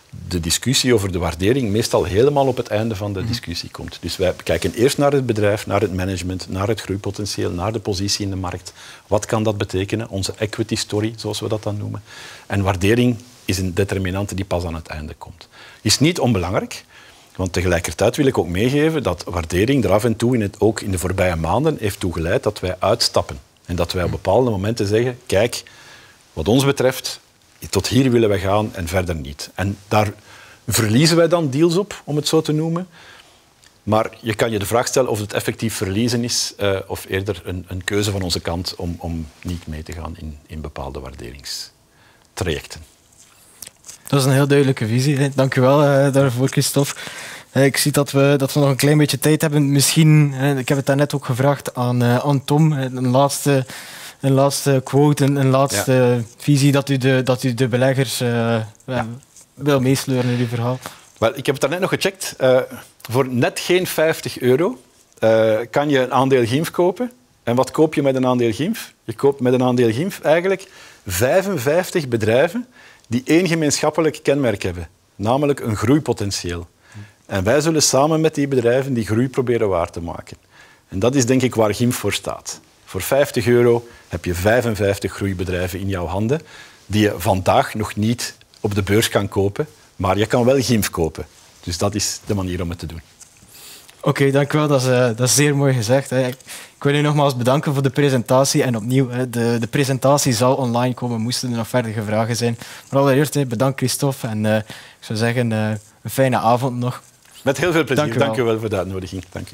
de discussie over de waardering meestal helemaal op het einde van de discussie komt. Dus wij kijken eerst naar het bedrijf, naar het management, naar het groeipotentieel, naar de positie in de markt. Wat kan dat betekenen? Onze equity story, zoals we dat dan noemen. En waardering is een determinante die pas aan het einde komt. Is niet onbelangrijk, want tegelijkertijd wil ik ook meegeven dat waardering er af en toe, in het, ook in de voorbije maanden, heeft toegeleid dat wij uitstappen. En dat wij op bepaalde momenten zeggen, kijk, wat ons betreft, tot hier willen we gaan en verder niet. En daar verliezen wij dan deals op, om het zo te noemen. Maar je kan je de vraag stellen of het effectief verliezen is uh, of eerder een, een keuze van onze kant om, om niet mee te gaan in, in bepaalde waarderingstrajecten. Dat is een heel duidelijke visie. Hè. Dank u wel uh, daarvoor, Christophe. Uh, ik zie dat we, dat we nog een klein beetje tijd hebben. Misschien, uh, ik heb het daarnet ook gevraagd aan, uh, aan Tom, uh, een laatste... Een laatste quote, een, een laatste ja. visie dat u de, dat u de beleggers uh, ja. wil meesleuren in uw verhaal. Wel, ik heb het daarnet nog gecheckt. Uh, voor net geen vijftig euro uh, kan je een aandeel G I M F kopen. En wat koop je met een aandeel G I M F? Je koopt met een aandeel G I M F eigenlijk vijfenvijftig bedrijven die één gemeenschappelijk kenmerk hebben. Namelijk een groeipotentieel. En wij zullen samen met die bedrijven die groei proberen waar te maken. En dat is denk ik waar G I M F voor staat. Voor vijftig euro heb je vijfenvijftig groeibedrijven in jouw handen die je vandaag nog niet op de beurs kan kopen, maar je kan wel G I M F kopen. Dus dat is de manier om het te doen. Oké, okay, dank u wel. Dat is, uh, dat is zeer mooi gezegd. Hè. Ik wil u nogmaals bedanken voor de presentatie. En opnieuw, hè, de, de presentatie zal online komen, moesten er nog verdere vragen zijn. Maar allereerst, hè, bedankt Christophe. En uh, ik zou zeggen, uh, een fijne avond nog. Met heel veel plezier. Dank u, dank u wel voor de uitnodiging. Dank u.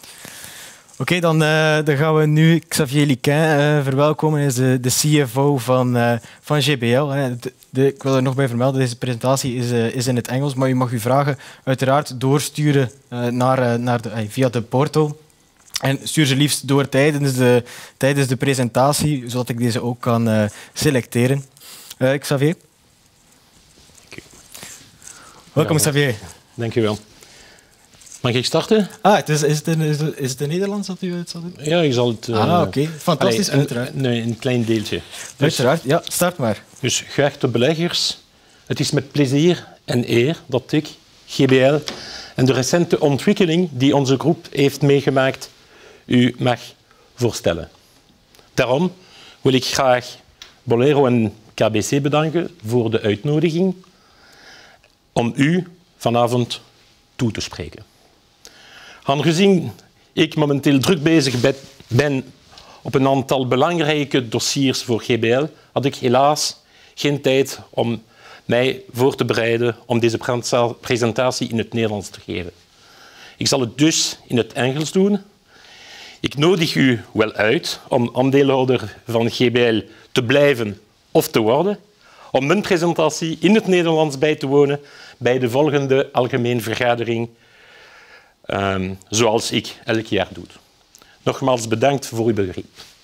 Oké, okay, dan, uh, dan gaan we nu Xavier Liquin uh, verwelkomen. Hij is de, de C F O van, uh, van G B L. Hè. De, de, ik wil er nog bij vermelden, deze presentatie is, uh, is in het Engels, maar u mag uw vragen uiteraard doorsturen uh, naar, uh, naar de, uh, via de portal. En stuur ze liefst door tijdens de, tijdens de presentatie, zodat ik deze ook kan uh, selecteren. Uh, Xavier? Okay. Welkom, ja, Xavier. Dank u wel. Mag ik starten? Ah, het is, is, het in, is, het, is het in Nederlands dat u het zal doen? Ja, ik zal het... Uh, ah, oké. Okay. Fantastisch, allee, uiteraard. Een, nee, een klein deeltje. Dus, uiteraard, ja, start maar. Dus, geachte beleggers, het is met plezier en eer dat ik, G B L, en de recente ontwikkeling die onze groep heeft meegemaakt, u mag voorstellen. Daarom wil ik graag Bolero en K B C bedanken voor de uitnodiging om u vanavond toe te spreken. Aangezien ik momenteel druk bezig ben op een aantal belangrijke dossiers voor G B L, had ik helaas geen tijd om mij voor te bereiden om deze presentatie in het Nederlands te geven. Ik zal het dus in het Engels doen. Ik nodig u wel uit om aandeelhouder van G B L te blijven of te worden, om mijn presentatie in het Nederlands bij te wonen bij de volgende algemene vergadering, um, zoals ik elk jaar doe. Nogmaals bedankt voor uw begrip.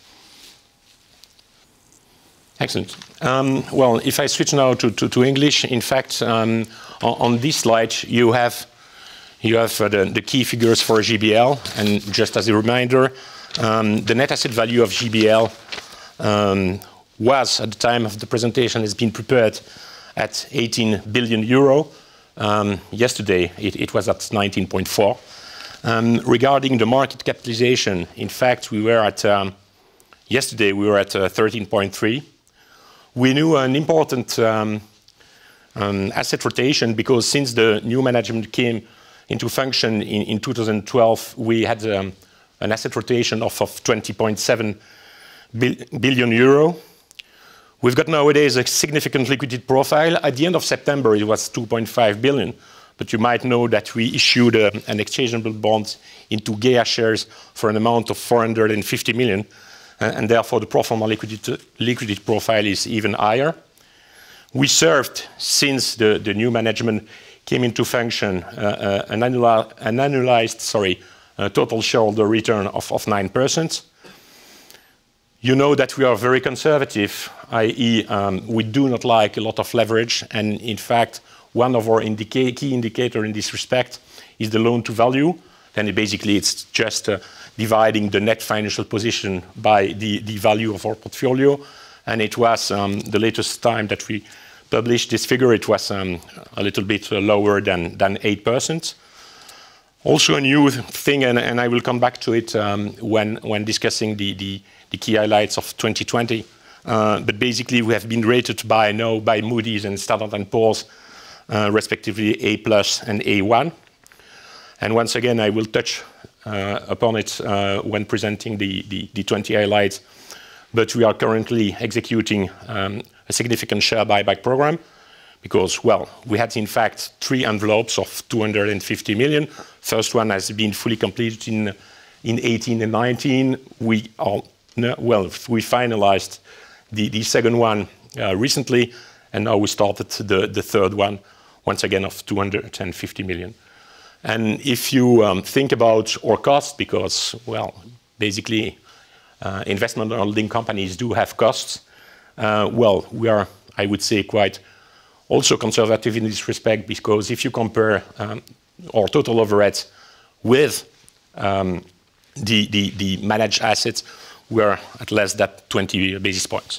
Excellent. Um, well, if I switch now to, to, to English, in fact, um, on, on this slide you have you have uh, the, the key figures for G B L, and just as a reminder, um, the net asset value of G B L um, was, at the time of the presentation, has been prepared at eighteen billion euro. Um, yesterday, it, it was at nineteen point four. Um, regarding the market capitalization, in fact, we were at um, yesterday we were at uh, thirteen point three. We knew an important um, um, asset rotation because since the new management came into function in, in two thousand twelve, we had um, an asset rotation of, of twenty point seven billion euro. We've got nowadays a significant liquidity profile. At the end of September, it was two point five billion. But you might know that we issued uh, an exchangeable bond into G E A shares for an amount of four hundred fifty million. Uh, and therefore, the pro forma liquidity, liquidity profile is even higher. We served, since the, the new management came into function, uh, uh, an, annual, an annualized sorry, uh, total shareholder return of, of nine percent. You know that we are very conservative, that is, um, we do not like a lot of leverage, and in fact, one of our indica key indicators in this respect is the loan to value. Then it basically it's just uh, dividing the net financial position by the, the value of our portfolio, and it was um, the latest time that we published this figure, it was um, a little bit lower than, than eight percent. Also a new thing, and, and I will come back to it um, when, when discussing the, the, the key highlights of twenty twenty. Uh, but basically, we have been rated by now by Moody's and Standard and Poor's, uh, respectively A plus and A one. And once again, I will touch uh, upon it uh, when presenting the, the, the twenty highlights. But we are currently executing um, a significant share buyback program because, well, we had in fact three envelopes of two hundred fifty million. First one has been fully completed in in eighteen and nineteen. We are, well, we finalized the, the second one uh, recently, and now we started the, the third one, once again of two hundred fifty million. And if you um, think about our costs, because, well, basically uh, investment holding companies do have costs, uh, well, we are, I would say, quite also conservative in this respect, because if you compare um, our total overheads with um, the, the, the managed assets, we are at less than twenty basis points.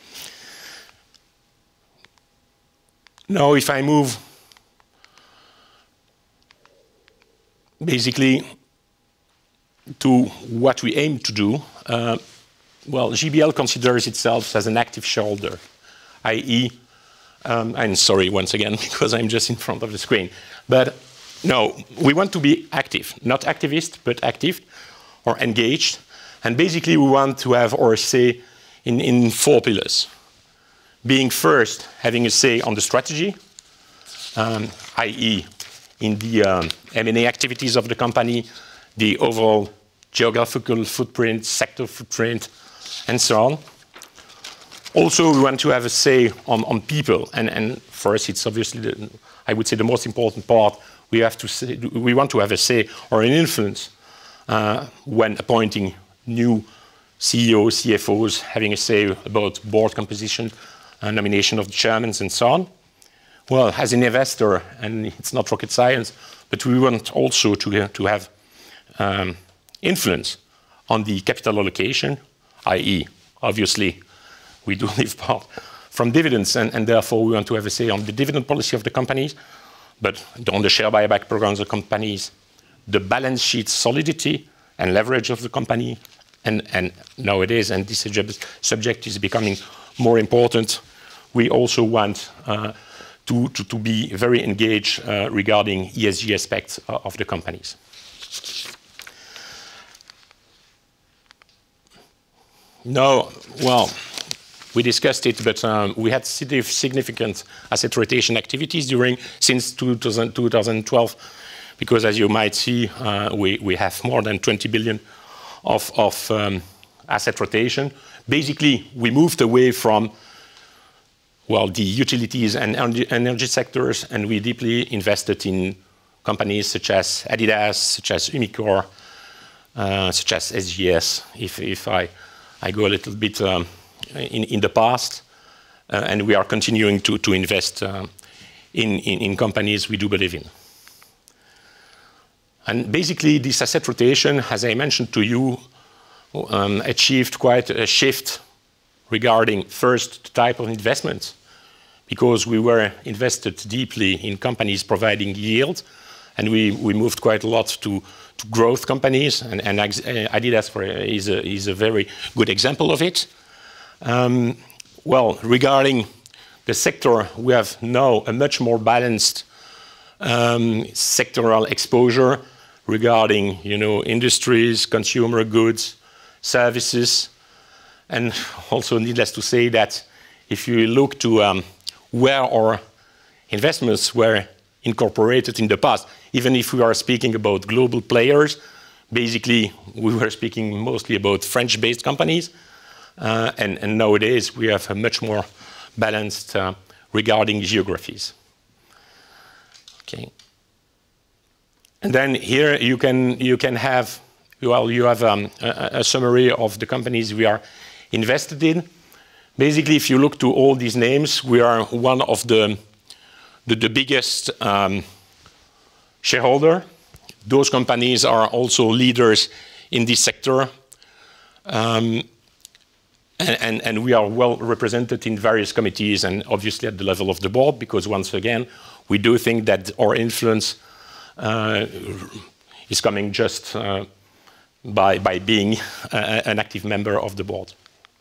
Now, if I move basically to what we aim to do, uh, well, G B L considers itself as an active shareholder, that is, um, I'm sorry once again because I'm just in front of the screen, but no, we want to be active, not activist, but active or engaged, and basically we want to have our say in, in four pillars. Being first, having a say on the strategy, um, that is, in the um, M and A activities of the company, the overall geographical footprint, sector footprint, and so on. Also, we want to have a say on, on people, and, and for us, it's obviously, the, I would say, the most important part. We have to say, we want to have a say or an influence uh, when appointing new C E Os, C F Os, having a say about board composition, uh, nomination of the chairmen, and so on. Well, as an investor, and it's not rocket science, but we want also to, to have um, influence on the capital allocation, that is, obviously, we do live part from dividends, and, and therefore we want to have a say on the dividend policy of the companies, but on the share buyback programs of companies, the balance sheet solidity and leverage of the company, and, and nowadays, and this subject is becoming more important, we also want uh, To, to, to be very engaged uh, regarding E S G aspects uh, of the companies. No, well, we discussed it, but um, we had significant asset rotation activities during since two thousand, two thousand twelve, because as you might see, uh, we, we have more than twenty billion of, of um, asset rotation. Basically, we moved away from well, the utilities and energy sectors, and we deeply invested in companies such as Adidas, such as Umicore, uh, such as S G S, if, if I, I go a little bit um, in, in the past, uh, and we are continuing to, to invest uh, in, in, in companies we do believe in. And basically, this asset rotation, as I mentioned to you, um, achieved quite a shift regarding first the type of investments, because we were invested deeply in companies providing yield, and we, we moved quite a lot to, to growth companies, and, and Adidas for, is, a, is a very good example of it. Um, well, regarding the sector, we have now a much more balanced um, sectoral exposure regarding, you know, industries, consumer goods, services. And also needless to say that if you look to um, where our investments were incorporated in the past, even if we are speaking about global players, basically we were speaking mostly about French-based companies. Uh, and, and nowadays we have a much more balanced uh, regarding geographies. Okay. And then here you can, you can have, well, you have um, a, a summary of the companies we are invested in. Basically, if you look to all these names, we are one of the, the, the biggest um, shareholder. Those companies are also leaders in this sector. Um, And, and, and we are well represented in various committees and obviously at the level of the board, because once again, we do think that our influence uh, is coming just uh, by, by being uh, an active member of the board.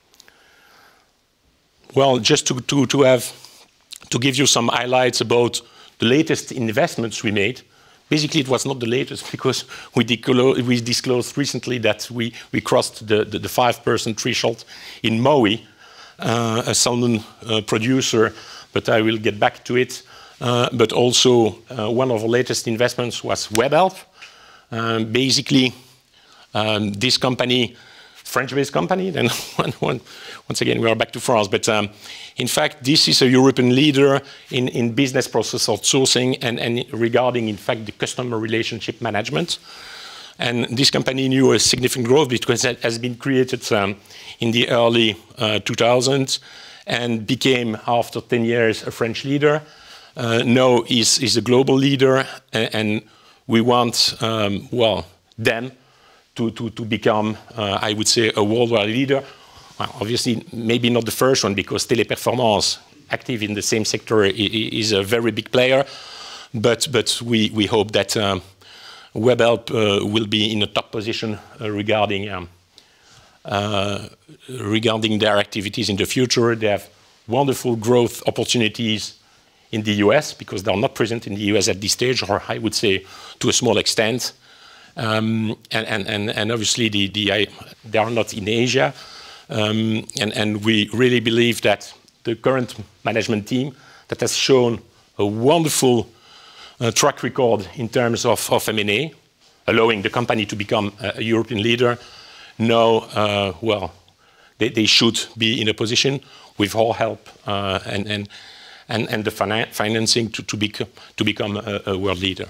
Well, just to, to, to, have, to give you some highlights about the latest investments we made. Basically, it was not the latest because we, we disclosed recently that we, we crossed the, the, the five percent threshold in Mowi, uh, a salmon uh, producer, but I will get back to it. Uh, but also, uh, one of our latest investments was Webhelp. Um, basically, um, this company, French-based company, then one, one, once again, we are back to France. But um, in fact, this is a European leader in, in business process outsourcing and, and regarding, in fact, the customer relationship management. And this company knew a significant growth because it has been created um, in the early uh, two thousands and became, after ten years, a French leader. Uh, now is, is a global leader, and, and we want, um, well, them to, to, to become, uh, I would say, a worldwide leader. Well, obviously, maybe not the first one, because Teleperformance, active in the same sector, is a very big player. But, but we, we hope that um, Webhelp uh, will be in a top position uh, regarding, um, uh, regarding their activities in the future. They have wonderful growth opportunities in the U S, because they're not present in the U S at this stage, or I would say to a small extent. Um, and, and, and, and obviously, the, the, I, they are not in Asia. Um, and, and we really believe that the current management team that has shown a wonderful uh, track record in terms of, of M and A, allowing the company to become a, a European leader, now, uh, well, they, they should be in a position with our help uh, and, and, and, and the finan financing to, to, bec to become a, a world leader.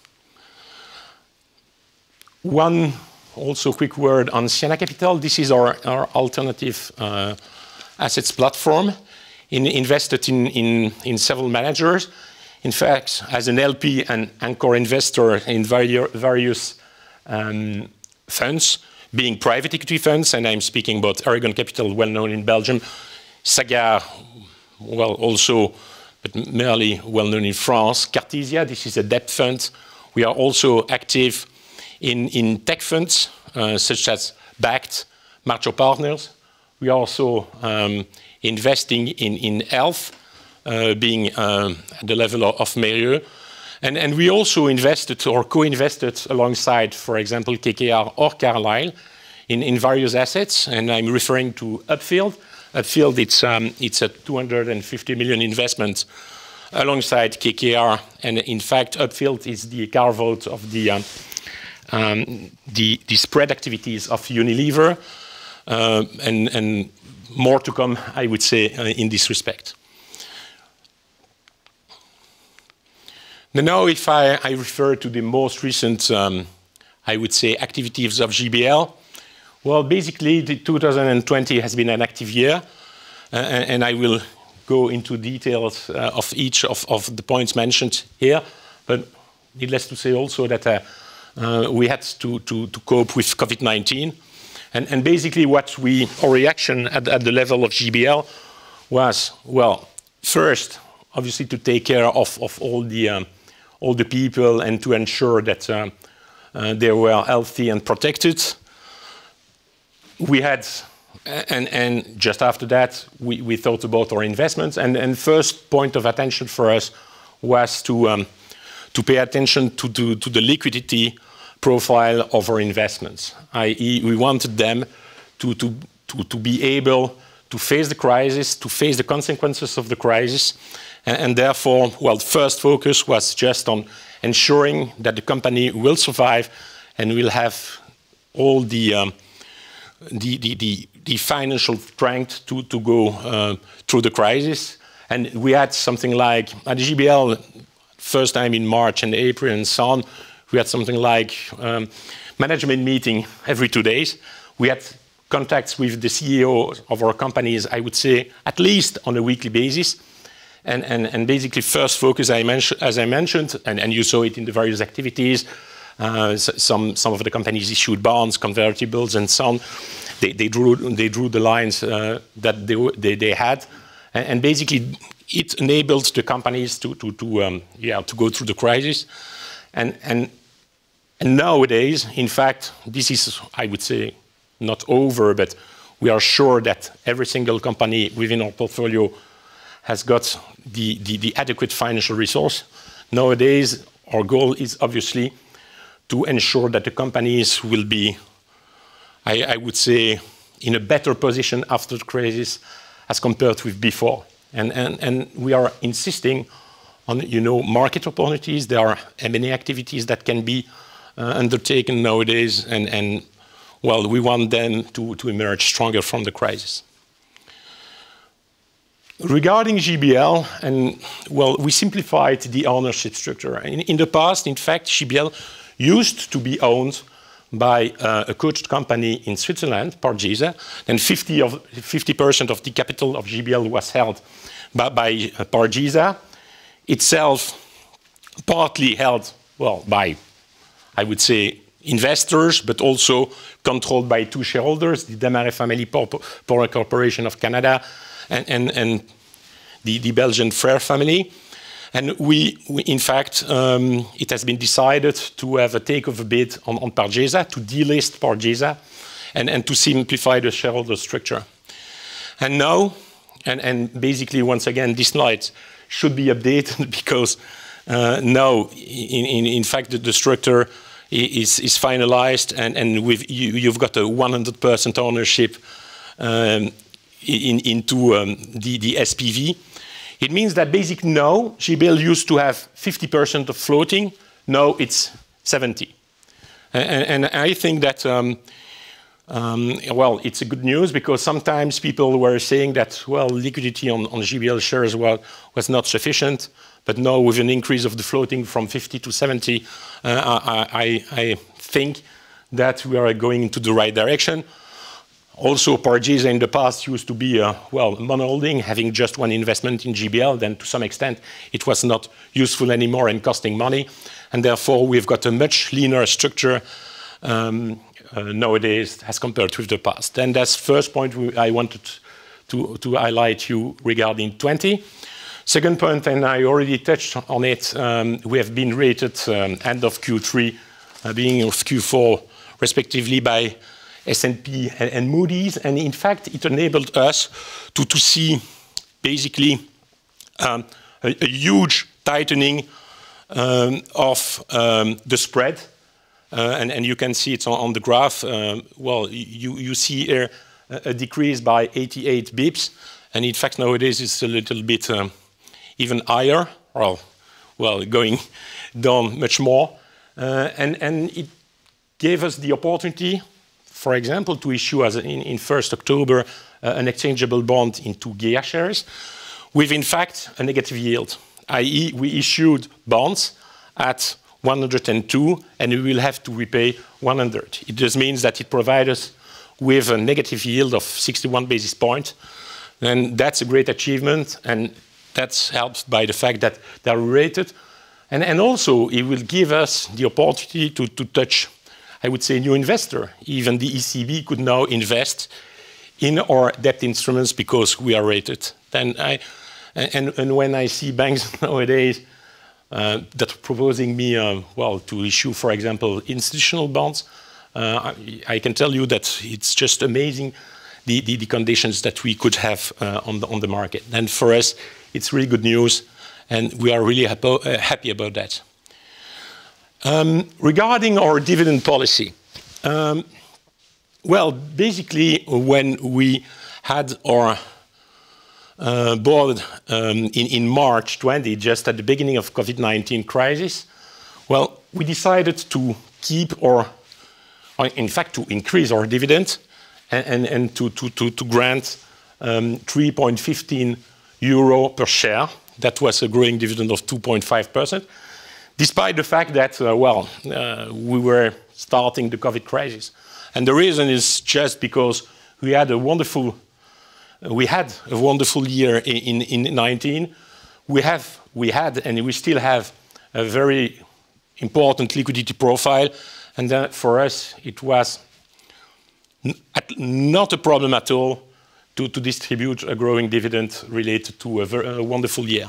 One also quick word on Sienna Capital. This is our, our alternative uh, assets platform, in, invested in, in, in several managers. In fact, as an L P and anchor investor in vari various um, funds, being private equity funds, and I'm speaking about Aragon Capital, well known in Belgium, Sagard, well also, but merely well known in France, Cartesia, this is a debt fund. We are also active In, in tech funds, uh, such as Backed, Marcho Partners. We are also um, investing in, in health, uh, being um, at the level of, of Merieux. And, and we also invested or co-invested alongside, for example, K K R or Carlyle in, in various assets. And I'm referring to Upfield. Upfield, it's, um, it's a two hundred fifty million investment alongside K K R. And in fact, Upfield is the carve-out of the um, Um, the, the spread activities of Unilever, uh, and, and more to come, I would say, uh, in this respect. Now, if I, I refer to the most recent, um, I would say, activities of G B L, well, basically, the two thousand twenty has been an active year, uh, and, and I will go into details uh, of each of, of the points mentioned here, but needless to say also that uh, Uh, we had to, to, to cope with COVID nineteen. And, and basically what we, our reaction at, at the level of G B L was, well, first, obviously to take care of, of all, the, um, all the people and to ensure that uh, uh, they were healthy and protected. We had, and, and just after that, we, we thought about our investments. And, and first point of attention for us was to um, to pay attention to, to, to the liquidity profile of our investments, that is we wanted them to, to, to, to be able to face the crisis, to face the consequences of the crisis, and, and therefore, well, the first focus was just on ensuring that the company will survive and will have all the, um, the, the, the, the financial strength to, to go uh, through the crisis. And we had something like, at G B L, first time in March and April and so on, we had something like um, management meeting every two days. We had contacts with the C E O of our companies, I would say, at least on a weekly basis. And, and, and basically first focus, I mention, as I mentioned, and, and you saw it in the various activities, Uh, some, some of the companies issued bonds, convertibles, and so on. They, they, drew, they drew the lines uh, that they, they, they had. And, and basically, it enabled the companies to, to, to, um, yeah, to go through the crisis. And, and, and nowadays, in fact, this is, I would say, not over, but we are sure that every single company within our portfolio has got the, the, the adequate financial resource. Nowadays, our goal is obviously to ensure that the companies will be, I, I would say, in a better position after the crisis as compared with before. And, and, and we are insisting on, you know, market opportunities. There are M and A activities that can be uh, undertaken nowadays, and, and well, we want them to, to emerge stronger from the crisis. Regarding G B L, and well, we simplified the ownership structure. In, in the past, in fact, G B L used to be owned by uh, a coached company in Switzerland, Pargesa, and fifty percent of the capital of G B L was held by, by uh, Pargesa, itself partly held, well, by, I would say, investors, but also controlled by two shareholders, the Desmarais Family Power Corporation of Canada and, and, and the, the Belgian Frère family. And we, we in fact, um, it has been decided to have a takeover bid on, on Pargesa, to delist Pargesa, and, and to simplify the shareholder structure. And now, and, and basically, once again, this slide should be updated because uh, now, in, in, in fact, the, the structure is, is finalized, and, and we've, you, you've got a one hundred percent ownership um, in, into um, the, the S P V. It means that basically now, G B L used to have fifty percent of floating, now it's seventy. And, and I think that, um, um, well, it's a good news because sometimes people were saying that, well, liquidity on, on G B L shares well, was not sufficient. But now with an increase of the floating from fifty to seventy, uh, I, I think that we are going into the right direction. Also, Pargesa in the past used to be, uh, well, monoholding, having just one investment in G B L. Then to some extent, it was not useful anymore and costing money. And therefore, we've got a much leaner structure um, uh, nowadays as compared with the past. And that's the first point we, I wanted to, to highlight you regarding twenty. Second point, and I already touched on it, um, we have been rated um, end of Q three, uh, beginning of Q four, respectively by S and P and, and Moody's. And in fact, it enabled us to, to see basically um, a, a huge tightening um, of um, the spread. Uh, and, and you can see it on, on the graph. Um, well, you, you see here a, a decrease by eighty-eight bips. And in fact, nowadays it's a little bit um, even higher, or well, going down much more. Uh, and, and it gave us the opportunity, for example, to issue as in, in first October uh, an exchangeable bond into G E A shares with, in fact, a negative yield, that is we issued bonds at one hundred two and we will have to repay one hundred. It just means that it provides us with a negative yield of sixty-one basis points. And that's a great achievement, and that's helped by the fact that they're rated. And, and also, it will give us the opportunity to, to touch, I would say, new investor. Even the E C B could now invest in our debt instruments because we are rated. Then I, and, and when I see banks nowadays uh, that are proposing me, uh, well, to issue, for example, institutional bonds, uh, I, I can tell you that it's just amazing the, the, the conditions that we could have uh, on, the, on the market. And for us, it's really good news, and we are really happy, uh, happy about that. Um, regarding our dividend policy, um, well, basically, when we had our uh, board um, in, in March twenty, just at the beginning of COVID nineteen crisis, well, we decided to keep or, or in fact, to increase our dividend and, and, and to, to, to, to grant um, three point one five euro per share. That was a growing dividend of two point five percent, despite the fact that, uh, well, uh, we were starting the COVID crisis. And the reason is just because we had a wonderful, uh, we had a wonderful year in, in, in nineteen. We have, we had, and we still have a very important liquidity profile, and then for us it was not a problem at all to, to distribute a growing dividend related to a, very, a wonderful year.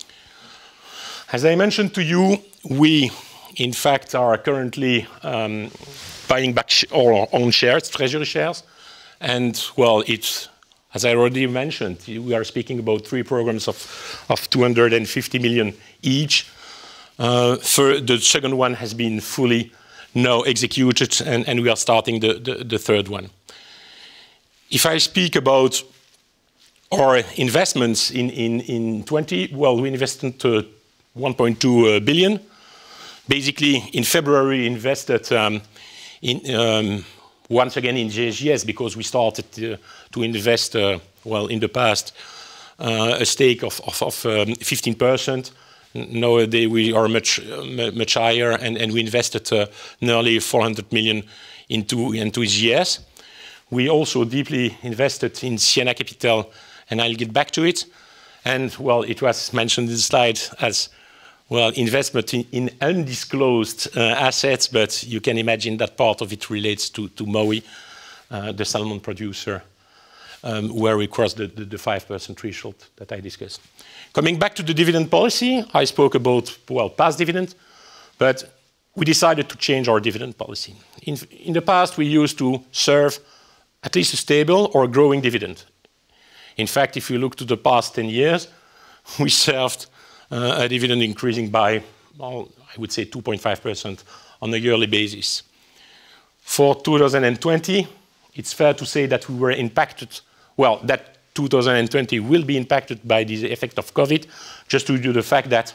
As I mentioned to you, we in fact are currently um, buying back our own shares, treasury shares, and well, it's, as I already mentioned, we are speaking about three programs of, of two hundred fifty million each. Uh, for the second one has been fully now executed, and, and we are starting the, the, the third one. If I speak about our investments in, in, in twenty, well, we invested uh, one point two uh, billion. Basically, in February, invested um, in, um, once again in G S G S because we started uh, to invest, uh, well, in the past, uh, a stake of, of, of um, fifteen percent. Nowadays, we are much, uh, much higher, and, and we invested uh, nearly four hundred million into, into G S. We also deeply invested in Sienna Capital, and I'll get back to it. And, well, it was mentioned in the slide as, well, investment in, in undisclosed uh, assets, but you can imagine that part of it relates to, to Mowi, uh, the salmon producer, um, where we crossed the, the, the five percent threshold that I discussed. Coming back to the dividend policy, I spoke about, well, past dividend, but we decided to change our dividend policy. In, in the past, we used to serve at least a stable or a growing dividend. In fact, if you look to the past ten years, we served uh, a dividend increasing by, well, I would say two point five percent on a yearly basis. For two thousand twenty, it's fair to say that we were impacted, well, that two thousand twenty will be impacted by the effect of COVID, just due to the fact that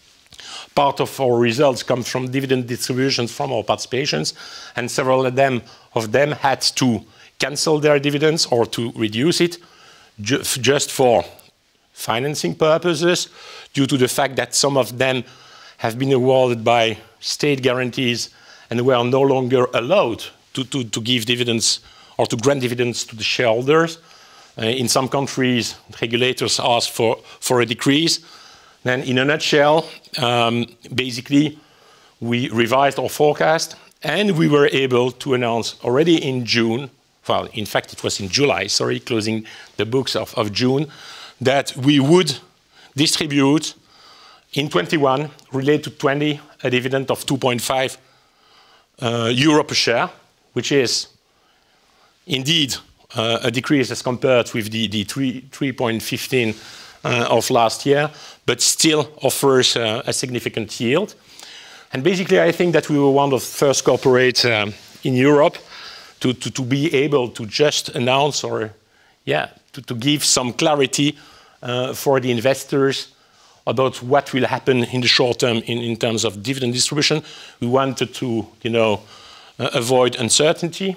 part of our results come from dividend distributions from our participations, and several of them, of them had to cancel their dividends or to reduce it ju just for financing purposes, due to the fact that some of them have been awarded by state guarantees and were no longer allowed to, to, to give dividends or to grant dividends to the shareholders. Uh, in some countries, regulators asked for, for a decrease. Then, in a nutshell, um, basically, we revised our forecast, and we were able to announce already in June, well, in fact, it was in July, sorry, closing the books of, of June, that we would distribute in twenty-one, related to twenty, a dividend of two point five uh, euro per share, which is indeed uh, a decrease as compared with the, the three point one five uh, of last year, but still offers uh, a significant yield. And basically, I think that we were one of the first corporates um, in Europe to, to, to be able to just announce or, yeah, to, to give some clarity uh, for the investors about what will happen in the short term in, in terms of dividend distribution. We wanted to, you know, uh, avoid uncertainty.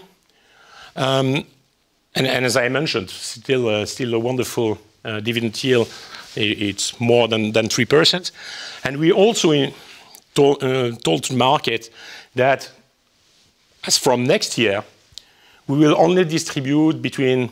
Um, and, and as I mentioned, still, uh, still a wonderful uh, dividend yield. It's more than, than three percent. And we also in, told, uh, told the market that as from next year, we will only distribute between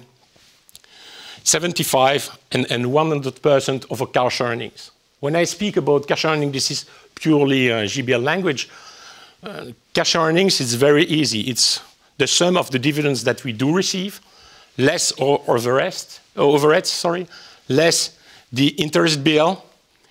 seventy-five and, and one hundred percent of our cash earnings. When I speak about cash earnings, this is purely uh, G B L language. Uh, cash earnings is very easy. It's the sum of the dividends that we do receive, less or, or the rest, or overheads, sorry, less the interest bill,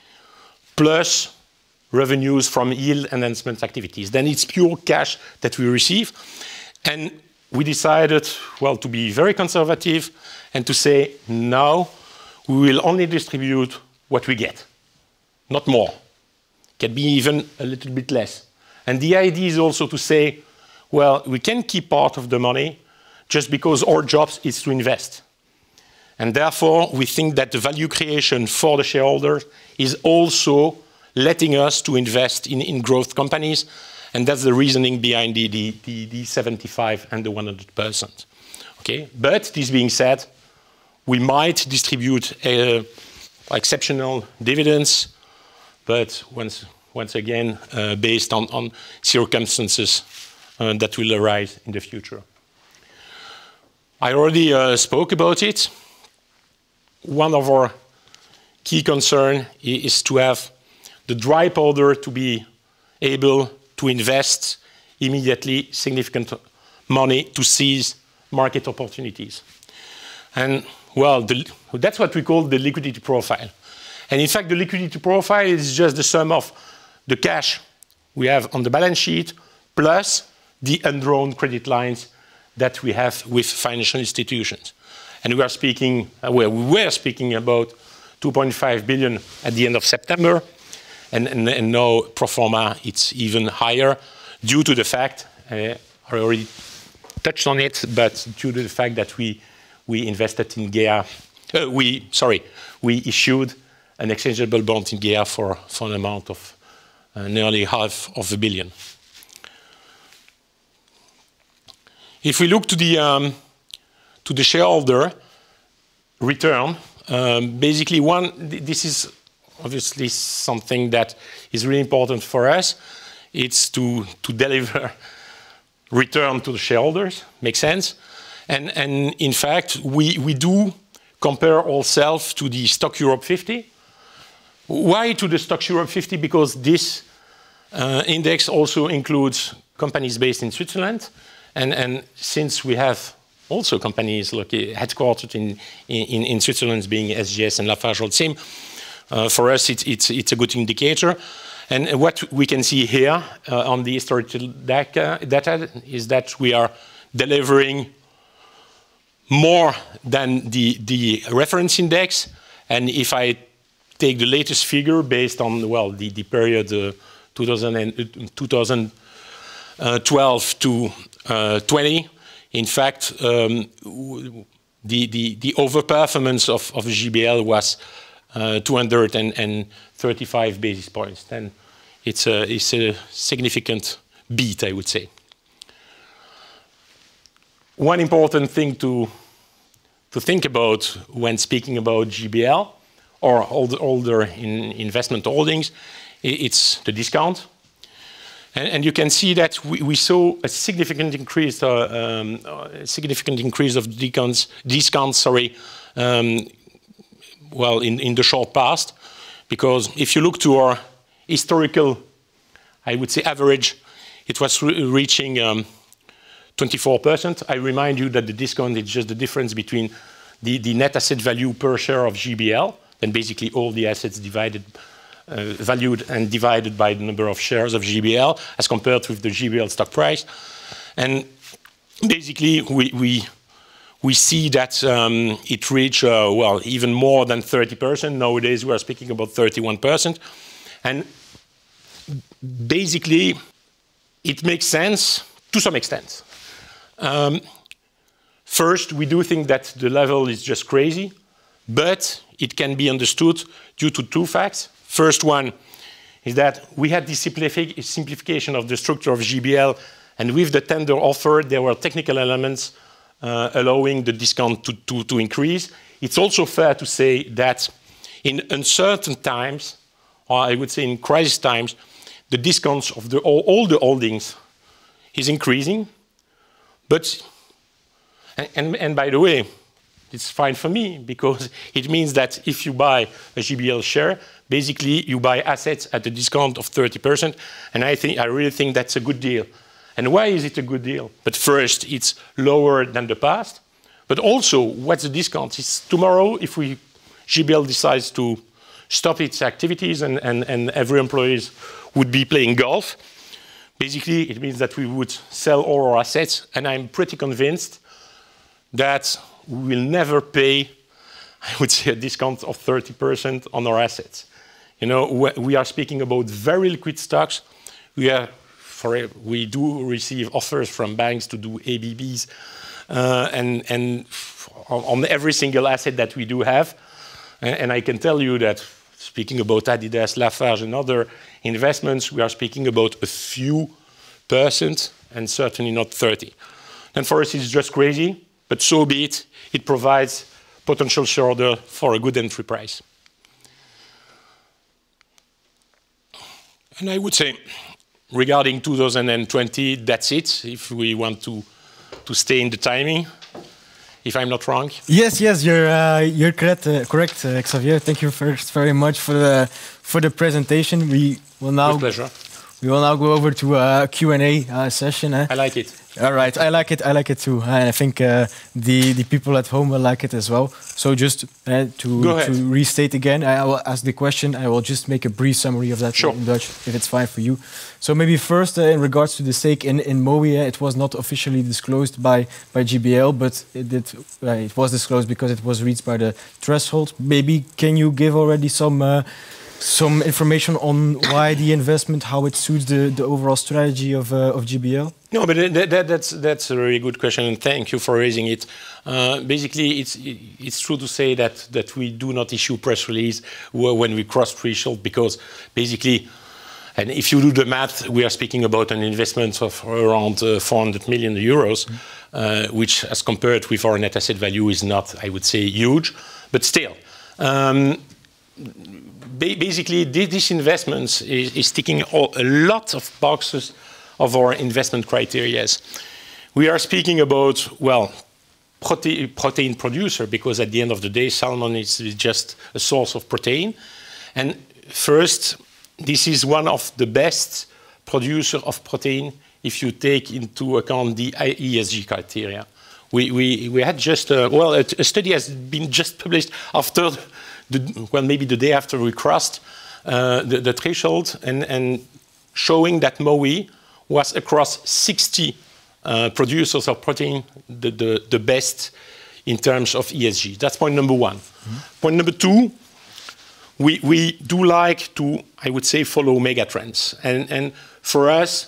plus revenues from yield enhancement activities. Then it's pure cash that we receive. And we decided, well, to be very conservative and to say, now we will only distribute what we get, not more. Can be even a little bit less. And the idea is also to say, well, we can keep part of the money just because our job is to invest. And therefore, we think that the value creation for the shareholders is also letting us to invest in, in growth companies. And that's the reasoning behind the, the, the, the seventy-five and the one hundred percent. Okay? But this being said, we might distribute uh, exceptional dividends, but once, once again, uh, based on, on circumstances uh, that will arise in the future. I already uh, spoke about it. One of our key concerns is to have the dry powder to be able to invest immediately significant money to seize market opportunities. And well, the, that's what we call the liquidity profile. And in fact, the liquidity profile is just the sum of the cash we have on the balance sheet plus the undrawn credit lines that we have with financial institutions. And we are speaking, uh, well, we were speaking about two point five billion at the end of September, and, and, and now pro forma it's even higher due to the fact, uh, I already touched on it, but due to the fact that we we invested in GEA, uh, we sorry, we issued an exchangeable bond in GEA for for an amount of uh, nearly half of a billion. If we look to the um, to the shareholder return, um, basically one, this is obviously something that is really important for us. It's to, to deliver return to the shareholders, makes sense. And, and in fact, we, we do compare ourselves to the Stock Europe fifty. Why to the Stock Europe fifty? Because this uh, index also includes companies based in Switzerland. And, and since we have also companies like headquartered in, in, in Switzerland, being S G S and LafargeHolcim, uh, for us it's, it's, it's a good indicator. And what we can see here uh, on the historical data, data is that we are delivering more than the, the reference index. And if I take the latest figure based on, well, the, the period uh, two thousand and, uh, two thousand twelve to uh, twenty, in fact, um, the, the, the overperformance of, of G B L was uh, two hundred thirty-five basis points. And it's a, it's a significant beat, I would say. One important thing to, to think about when speaking about G B L or older, older in investment holdings, it's the discount. And, and you can see that we, we saw a significant increase, uh, um, a significant increase of discounts, discounts sorry, um, well, in, in the short past. Because if you look to our historical, I would say, average, it was re reaching um, twenty-four percent. I remind you that the discount is just the difference between the, the net asset value per share of G B L, and basically all the assets divided Uh, valued and divided by the number of shares of G B L as compared with the G B L stock price. And basically we, we, we see that um, it reached, uh, well, even more than thirty percent. Nowadays we are speaking about thirty-one percent. And basically it makes sense to some extent. Um, first, we do think that the level is just crazy, but it can be understood due to two facts. First one is that we had the simplific simplification of the structure of G B L, and with the tender offer, there were technical elements uh, allowing the discount to, to, to increase. It's also fair to say that in uncertain times, or I would say in crisis times, the discounts of the, all, all the holdings is increasing. But, and, and, and by the way, it's fine for me, because it means that if you buy a G B L share, basically you buy assets at a discount of thirty percent, and I think I really think that's a good deal. And why is it a good deal? But first, it's lower than the past, but also what's the discount? It's tomorrow, if we G B L decides to stop its activities and, and, and every employee would be playing golf, basically it means that we would sell all our assets, and I'm pretty convinced that we will never pay, I would say, a discount of thirty percent on our assets. You know, we are speaking about very liquid stocks. We, are, for, we do receive offers from banks to do A B Bs uh, and, and on every single asset that we do have. And, and I can tell you that, speaking about Adidas, Lafarge, and other investments, we are speaking about a few percent and certainly not thirty. And for us, it's just crazy, but so be it. It provides potential shareholder for a good entry price. And I would say, regarding two thousand twenty, that's it, if we want to, to stay in the timing, if I'm not wrong. Yes, yes, you're, uh, you're correct, uh, correct uh, Xavier. Thank you first very much for the, for the presentation. We will now, With pleasure. We will now go over to a Q and A uh, session. Eh? I like it. All right, I like it. I like it too, and I think uh, the the people at home will like it as well. So just uh, to to restate again, I will ask the question. I will just make a brief summary of that sure. in Dutch, if it's fine for you. So maybe first, uh, in regards to the stake in in M O E, uh, it was not officially disclosed by by G B L, but it did. Uh, it was disclosed because it was reached by the threshold. Maybe can you give already some? Uh, Some information on why the investment, how it suits the, the overall strategy of, uh, of G B L? No, but that, that, that's, that's a very good question, and thank you for raising it. Uh, basically, it's, it's true to say that, that we do not issue press release when we cross threshold, because basically, and if you do the math, we are speaking about an investment of around uh, four hundred million euros, mm. uh, which as compared with our net asset value is not, I would say, huge, but still. Um, Basically, this investment is, is ticking all, a lot of boxes of our investment criteria. We are speaking about, well, protein, protein producer, because at the end of the day, salmon is just a source of protein. And first, this is one of the best producer of protein if you take into account the E S G criteria. We, we, we had just, a, well, a, a study has been just published after The, well, maybe the day after we crossed uh, the, the threshold, and, and showing that M O E was across sixty uh, producers of protein the, the, the best in terms of E S G. That's point number one. Mm-hmm. Point number two, we, we do like to, I would say, follow mega trends. And, and for us,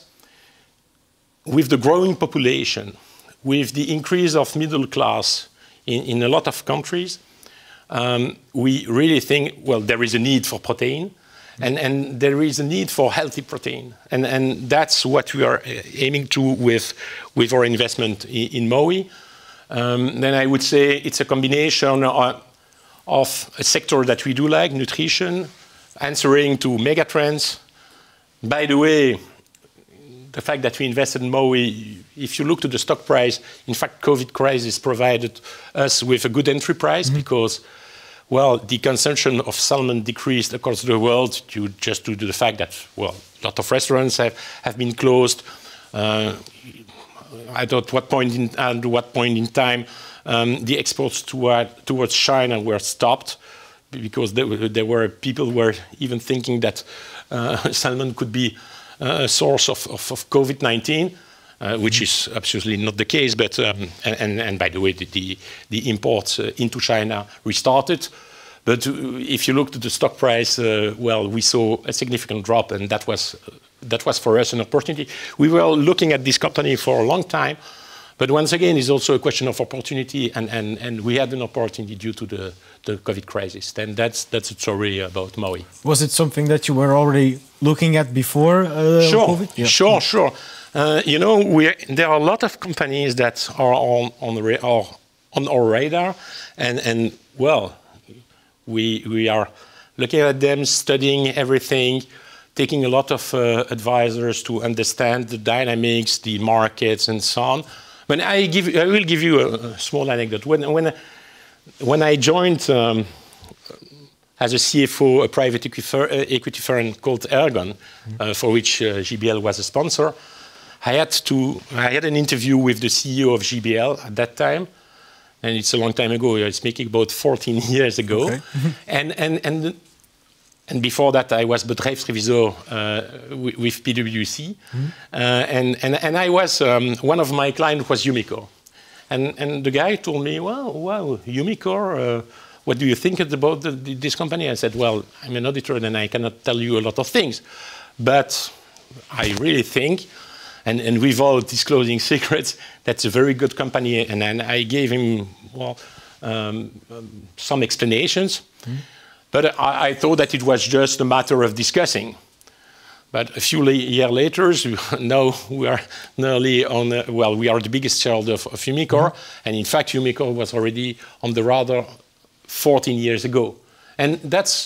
with the growing population, with the increase of middle class in, in a lot of countries, Um, we really think, well, there is a need for protein, and, and there is a need for healthy protein. And, and that's what we are aiming to with, with our investment in, in M O E. Um, then I would say it's a combination of, of a sector that we do like, nutrition, answering to megatrends. By the way, the fact that we invested in M O E, if you look to the stock price, in fact, COVID crisis provided us with a good entry price, mm-hmm. because, well, the consumption of salmon decreased across the world due just due to the fact that, well, a lot of restaurants have, have been closed. Uh, I don't what point in, at what point in time um, the exports toward, towards China were stopped, because there, there were people who were even thinking that uh, salmon could be a source of, of, of COVID nineteen, uh, which is absolutely not the case. But um, and, and by the way, the, the, the imports uh, into China restarted. But if you looked at the stock price, uh, well, we saw a significant drop, and that was uh, that was for us an opportunity. We were looking at this company for a long time, but once again, it's also a question of opportunity, and, and, and we had an opportunity due to the, the COVID crisis. Then that's that's a story about M O E. Was it something that you were already looking at before uh, sure, COVID? Yeah. Sure, sure. Uh, you know, we there are a lot of companies that are on on, the, are on our radar, and and well, we we are looking at them, studying everything, taking a lot of uh, advisors to understand the dynamics, the markets, and so on. But I give I will give you a, a small anecdote. When when when I joined um, as a C F O a private equity firm called Ergon, mm-hmm. uh, for which uh, G B L was a sponsor, I had to I had an interview with the C E O of G B L at that time, and it's a long time ago. It's making about fourteen years ago, okay. and and and. And before that, I was bedrijfsrevisor uh, with, with P W C, mm-hmm. uh, and, and and I was um, one of my clients was Umicore, and and the guy told me, well, wow, Umicore, uh, what do you think about the, the, this company? I said, well, I'm an auditor, and I cannot tell you a lot of things, but I really think, and and without disclosing secrets, that's a very good company, and and I gave him well um, um, some explanations. Mm-hmm. But I, I thought that it was just a matter of discussing. But a few years later, now we are nearly on, uh, well, we are the biggest shareholder of, of Umicore. Mm-hmm. And in fact, Umicore was already on the radar fourteen years ago. And that's,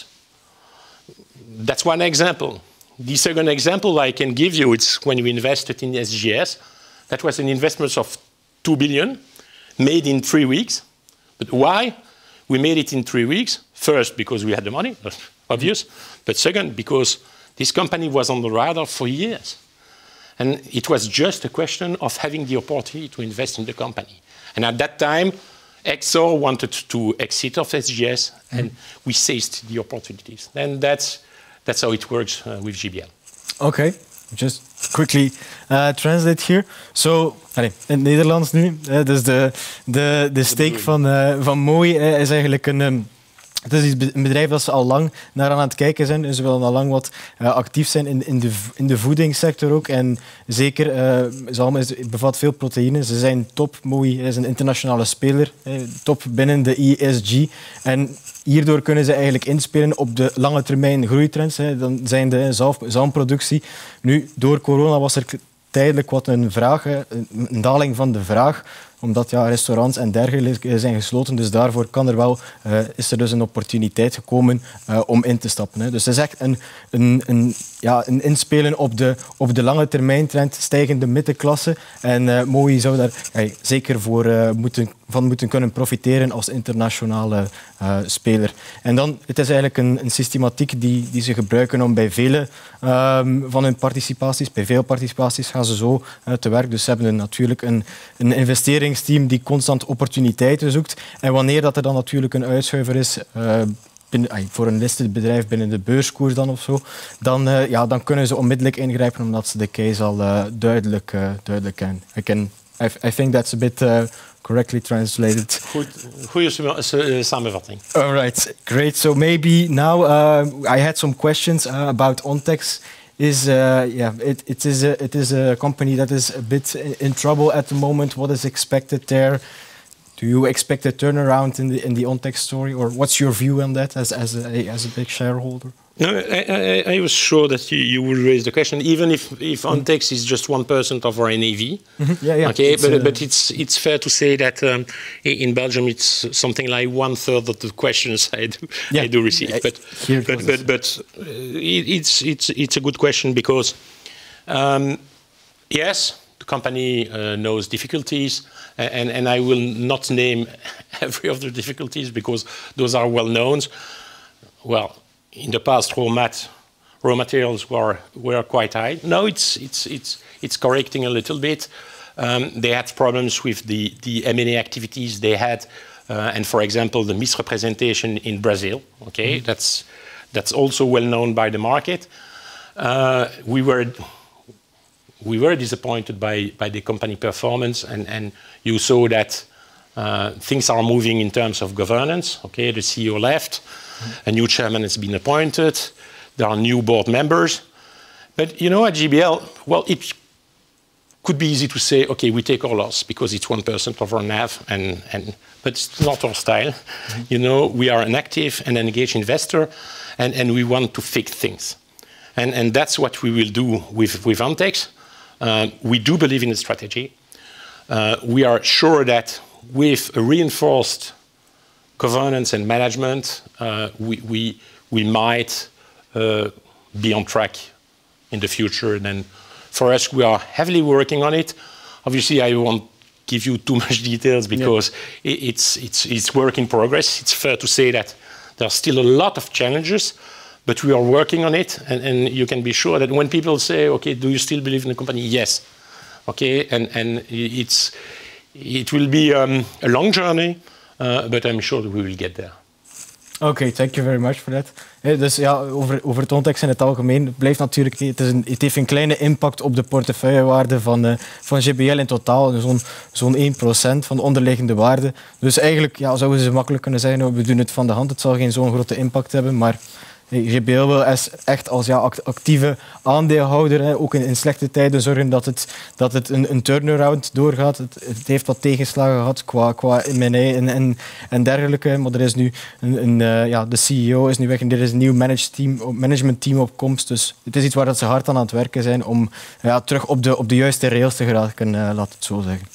that's one example. The second example I can give you, it's when we invested in S G S. That was an investment of two billion dollars made in three weeks. But why? We made it in three weeks. First, because we had the money, that's obvious. But second, because This company was on the radar for years. And it was just a question of having the opportunity to invest in the company. And at that time, Exor wanted to exit of S G S, mm. and we seized the opportunities. And that's, that's how it works uh, with G B L. Okay, just quickly uh, translate here. So, allez, in het Nederlands nu. Uh, dus de, de, de steek van, uh, van Mowi uh, is eigenlijk een... Um, Het is een bedrijf dat ze al lang naar aan het kijken zijn. En ze willen al lang wat uh, actief zijn in, in, de, in de voedingssector ook. En zeker, uh, zalm is, bevat veel proteïne. Ze zijn top. Mowi is een internationale speler. Eh, top binnen de E S G. En hierdoor kunnen ze eigenlijk inspelen op de lange termijn groeitrends. Hè. Dan zijn de zalf, zalmproductie. Nu, door corona was er tijdelijk wat een vraag, hè, een daling van de vraag, omdat ja, restaurants en dergelijke zijn gesloten. Dus daarvoor kan er wel, uh, is er dus een opportuniteit gekomen uh, om in te stappen. Hè. Dus het is echt een, een, een, ja, een inspelen op de, op de lange termijn trend, stijgende middenklasse. En uh, Mowi zou daar ja, zeker voor, uh, moeten, van moeten kunnen profiteren als internationale uh, speler. En dan, het is eigenlijk een, een systematiek die, die ze gebruiken om bij vele um, van hun participaties, bij veel participaties gaan ze zo uh, te werk. Dus ze hebben een, natuurlijk een, een investering team die constant opportuniteiten zoekt. En wanneer dat er dan natuurlijk een uitschuiver is, uh, binnen, ay, voor een listed bedrijf binnen de beurskoers dan of zo, dan, uh, ja, dan kunnen ze onmiddellijk ingrijpen omdat ze de case al uh, duidelijk, uh, duidelijk kennen. I, can, I, I think that's a bit uh, correctly translated. Goed, goede samenvatting. All right, great. So maybe now uh, I had some questions uh, about Ontex. Is uh, yeah, it, it is a it is a company that is a bit in, in trouble at the moment. What is expected there? Do you expect a turnaround in the in the Ontex story, or what's your view on that as as a as a big shareholder? No, I, I, I was sure that you, you would raise the question, even if, if Ontex is just one percent of our N A V. Mm-hmm. Yeah, yeah. Okay, it's, but uh, but it's it's fair to say that um, in Belgium it's something like one third of the questions I do yeah. I do receive. Yeah, but Here but but, but uh, it, it's it's it's a good question because um, yes, the company uh, knows difficulties, and and I will not name every of the difficulties because those are well known. Well. In the past, raw, mat, raw materials were were quite high. Now it's it's it's it's correcting a little bit. Um, they had problems with the the M and A activities they had, uh, and for example, the misrepresentation in Brazil. Okay, mm-hmm. that's that's also well known by the market. Uh, we were we were disappointed by by the company performance, and and you saw that uh, things are moving in terms of governance. Okay, the C E O left. A new chairman has been appointed. There are new board members. But, you know, at G B L, well, it could be easy to say, OK, we take our loss because it's one percent of our N A V, and, and, but it's not our style. Mm-hmm. You know, we are an active and engaged investor, and, and we want to fix things. And, and that's what we will do with, with Ontex. Uh, we do believe in the strategy. Uh, we are sure that with a reinforced governance and management, uh, we, we, we might uh, be on track in the future. And then for us, we are heavily working on it. Obviously, I won't give you too much details because yeah. it, it's, it's, it's work in progress. It's fair to say that there are still a lot of challenges, but we are working on it. And, and you can be sure that when people say, OK, do you still believe in the company? Yes. OK, and, and it's, it will be um, a long journey. Uh, but I'm sure that we will get there. Oké, okay, thank you very much for that. Hey, dus ja, over, over het Ontex in het algemeen, het blijft natuurlijk, het, is een, het heeft een kleine impact op de portefeuillewaarde van, uh, van G B L in totaal, zo'n zo'n één procent van de onderliggende waarde. Dus eigenlijk ja, zouden ze makkelijk kunnen zeggen, we doen het van de hand, het zal geen zo'n grote impact hebben, maar G B L wil echt als ja, actieve aandeelhouder, hè, ook in, in slechte tijden zorgen dat het, dat het een, een turnaround doorgaat. Het, het heeft wat tegenslagen gehad qua, qua M en A en, en, en dergelijke. Maar er is nu een, een, uh, ja, de C E O is nu weg en er is een nieuw manage team, management team op komst. Dus het is iets waar dat ze hard aan aan het werken zijn om ja, terug op de, op de juiste rails te geraken, uh, laat het zo zeggen.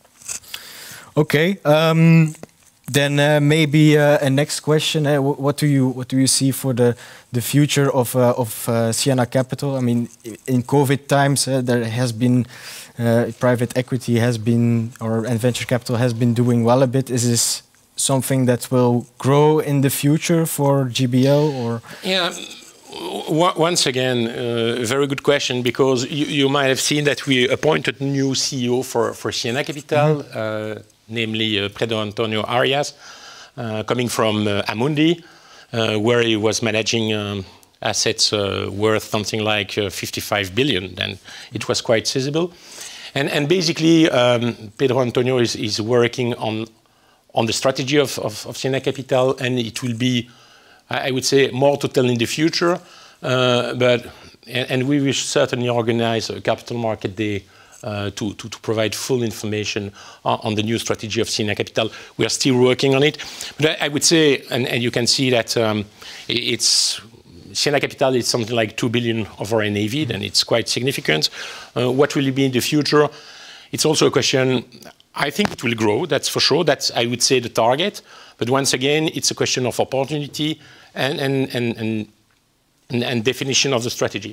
Oké. Okay, um, Then uh, maybe uh, a next question: uh, What do you what do you see for the the future of uh, of uh, Sienna Capital? I mean, in COVID times, uh, there has been uh, private equity has been or and venture capital has been doing well a bit. Is this something that will grow in the future for G B L or? Yeah, Once again, uh, a very good question, because you, you might have seen that we appointed new C E O for, for Siena Capital, mm-hmm. uh, namely uh, Pedro Antonio Arias, uh, coming from uh, Amundi, uh, where he was managing um, assets uh, worth something like uh, fifty-five billion. Then it was quite sizable. And, and basically, um, Pedro Antonio is, is working on, on the strategy of, of, of Siena Capital, and it will be, I would say, more to tell in the future, uh, but and, and we will certainly organize a capital market day uh, to, to, to provide full information on, on the new strategy of Siena Capital. We are still working on it, but I, I would say, and, and you can see that um, it's Siena Capital is something like two billion of our N A V, and it's quite significant. Uh, what will it be in the future? It's also a question. I think it will grow, that's for sure. That's, I would say, the target. But once again, it's a question of opportunity and, and, and, and, and definition of the strategy.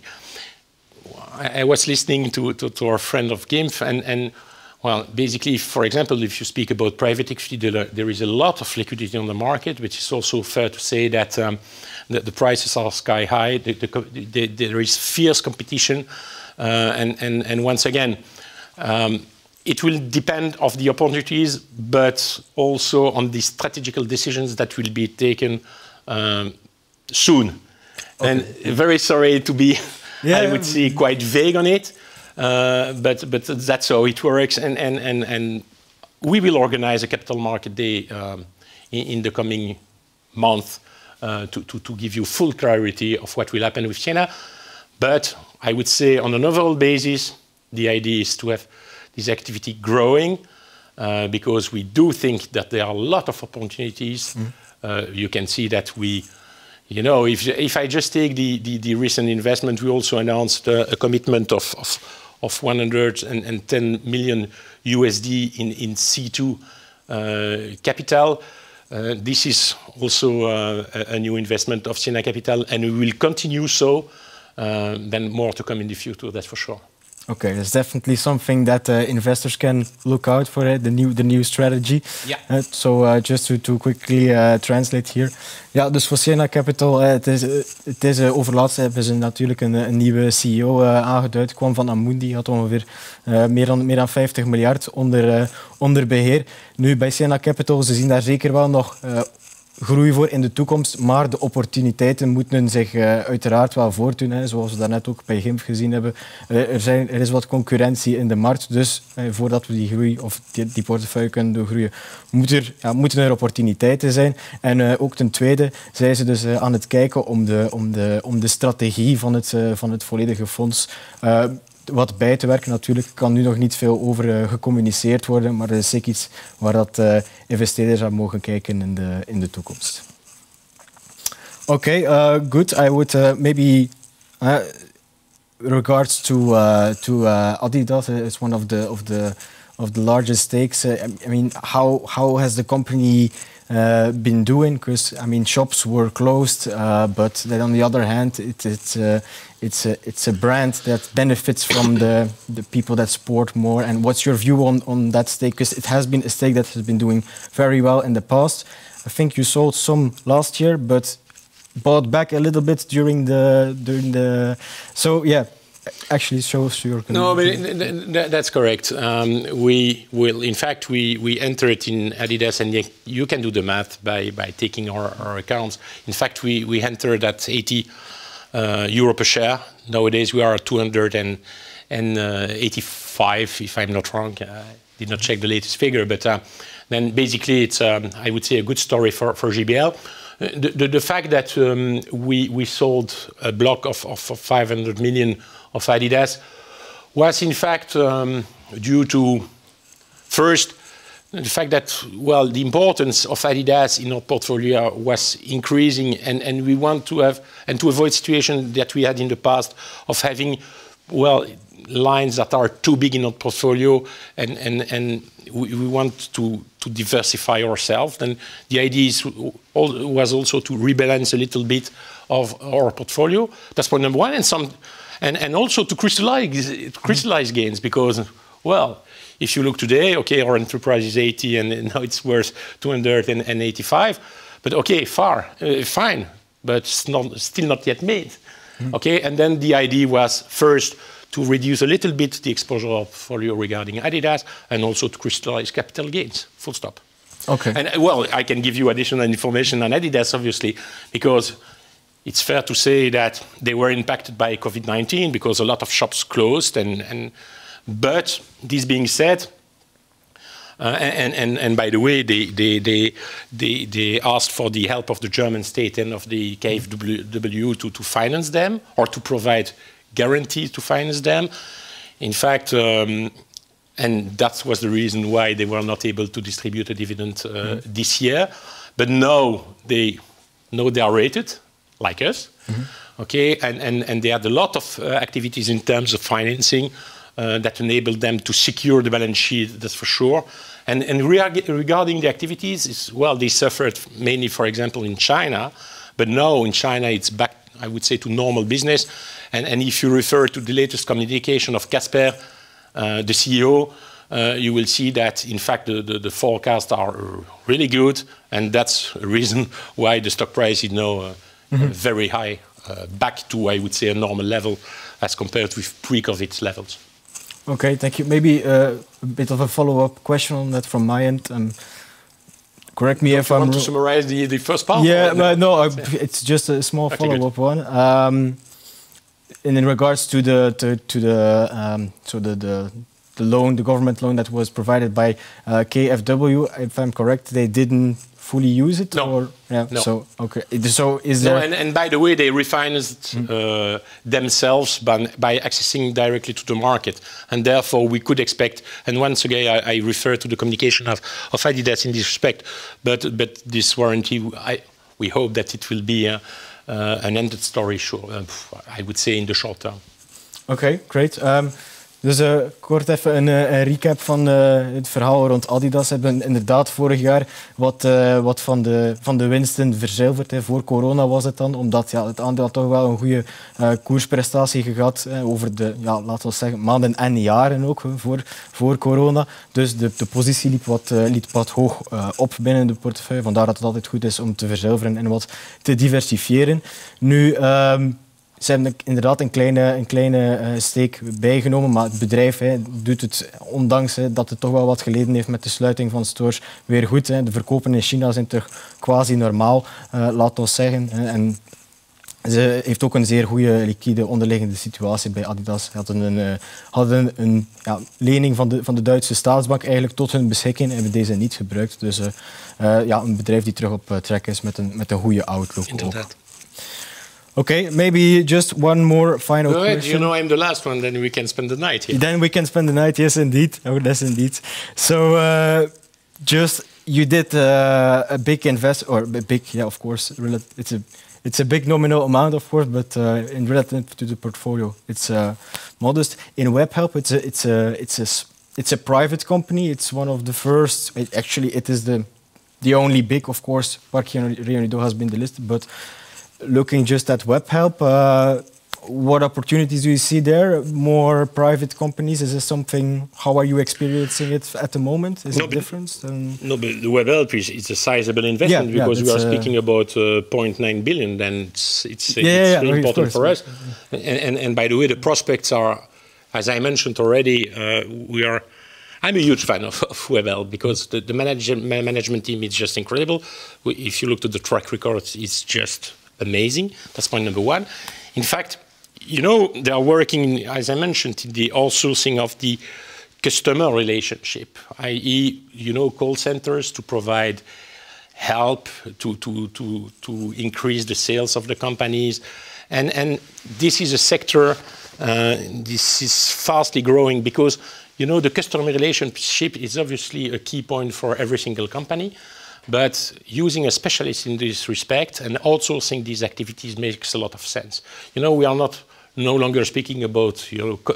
I, I was listening to, to, to our friend of GIMF, and, and well, basically, for example, if you speak about private equity, there, there is a lot of liquidity on the market, which is also fair to say that um, the, the prices are sky high. The, the, the, there is fierce competition. Uh, and, and, and once again, um, it will depend on the opportunities, but also on the strategical decisions that will be taken um, soon. Okay. And very sorry to be, yeah, I would say, quite vague on it, uh, but but that's how it works. And and and and we will organize a capital market day um, in, in the coming month uh, to, to to give you full clarity of what will happen with Siena. But I would say, on an overall basis, the idea is to have this activity growing, uh, because we do think that there are a lot of opportunities. Mm. Uh, you can see that we, you know, if, if I just take the, the, the recent investment, we also announced uh, a commitment of, of, of one hundred ten million U S D in, in C two uh, capital. Uh, this is also uh, a, a new investment of Siena Capital, and we will continue so. Uh, then more to come in the future, that's for sure. Okay, that's definitely something that uh, investors can look out for, uh, the new the new strategy. Yeah. Uh, so uh, just to, to quickly uh, translate here. Ja, dus voor Siena Capital, uh, het is, uh, het is uh, overlaatst hebben ze natuurlijk een, een nieuwe C E O uh, aangeduid. Kwam van Amundi, had ongeveer uh, meer, dan, meer dan vijftig miljard onder, uh, onder beheer. Nu bij Siena Capital, ze zien daar zeker wel nog uh, groei voor in de toekomst, maar de opportuniteiten moeten zich uh, uiteraard wel voordoen, hè, zoals we daarnet ook bij GIMF gezien hebben. Uh, er, zijn, er is wat concurrentie in de markt, dus uh, voordat we die groei of die, die portefeuille kunnen doorgroeien, moet er, ja, moeten er opportuniteiten zijn. En uh, ook ten tweede zijn ze dus uh, aan het kijken om de, om de, om de strategie van het, uh, van het volledige fonds uh, wat bij te werken. Natuurlijk kan nu nog niet veel over uh, gecommuniceerd worden, maar dat is zeker iets waar dat, uh, investeerders aan mogen kijken in de, in de toekomst. Okay, uh, good. I would uh, maybe uh, regards to uh, to uh, Adidas, uh, it's one of the of the of the largest stakes. Uh, I mean, how how has the company Uh, been doing? Because I mean, shops were closed, uh, but then on the other hand, it, it's uh, it's a it's a brand that benefits from the the people that sport more. And what's your view on on that stake? Because it has been a stake that has been doing very well in the past. I think you sold some last year, but bought back a little bit during the during the. So yeah. Actually shows your... No, but that's correct. Um, we will, in fact, we, we entered in Adidas, and you can do the math by, by taking our, our accounts. In fact, we, we entered at eighty uh, euro per share. Nowadays, we are at two hundred eighty-five, if I'm not wrong. I did not check the latest figure, but uh, then basically it's, um, I would say, a good story for, for G B L. The, the, the fact that um, we, we sold a block of, of five hundred million of Adidas was in fact um, due to, first, the fact that, well, the importance of Adidas in our portfolio was increasing, and, and we want to have, and to avoid situation that we had in the past of having, well, lines that are too big in our portfolio, and, and, and we, we want to, to diversify ourselves. And the idea is, was also to rebalance a little bit of our portfolio. That's point number one. And some, and, and also to crystallize, crystallize gains, because, well, if you look today, okay, our enterprise is eighty and now it's worth two hundred eighty-five, but okay, far, uh, fine. but it's not, still not yet made. Mm. Okay, and then the idea was first to reduce a little bit the exposure of portfolio regarding Adidas, and also to crystallize capital gains. Full stop. Okay. And well, I can give you additional information on Adidas, obviously, because it's fair to say that they were impacted by COVID nineteen because a lot of shops closed. And, and but this being said, uh, and, and, and by the way, they, they, they, they, they asked for the help of the German state and of the K f W to, to finance them, or to provide guarantees to finance them. In fact, um, and that was the reason why they were not able to distribute a dividend uh, mm-hmm. this year. But now they know they are rated, like us, mm-hmm. okay, and, and, and they had a lot of uh, activities in terms of financing uh, that enabled them to secure the balance sheet, that's for sure. And, and re- regarding the activities, is, well, they suffered mainly, for example, in China, but now in China it's back, I would say, to normal business. And, and if you refer to the latest communication of Casper, uh, the C E O, uh, you will see that, in fact, the, the, the forecasts are really good, and that's a reason why the stock price is now uh, mm-hmm. very high, uh, back to, I would say, a normal level as compared with pre-COVID levels. Okay, thank you. Maybe uh, a bit of a follow-up question on that from my end. Um, correct me Don't if you I'm want to summarize the, the first part? Yeah, but no, I, it's just a small okay, follow-up good. one. Um, in regards to the to, to the um, so the, the the loan, the government loan that was provided by uh, K f W, if I'm correct, they didn't fully use it? No. Or, yeah, no. So, okay. So is there... No, and, and by the way, they refinanced mm. uh, themselves by, by accessing directly to the market. And therefore, we could expect, and once again, I, I refer to the communication of, of Adidas in this respect, but, but this warranty, I, we hope that it will be uh, uh, an ended story, sure, uh, I would say, in the short term. Okay, great. Um, Dus uh, kort even een, een recap van uh, het verhaal rond Adidas. We hebben inderdaad vorig jaar wat, uh, wat van, de, van de winsten verzilverd. Hè. Voor corona was het dan, omdat ja, het aandeel had toch wel een goede uh, koersprestatie gehad hè, over de, ja, laten we zeggen, maanden en jaren ook hè, voor, voor corona. Dus de, de positie liep wat, uh, liep wat hoog uh, op binnen de portefeuille. Vandaar dat het altijd goed is om te verzilveren en wat te diversifiëren. Nu... Um, Ze hebben inderdaad een kleine, een kleine uh, steek bijgenomen, maar het bedrijf hè, doet het, ondanks hè, dat het toch wel wat geleden heeft met de sluiting van stores, weer goed. Hè. De verkopen in China zijn terug quasi normaal, uh, laten we zeggen. Hè. En ze heeft ook een zeer goede liquide onderliggende situatie bij Adidas. Ze hadden een, uh, hadden een ja, lening van de, van de Duitse staatsbank eigenlijk tot hun beschikking en hebben deze niet gebruikt. Dus uh, uh, ja, een bedrijf die terug op uh, track is met een, met een goede outlook. Inderdaad. Ook. Okay, maybe just one more final Go ahead. question. You know I'm the last one, then we can spend the night here. Then we can spend the night, yes, indeed. Oh, yes, indeed. So, uh, just you did uh, a big invest, or a big, yeah, of course. It's a it's a big nominal amount, of course, but uh, in relative to the portfolio, it's uh, modest. In Webhelp, it's a it's a it's a it's a private company. It's one of the first. It, actually, it is the the only big, of course. Park Reunido has been delisted, but. Looking just at Webhelp, uh, what opportunities do you see there? More private companies? Is this something? How are you experiencing it at the moment? Is no, it different? Than... No, but the Webhelp is it's a sizable investment yeah, because yeah, we are uh, speaking about uh, zero point nine billion. Then it's it's, yeah, it's yeah, really yeah, important for us. Yeah. And, and and by the way, the prospects are, as I mentioned already, uh, we are. I'm a huge fan of, of Webhelp because the, the manage, management team is just incredible. We, if you look at the track record, it's just amazing. That's point number one. In fact, you know, they are working, as I mentioned, in the outsourcing of the customer relationship, that is, you know, call centers to provide help to, to, to, to increase the sales of the companies. And, and this is a sector, uh, this is fastly growing because, you know, the customer relationship is obviously a key point for every single company. But using a specialist in this respect and outsourcing these activities makes a lot of sense. You know, we are not no longer speaking about you know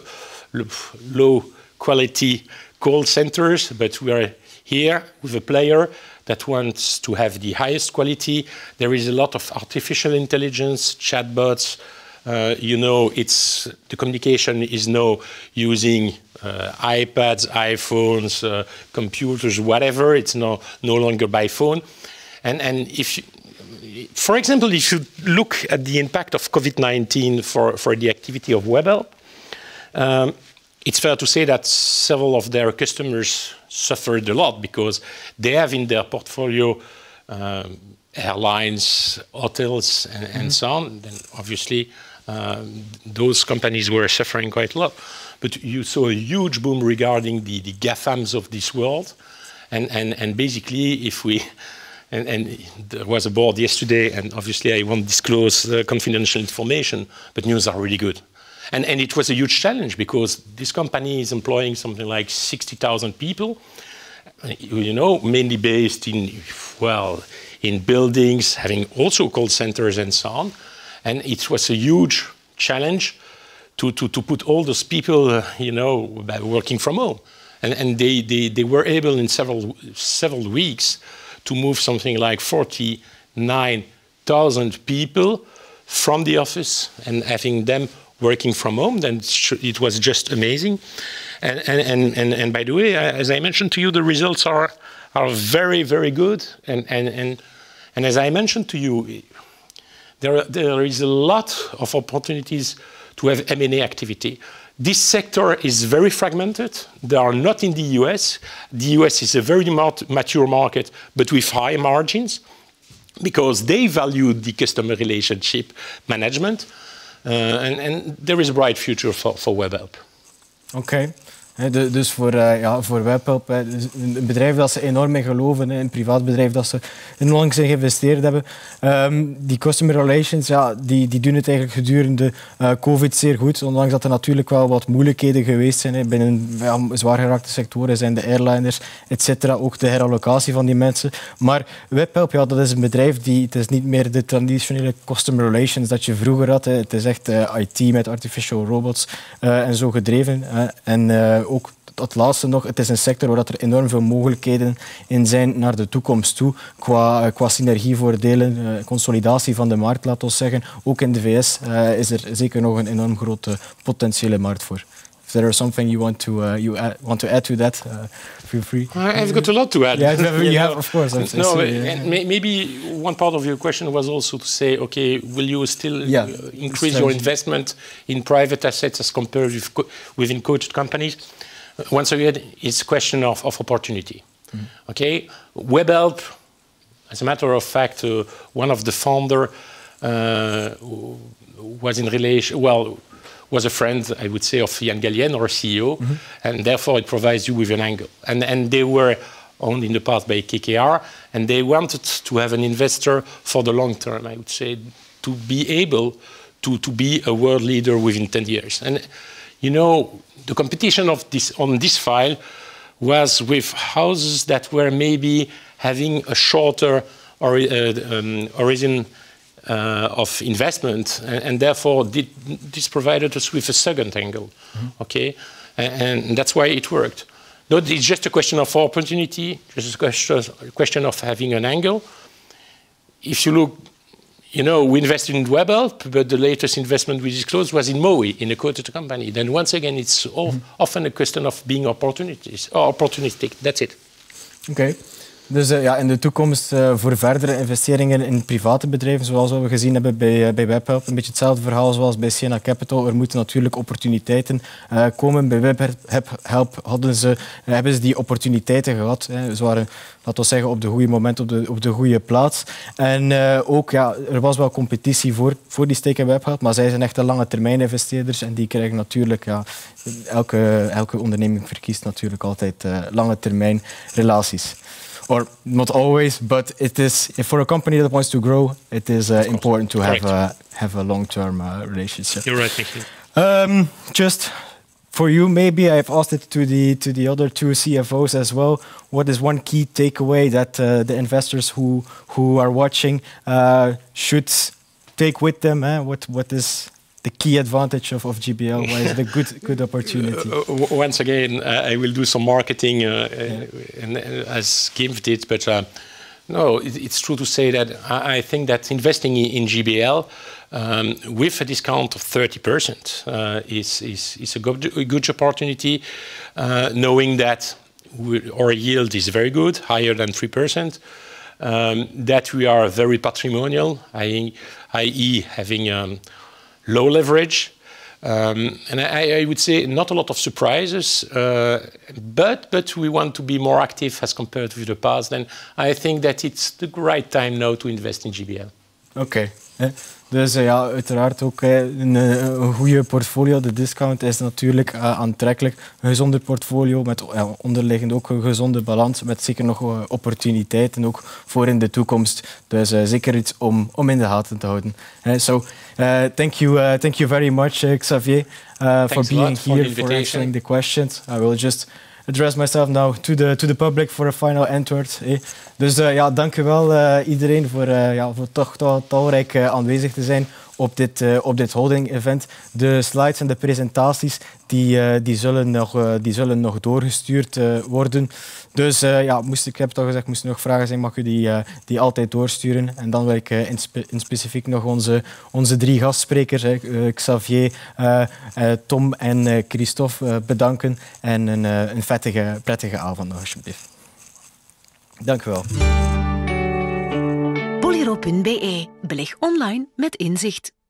low quality call centers, but we are here with a player that wants to have the highest quality. There is a lot of artificial intelligence, chatbots. Uh, you know, it's the communication is now using uh, iPads, iPhones, uh, computers, whatever. It's no no longer by phone, and and if you, for example, if you look at the impact of COVID nineteen for, for the activity of Webhelp, um, it's fair to say that several of their customers suffered a lot because they have in their portfolio um, airlines, hotels, and, and mm-hmm. so on. Then obviously, um, those companies were suffering quite a lot. But you saw a huge boom regarding the, the GAFAMs of this world. And, and, and basically, if we... And, and there was a board yesterday, and obviously I won't disclose uh, confidential information, but news are really good. And, and it was a huge challenge because this company is employing something like sixty thousand people, you know, mainly based in, well, in buildings, having also call centers and so on. And it was a huge challenge to, to, to put all those people, uh, you know, working from home. And, and they, they, they were able in several, several weeks to move something like forty-nine thousand people from the office and having them working from home. Then it was just amazing. And, and, and, and by the way, as I mentioned to you, the results are, are very, very good. And, and, and, and as I mentioned to you, there, there is a lot of opportunities to have M and A activity. This sector is very fragmented. They are not in the U S. The U S is a very mature market, but with high margins, because they value the customer relationship management. Uh, and, and there is a bright future for, for Webhelp. Okay. He, dus voor, uh, ja, voor Webhelp, hè, dus een bedrijf dat ze enorm in geloven, hè, een privaat bedrijf dat ze onlangs in geïnvesteerd hebben. Um, die customer relations, ja, die, die doen het eigenlijk gedurende uh, COVID zeer goed. Ondanks dat er natuurlijk wel wat moeilijkheden geweest zijn. Hè, binnen ja, zwaar geraakte sectoren zijn de airliners, et cetera. Ook de herallocatie van die mensen. Maar Webhelp, ja, dat is een bedrijf die, het is niet meer de traditionele customer relations dat je vroeger had. Hè. Het is echt uh, I T met artificial robots uh, en zo gedreven. Hè. En uh, ook het laatste nog, het is een sector waar er enorm veel mogelijkheden in zijn naar de toekomst toe. Qua, qua synergievoordelen, uh, consolidatie van de markt, laten we zeggen. Ook in de V S uh, is er zeker nog een enorm grote potentiële markt voor. If there is something you want to uh, you add, want to add to that, uh, feel free. I've got a lot to add. Yeah, you have, of course. I'm no, sorry, yeah. And maybe one part of your question was also to say, okay, will you still yeah. increase your investment in private assets as compared with co within coached companies? Once again, it's a question of, of opportunity. Mm. Okay, Webhelp, as a matter of fact, uh, one of the founder uh, was in relation, well, was a friend, I would say, of Jan Galien, our C E O, mm-hmm. and therefore it provides you with an angle. And, and they were owned in the past by K K R, and they wanted to have an investor for the long term, I would say, to be able to, to be a world leader within ten years. And, you know, the competition of this, on this file was with houses that were maybe having a shorter or, uh, um, horizon uh, of investment, and, and therefore did, this provided us with a second angle, mm-hmm. okay? And, and that's why it worked. No, it's just a question of opportunity, just a question, a question of having an angle. If you look, you know, we invested in Webhelp, but the latest investment we disclosed was in Mowi, in a quoted company. Then once again, it's all, mm-hmm. often a question of being opportunities, or opportunistic. That's it. Okay. Dus uh, ja, in de toekomst uh, voor verdere investeringen in private bedrijven, zoals we gezien hebben bij, uh, bij Webhelp, een beetje hetzelfde verhaal zoals bij Siena Capital. Er moeten natuurlijk opportuniteiten uh, komen. Bij Webhelp hadden ze, uh, hebben ze die opportuniteiten gehad. Hè. Ze waren, laten we zeggen, op de goede moment, op de, op de goede plaats. En uh, ook, ja, er was wel competitie voor, voor die stake in Webhelp, maar zij zijn echt de lange termijn investeerders en die krijgen natuurlijk, ja, elke, elke onderneming verkiest natuurlijk altijd uh, lange termijn relaties. Or not always, but it is for a company that wants to grow. It is uh, important to have a, have a long-term uh, relationship. You're right, Michiel. Um, just for you, maybe I've asked it to the to the other two C F Os as well. What is one key takeaway that uh, the investors who who are watching uh, should take with them? Eh? What what is the key advantage of, of G B L? Why is it a good good opportunity? Uh, once again, uh, I will do some marketing, uh, yeah. and, and as Kim did, but uh, no, it, it's true to say that I, I think that investing in, in G B L um, with a discount of thirty percent uh, is, is, is a good, a good opportunity, uh, knowing that we, our yield is very good, higher than three percent. um, that we are very patrimonial, that is having um, low leverage. Um, and I, I would say not a lot of surprises, uh, but, but we want to be more active as compared with the past. And I think that it's the right time now to invest in G B L. Oké. Okay. Dus uh, ja, uiteraard ook uh, een, een goede portfolio. De discount is natuurlijk uh, aantrekkelijk. Een gezonde portfolio met uh, onderliggend ook een gezonde balans. Met zeker nog uh, opportuniteiten ook voor in de toekomst. Dus uh, zeker iets om, om in de gaten te houden. Uh, so, uh, thank you, uh, thank you very much, uh, Xavier, uh, for being here, for, for answering the questions. I will just address myself now to the, to the public for a final answer. Eh. Dus uh, ja, dank u wel uh, iedereen voor, uh, ja, voor toch tal, talrijk uh, aanwezig te zijn op dit, uh, op dit holding-event. De slides en de presentaties die, uh, die, zullen, nog, uh, die zullen nog doorgestuurd uh, worden. Dus uh, ja, moest, ik heb het al gezegd, moest er nog vragen zijn, mag u die, uh, die altijd doorsturen. En dan wil ik uh, in, spe in specifiek nog onze, onze drie gastsprekers, uh, Xavier, uh, uh, Tom en uh, Christophe uh, bedanken. En een, uh, een vettige, prettige avond nog alsjeblieft. Dank u wel. Bolero punt be. Beleg online met inzicht.